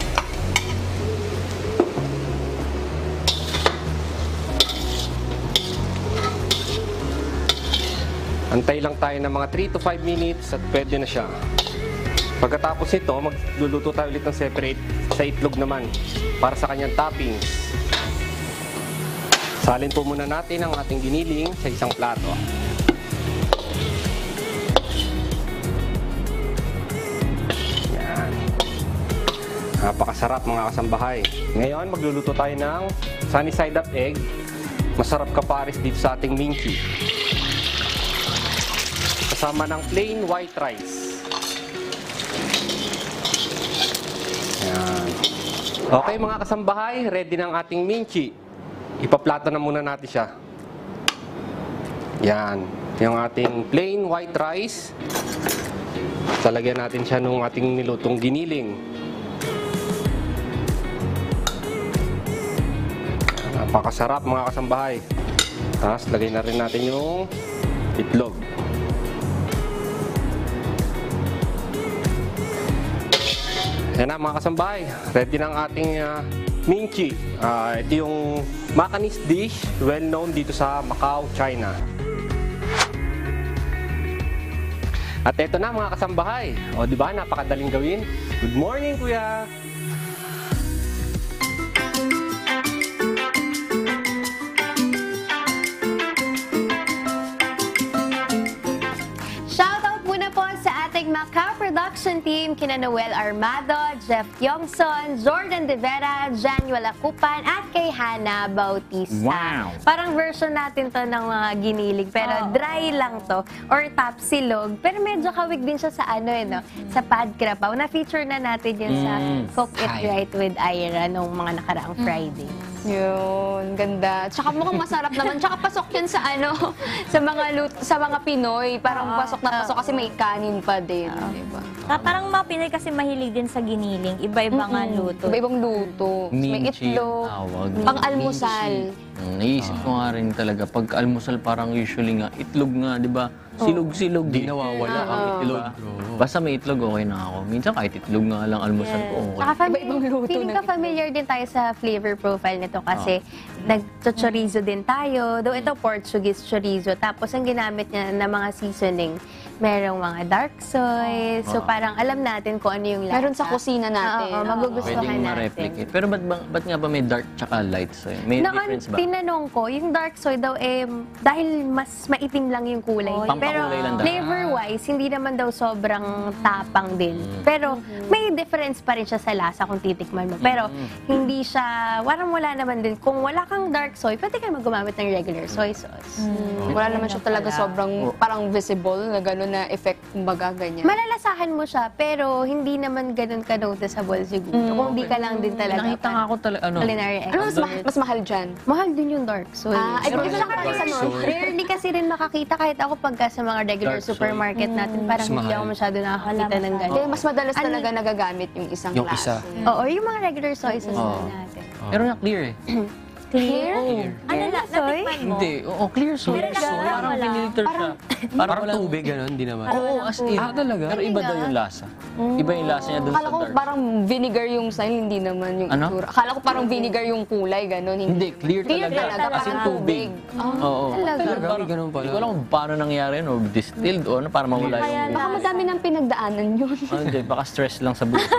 Antay lang tayo ng mga 3 to 5 minutes at pwede na siya. Pagkatapos nito, magluluto tayo ulit ng separate sa itlog naman para sa kanyang toppings. Salin po muna natin ang ating giniling sa isang plato. Yan. Napakasarap mga kasambahay. Ngayon, magluluto tayo ng sunny side up egg. Masarap kapares dito sa ating minchi. Kasama ng plain white rice. Yan. Okay mga kasambahay, ready na ang ating minchi. Ipaplato na muna natin siya. Yan. Yung ating plain white rice. Talagyan natin siya nung ating nilutong giniling. Napakasarap mga kasambahay. Tapos lagay na rin natin yung itlog. Yan na mga kasambahay, ready na ang ating minchi. Ito yung Macanese dish, well known dito sa Macau, China. At ito na mga kasambahay. O di ba, napakadaling gawin. Good morning kuya! Macau production team, kina Noel Armado, Jeff Yongson, Jordan De Vera, Januel Acupan, at kay Hannah Bautista. Wow! Parang version natin to ng mga ginilig, pero dry lang to, or tapsilog. Pero medyo kawig din siya sa ano no? Sa pad krapaw. Na-feature na natin yun sa Cook It Right with Ira nung mga nakaraang Friday. Yun, ganda. Tsaka mukhang masarap naman. Tsaka pasok yan sa ano, sa mga Pinoy. Parang pasok na pasok kasi may kanin pa din. Diba? Parang mga Pinoy kasi mahilig din sa giniling. Iba-iba nga luto. Iba-ibang luto. May itlog. Pang-almusal. Naisip ko nga rin talaga, pag almusal parang usually nga, itlog nga, di ba? Silog-silog. Di nawawala ang itlog. Basta may itlog, okay na ako. Minsan kahit itlog nga lang almusal ko, okay. Iba-ibang luto. Feeling ka familiar din tayo sa flavor profile nito kasi nag-chorizo din tayo. Though ito Portuguese chorizo. Tapos ang ginamit niya na mga seasoning, merong mga dark soy. So parang alam natin kung ano yung lasa. Meron sa kusina natin. Magugustuhan Pwedeng natin. ma-replicate. Pero ba't nga ba may dark tsaka light soy? May difference ba? Tinanong ko, yung dark soy daw dahil mas maitim lang yung kulay. Pero flavor-wise, hindi naman daw sobrang tapang din. Pero may difference pa rin siya sa lasa kung titikman mo. Pero hindi siya, parang wala naman din. Kung wala kang dark soy, pwede ka gumamit ng regular soy sauce. Wala naman siya talaga sobrang parang visible na gano'n na effect, kumbaga ganyan. Malalasahan mo siya, pero hindi naman gano'n ka-noticeable siguro. Kung di ka lang din talaga. Nakita nga ako talaga, culinary expert. Mas mahal dyan? Mahal din yung dark soy. Ay, hindi na Rarely kasi rin makakita kahit ako pagka sa mga regular supermarket natin, parang hindi ako masyado nakakita ng ganyan. Kaya mas madalas talaga nagagamit yung isang klase. Oo, yung mga regular soy sauce natin. Pero na clear eh. Clear? Ano na, natikman mo? Hindi. Oo, clear soy. Parang piniliter siya. Parang tubig, gano'n? Hindi naman. Oo, as in. Talaga? Pero iba daw yung lasa. Iba yung lasa niya dun sa Akala ko dark. parang vinegar yung style, hindi naman yung itsura. Akala ko parang vinegar yung kulay, gano'n. Hindi, clear talaga. As in tubig. Oo. Talaga? Ganun pala. Hindi ko alam kung paano nangyari yun, o distilled, o ano, para mawala yung... Baka madami nang pinagdaanan yun. Hindi, baka stress lang sa buhay.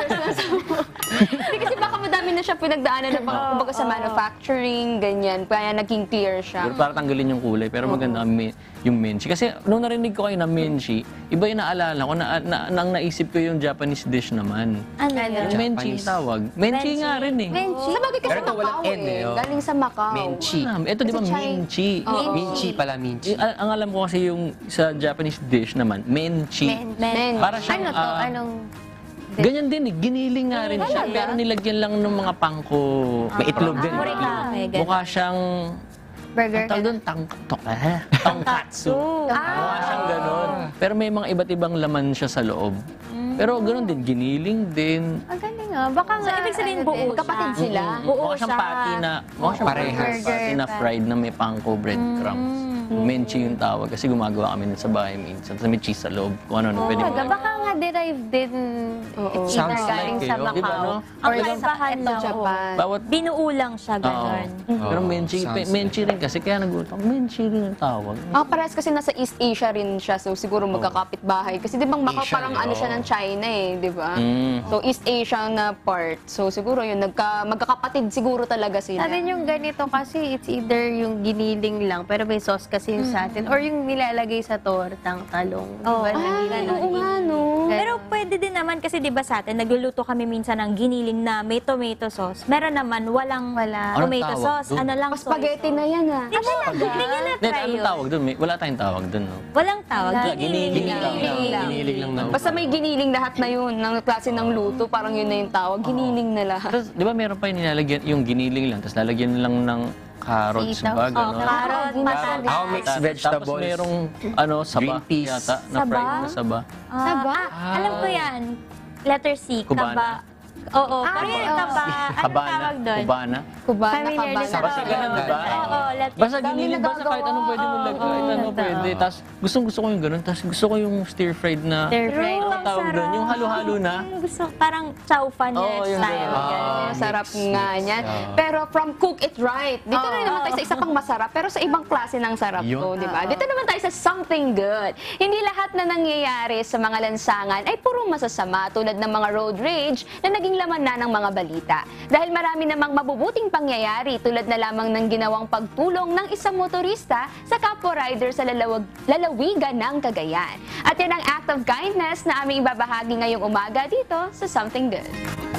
Hindi kasi baka madami na siya pinagdaanan na kumbaga sa manufacturing, ganyan. Kaya naging clear siya. Pero para tanggalin yung kulay, pero maganda yung menchi. Kasi nung narinig ko kayo na menchi, iba yung naalala ko, nang naisip ko yung Japanese dish naman. Ano Yung menchi yung tawag. Menchi nga rin eh. Menchi. Sabagay kasi Pero ito walang Macau N eh. Galing sa Macau. Menchi. Ito di ba menchi? Minchi pala, minchi. Ang alam ko kasi yung sa Japanese dish naman, menchi. Men. Para siyang... Ano to? Anong... Ganyan din eh, giniling nga rin siya, pero nilagyan lang ng mga pangko. May itlog din. Mukha siyang burger. Tawag doon, tongkatsu. Mukha siyang ganon. Pero may mga iba't ibang laman siya sa loob. Pero ganon din, giniling din. Ang galing nga. Baka nga, ibig sabihin buo kapatid sila. Mukha siyang patty na fried na may pangko breadcrumbs. Menchi yung tawag kasi gumagawa kami nun sa bahay minsan. Tapos may cheese sa loob. Kung ano, pwede mo. Baka nga derived din it's either galing sa Macau. Diba, no? Ang kaibahan na, Japan. Binuo lang siya, gano'n. Pero menchi rin kasi kaya nag-utang. Menchi rin ang tawag. Parehas kasi nasa East Asia rin siya. So siguro magkakapit bahay. Kasi di bang Macau parang ano siya ng China eh. Di ba? So East Asia na part. So siguro yun, magkakapatid siguro talaga sila. Sa atin yung ganito kasi it's either yung giniling lang pero may sauce kasi yung sa atin or yung nilalagay sa tortang talong. Oo nga, no. Pero pwede din naman kasi 'di ba sa atin nagluluto kami minsan ng giniling na may tomato sauce. Meron naman walang tomato sauce. Ano lang spaghetti na yan ah. Hindi nga na-try Anong tawag doon? Wala tayong tawag doon, no? Walang tawag. Giniling lang. Basta may giniling lahat na yun. Ng klase ng luto, parang yun na yung tawag. Giniling na lahat. Tapos, di ba meron pa yung nilalagyan, yung giniling lang, tapos lalagyan lang ng carrots ba? Gano'n. Carrot, patatas. Mixed vegetables. Tapos merong saba yata, na fried na saba. Saba? Alam ko yan. Letter C. Cubana. Kaba. Oo, pero yung kaba. Anong tawag doon? Cubana. Basta ganun, diba? Oo, Basta giniling, basta kahit anong pwede mo lagay, kahit ano pwede. Tapos gusto ko yung ganun, tapos gusto ko yung stir-fried na, ano tawag doon? Yung halo-halo na. Gusto, parang chow fan style. Sarap nga niyan. Pero from Cook It Right, dito na naman tayo sa isa pang masarap, pero sa ibang klase ng sarap to, di ba? Dito naman tayo sa something good. Hindi lahat na nangyayari sa mga lansangan ay puro masasama, tulad ng mga road rage na naging laman na ng mga balita. Dahil marami namang mabubuting pangyayari tulad na lamang ng ginawang pagtulong ng isang motorista sa kapwa rider sa lalawigan ng Cagayan. At yan ang act of kindness na aming ibabahagi ngayong umaga dito sa Something Good.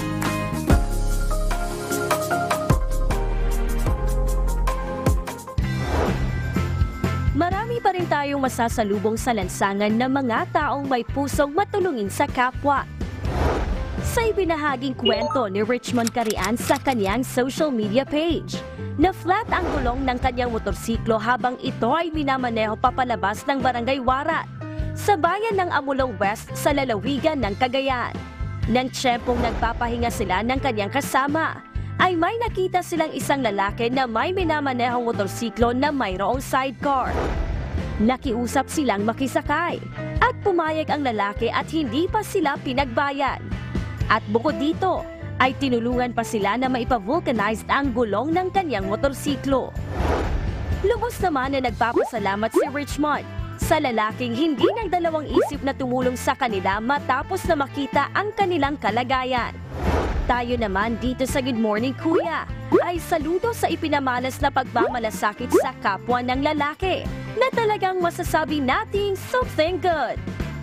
Marami pa rin tayong masasalubong sa lansangan ng mga taong may pusong matulungin sa kapwa. Sa ibinahaging kwento ni Richmond Carian sa kanyang social media page, na flat ang gulong ng kanyang motorsiklo habang ito ay minamaneho papalabas ng Barangay Warat sa bayan ng Amulong West sa lalawigan ng Cagayan. Nang tiyempong nagpapahinga sila ng kanyang kasama, ay may nakita silang isang lalaki na may minamanehong motorsiklo na mayroong sidecar. Nakiusap silang makisakay at pumayag ang lalaki at hindi pa sila pinagbayan. At bukod dito, ay tinulungan pa sila na maipavulcanize ang gulong ng kanyang motorsiklo. Lubos naman na nagpapasalamat si Richmond sa lalaking hindi nagdalawang isip na tumulong sa kanila matapos na makita ang kanilang kalagayan. Tayo naman dito sa Good Morning Kuya ay saludo sa ipinamalas na pagmamalasakit sa kapwa ng lalaki na talagang masasabi nating something good.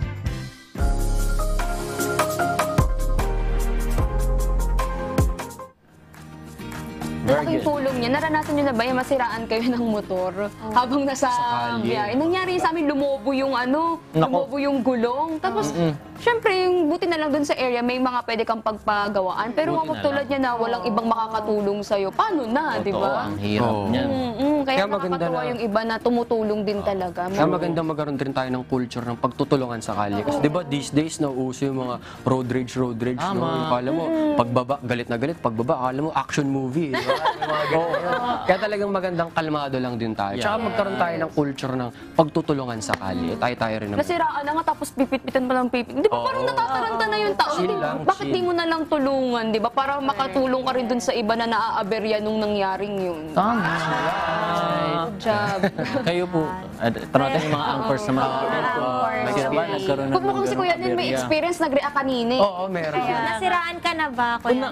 Malaking tulong niya. Naranasan niyo na ba yung masiraan kayo ng motor habang nasa biyahe? Nangyari sa amin, lumobo yung lumobo yung gulong. Tapos, syempre, yung buti na lang dun sa area, may mga pwede kang pagpagawaan. Pero kung tulad niya na walang ibang makakatulong sa'yo, paano na, di ba? Ang hirap niyan. Kaya nakakatuwa yung iba na tumutulong din talaga. Kaya maganda magkaroon din tayo ng culture ng pagtutulungan sa kalye. Kasi di ba these days nauuso yung mga road rage, no? Akala mo, pagbaba, galit na galit. Pagbaba, akala mo action movie. Kaya talagang magandang kalmado lang din tayo. Tsaka magkaroon tayo ng culture ng pagtutulungan sa kalye. Tayo rin naman. Nasiraan na nga tapos pipit-pitan pa ng pipit. Di ba parang natataranta na yung tao? Bakit di mo na lang tulungan? Di ba? Para makatulong ka rin dun sa iba na naaaberya nung nangyaring yun. Tama. Good job. Kayo po, tanong yung mga anchors sa mga nagkaroon Kung mukhang si Kuya Nen may experience, nag-react kanina. Oo, meron. Nasiraan ka na ba, Kuya?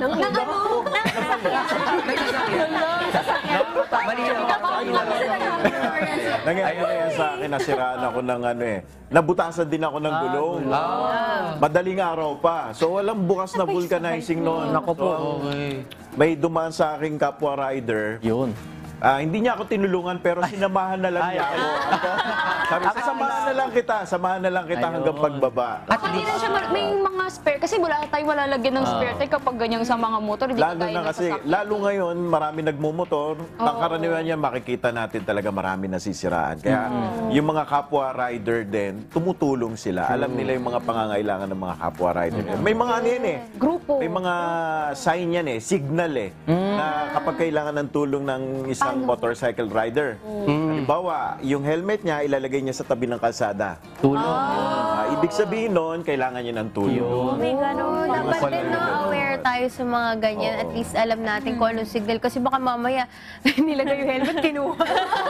Nangyayari yan sa akin, nasiraan ako ng nabutasan din ako ng gulong. Madaling araw pa. So walang bukas na vulcanizing noon. Nako po. May dumaan sa aking kapwa rider. Yun. Hindi niya ako tinulungan pero sinamahan na lang niya ako. Sabi, samahan na lang kita hanggang pagbaba. At hindi na siya, may mga spare, kasi wala tayong malalagyan ng spare tayo kapag ganyan sa mga motor, hindi Lalo tayo na kasi, lalo ngayon, marami nagmumotor, pangkaraniwan niya makikita natin talaga marami nasisiraan. Kaya yung mga kapwa rider din, tumutulong sila. Alam nila yung mga pangangailangan ng mga kapwa rider. May mga ano yan eh. Grupo. May mga sign yan eh, signal eh, na kapag kailangan ng tulong ng isang motorcycle rider. Halimbawa, yung helmet niya, ilalagay niya sa tabi ng kalsada. Tulong. Ibig sabihin nun, kailangan niya ng tulong. May ganun. Dapat din aware tayo sa mga ganyan. At least alam natin kung anong signal. Kasi baka mamaya, nilagay yung helmet, kinuha.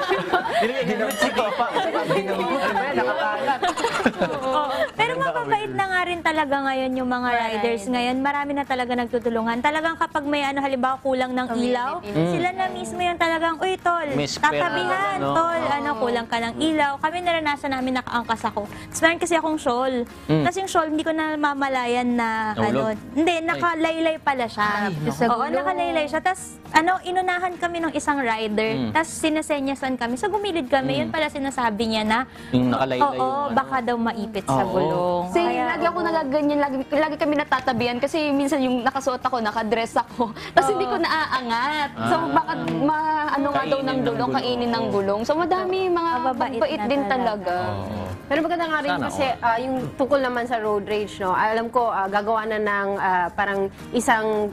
Pero mababait na nga rin talaga ngayon yung mga riders ngayon. Marami na talaga nagtutulungan. Talagang kapag may halimbawa kulang ng ilaw, sila na mismo yung talagang, uy, tol, tatabihan, tol, kulang ka ng ilaw. Kami naranasan namin, nakaangkas ako. Tapos meron kasi akong shawl. Tapos yung shawl, hindi ko na mamalayan na, hindi, nakalaylay pala siya. Oo, nakalaylay siya. Tapos, inunahan kami ng isang rider. Tapos, sinasenyasan kami. So, gumilid kami. Yun pala sinasabi niya na, yung nakalaylay. Oo, baka daw maipit sa gulong. Kasi lagi ako nagaganyan, lagi kami natatabihan. Kasi minsan yung nakasuot ako, nakadress ako. Tapos hindi ko naaangat. So, baka nga daw ng gulong, kainin ng gulong. So, madami mga mabait din talaga. Pero maganda nga rin kasi yung tungkol naman sa road rage, no? Alam ko, gagawa na ng parang isang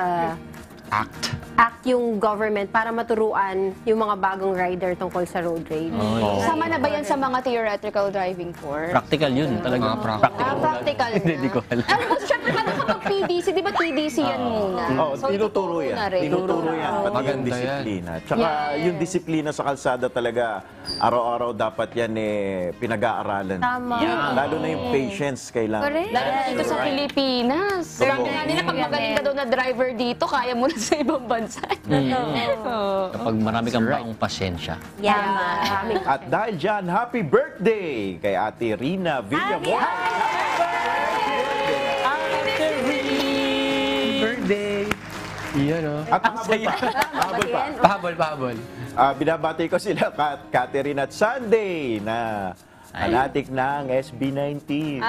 act yung government para maturuan yung mga bagong rider tungkol sa road rage. Sama na ba yan sa mga theoretical driving course? Practical yun talaga. Practical na. Hindi ko alam. Siyempre, kapag PDC, di ba TDC yan muna? So, tinuturo yan. Tinuturo yan. Pati yung disiplina. Tsaka yung disiplina sa kalsada talaga, araw-araw dapat yan pinag-aaralan. Tama. Lalo na yung patience kailangan. Correct. Lalo na dito sa Pilipinas. Sabi nga nila, pag magaling ka daw na driver dito, kaya mo na sa ibang bansa. Kapag marami kang baong pasensya. At dahil dyan, happy birthday kay Ate Rina Villamor. Birthday! Iyan o. At pahabol. Binabati ko sila, Catherine at Sunday, na fanatic ng SB19.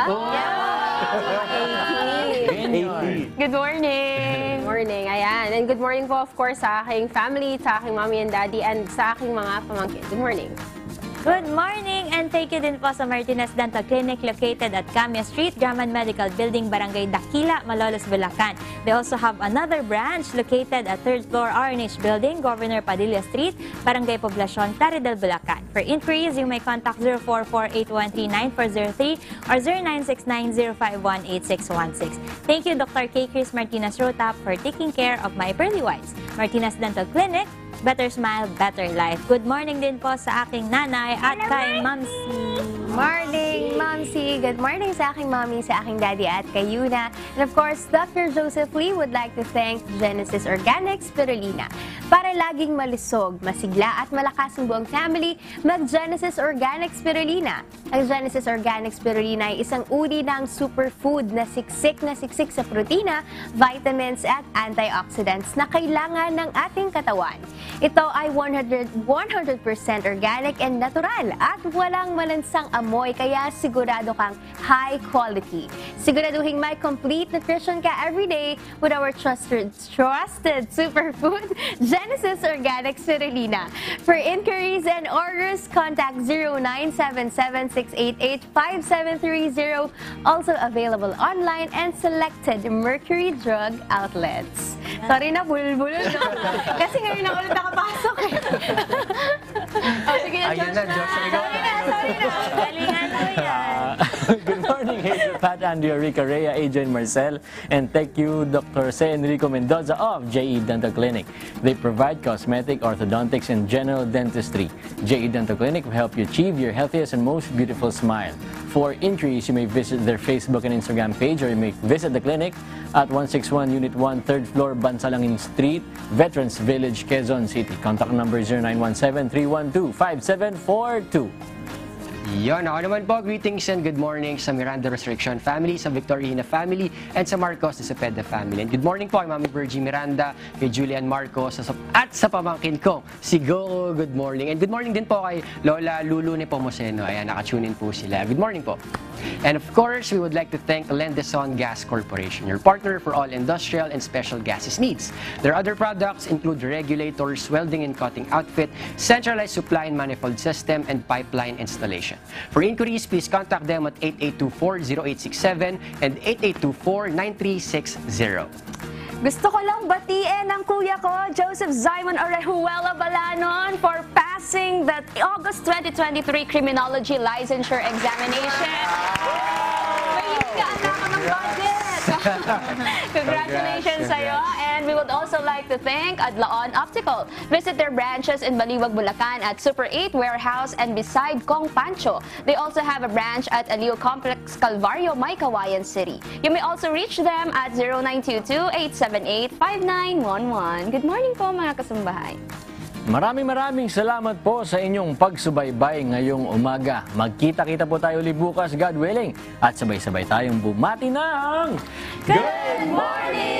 Good morning! Morning, ayan. And good morning po, of course, sa aking family, sa aking mommy and daddy, and sa aking mga pamangkin. Good morning. Good morning and thank you din po sa Martinez Dental Clinic located at Camia Street, Graman Medical Building, Barangay Dakila, Malolos, Bulacan. They also have another branch located at 3rd floor RNH Building, Governor Padilla Street, Barangay Poblacion, Plaridel, Bulacan. For inquiries, you may contact 044-813-9403 or 0969-051-8616. Thank you, Dr. K. Chris Martinez Rotap, for taking care of my pearly whites. Martinez Dental Clinic, better smile, better life. Good morning din po sa aking nanay at kay Mamsi. Morning, Mamsi. Good morning sa aking mommy, sa aking daddy at kay Yuna. And of course, Dr. Joseph Lee would like to thank Genesis Organic Spirulina. Para laging malisog, masigla at malakas ang buong family, mag-Genesis Organic Spirulina. Ang Genesis Organic Spirulina ay isang uri ng superfood na siksik sa protina, vitamins at antioxidants na kailangan ng ating katawan. Ito ay 100% organic and natural at walang malansang amoy, kaya sigurado kang high quality. Siguraduhin may complete nutrition ka everyday with our trusted superfood, Genesis Organic Spirulina. For inquiries and orders, contact 0977-688-5730. Also available online and selected Mercury Drug outlets. Sorry na, bulbul. Kasi ngayon ako ulit nakapasok eh. Sige na, Josh. Galingan mo yan. Good morning, Hazel Pat, Andrea Rica Rhea, Adrian Marcel, and thank you, Dr. C. Enrico Mendoza of JE Dental Clinic. They provide cosmetic, orthodontics, and general dentistry. JE Dental Clinic will help you achieve your healthiest and most beautiful smile. For inquiries, you may visit their Facebook and Instagram page, or you may visit the clinic at 161 Unit 1, 3rd floor, Bansalangin Street, Veterans Village, Quezon City. Contact number 0917-312-5742. Yon, ako naman po, greetings and good morning sa Miranda Resurrection family, sa Victorina family, and sa Marcos de Cepeda family. And good morning po kay Mami Virgie Miranda, kay Julian Marcos, at sa pamangkin ko, si Go. Good morning. And good morning din po kay Lola Lulu Nepomuceno. Ayan, nakatune in po sila. Good morning po. And of course, we would like to thank Lendeson Gas Corporation, your partner for all industrial and special gases needs. Their other products include regulators, welding and cutting outfit, centralized supply and manifold system, and pipeline installation. For inquiries, please contact them at 8824-0867 and 8824-9360. Gusto ko lang batiin ang kuya ko, Joseph Simon Orejuela Balanon, for passing the August 2023 Criminology Licensure Examination. May ka ng budget! Congratulations sa'yo. And we would also like to thank Adlaon Optical. Visit their branches in Baliwag, Bulacan at Super 8 Warehouse and beside Kong Pancho. They also have a branch at Alio Complex Calvario, Maykawayan City. You may also reach them at 0922-878-5911. Good morning po mga kasambahay. Maraming salamat po sa inyong pagsubaybay ngayong umaga. Magkita-kita po tayo ulit bukas, God willing. At sabay-sabay tayong bumati ng Good morning!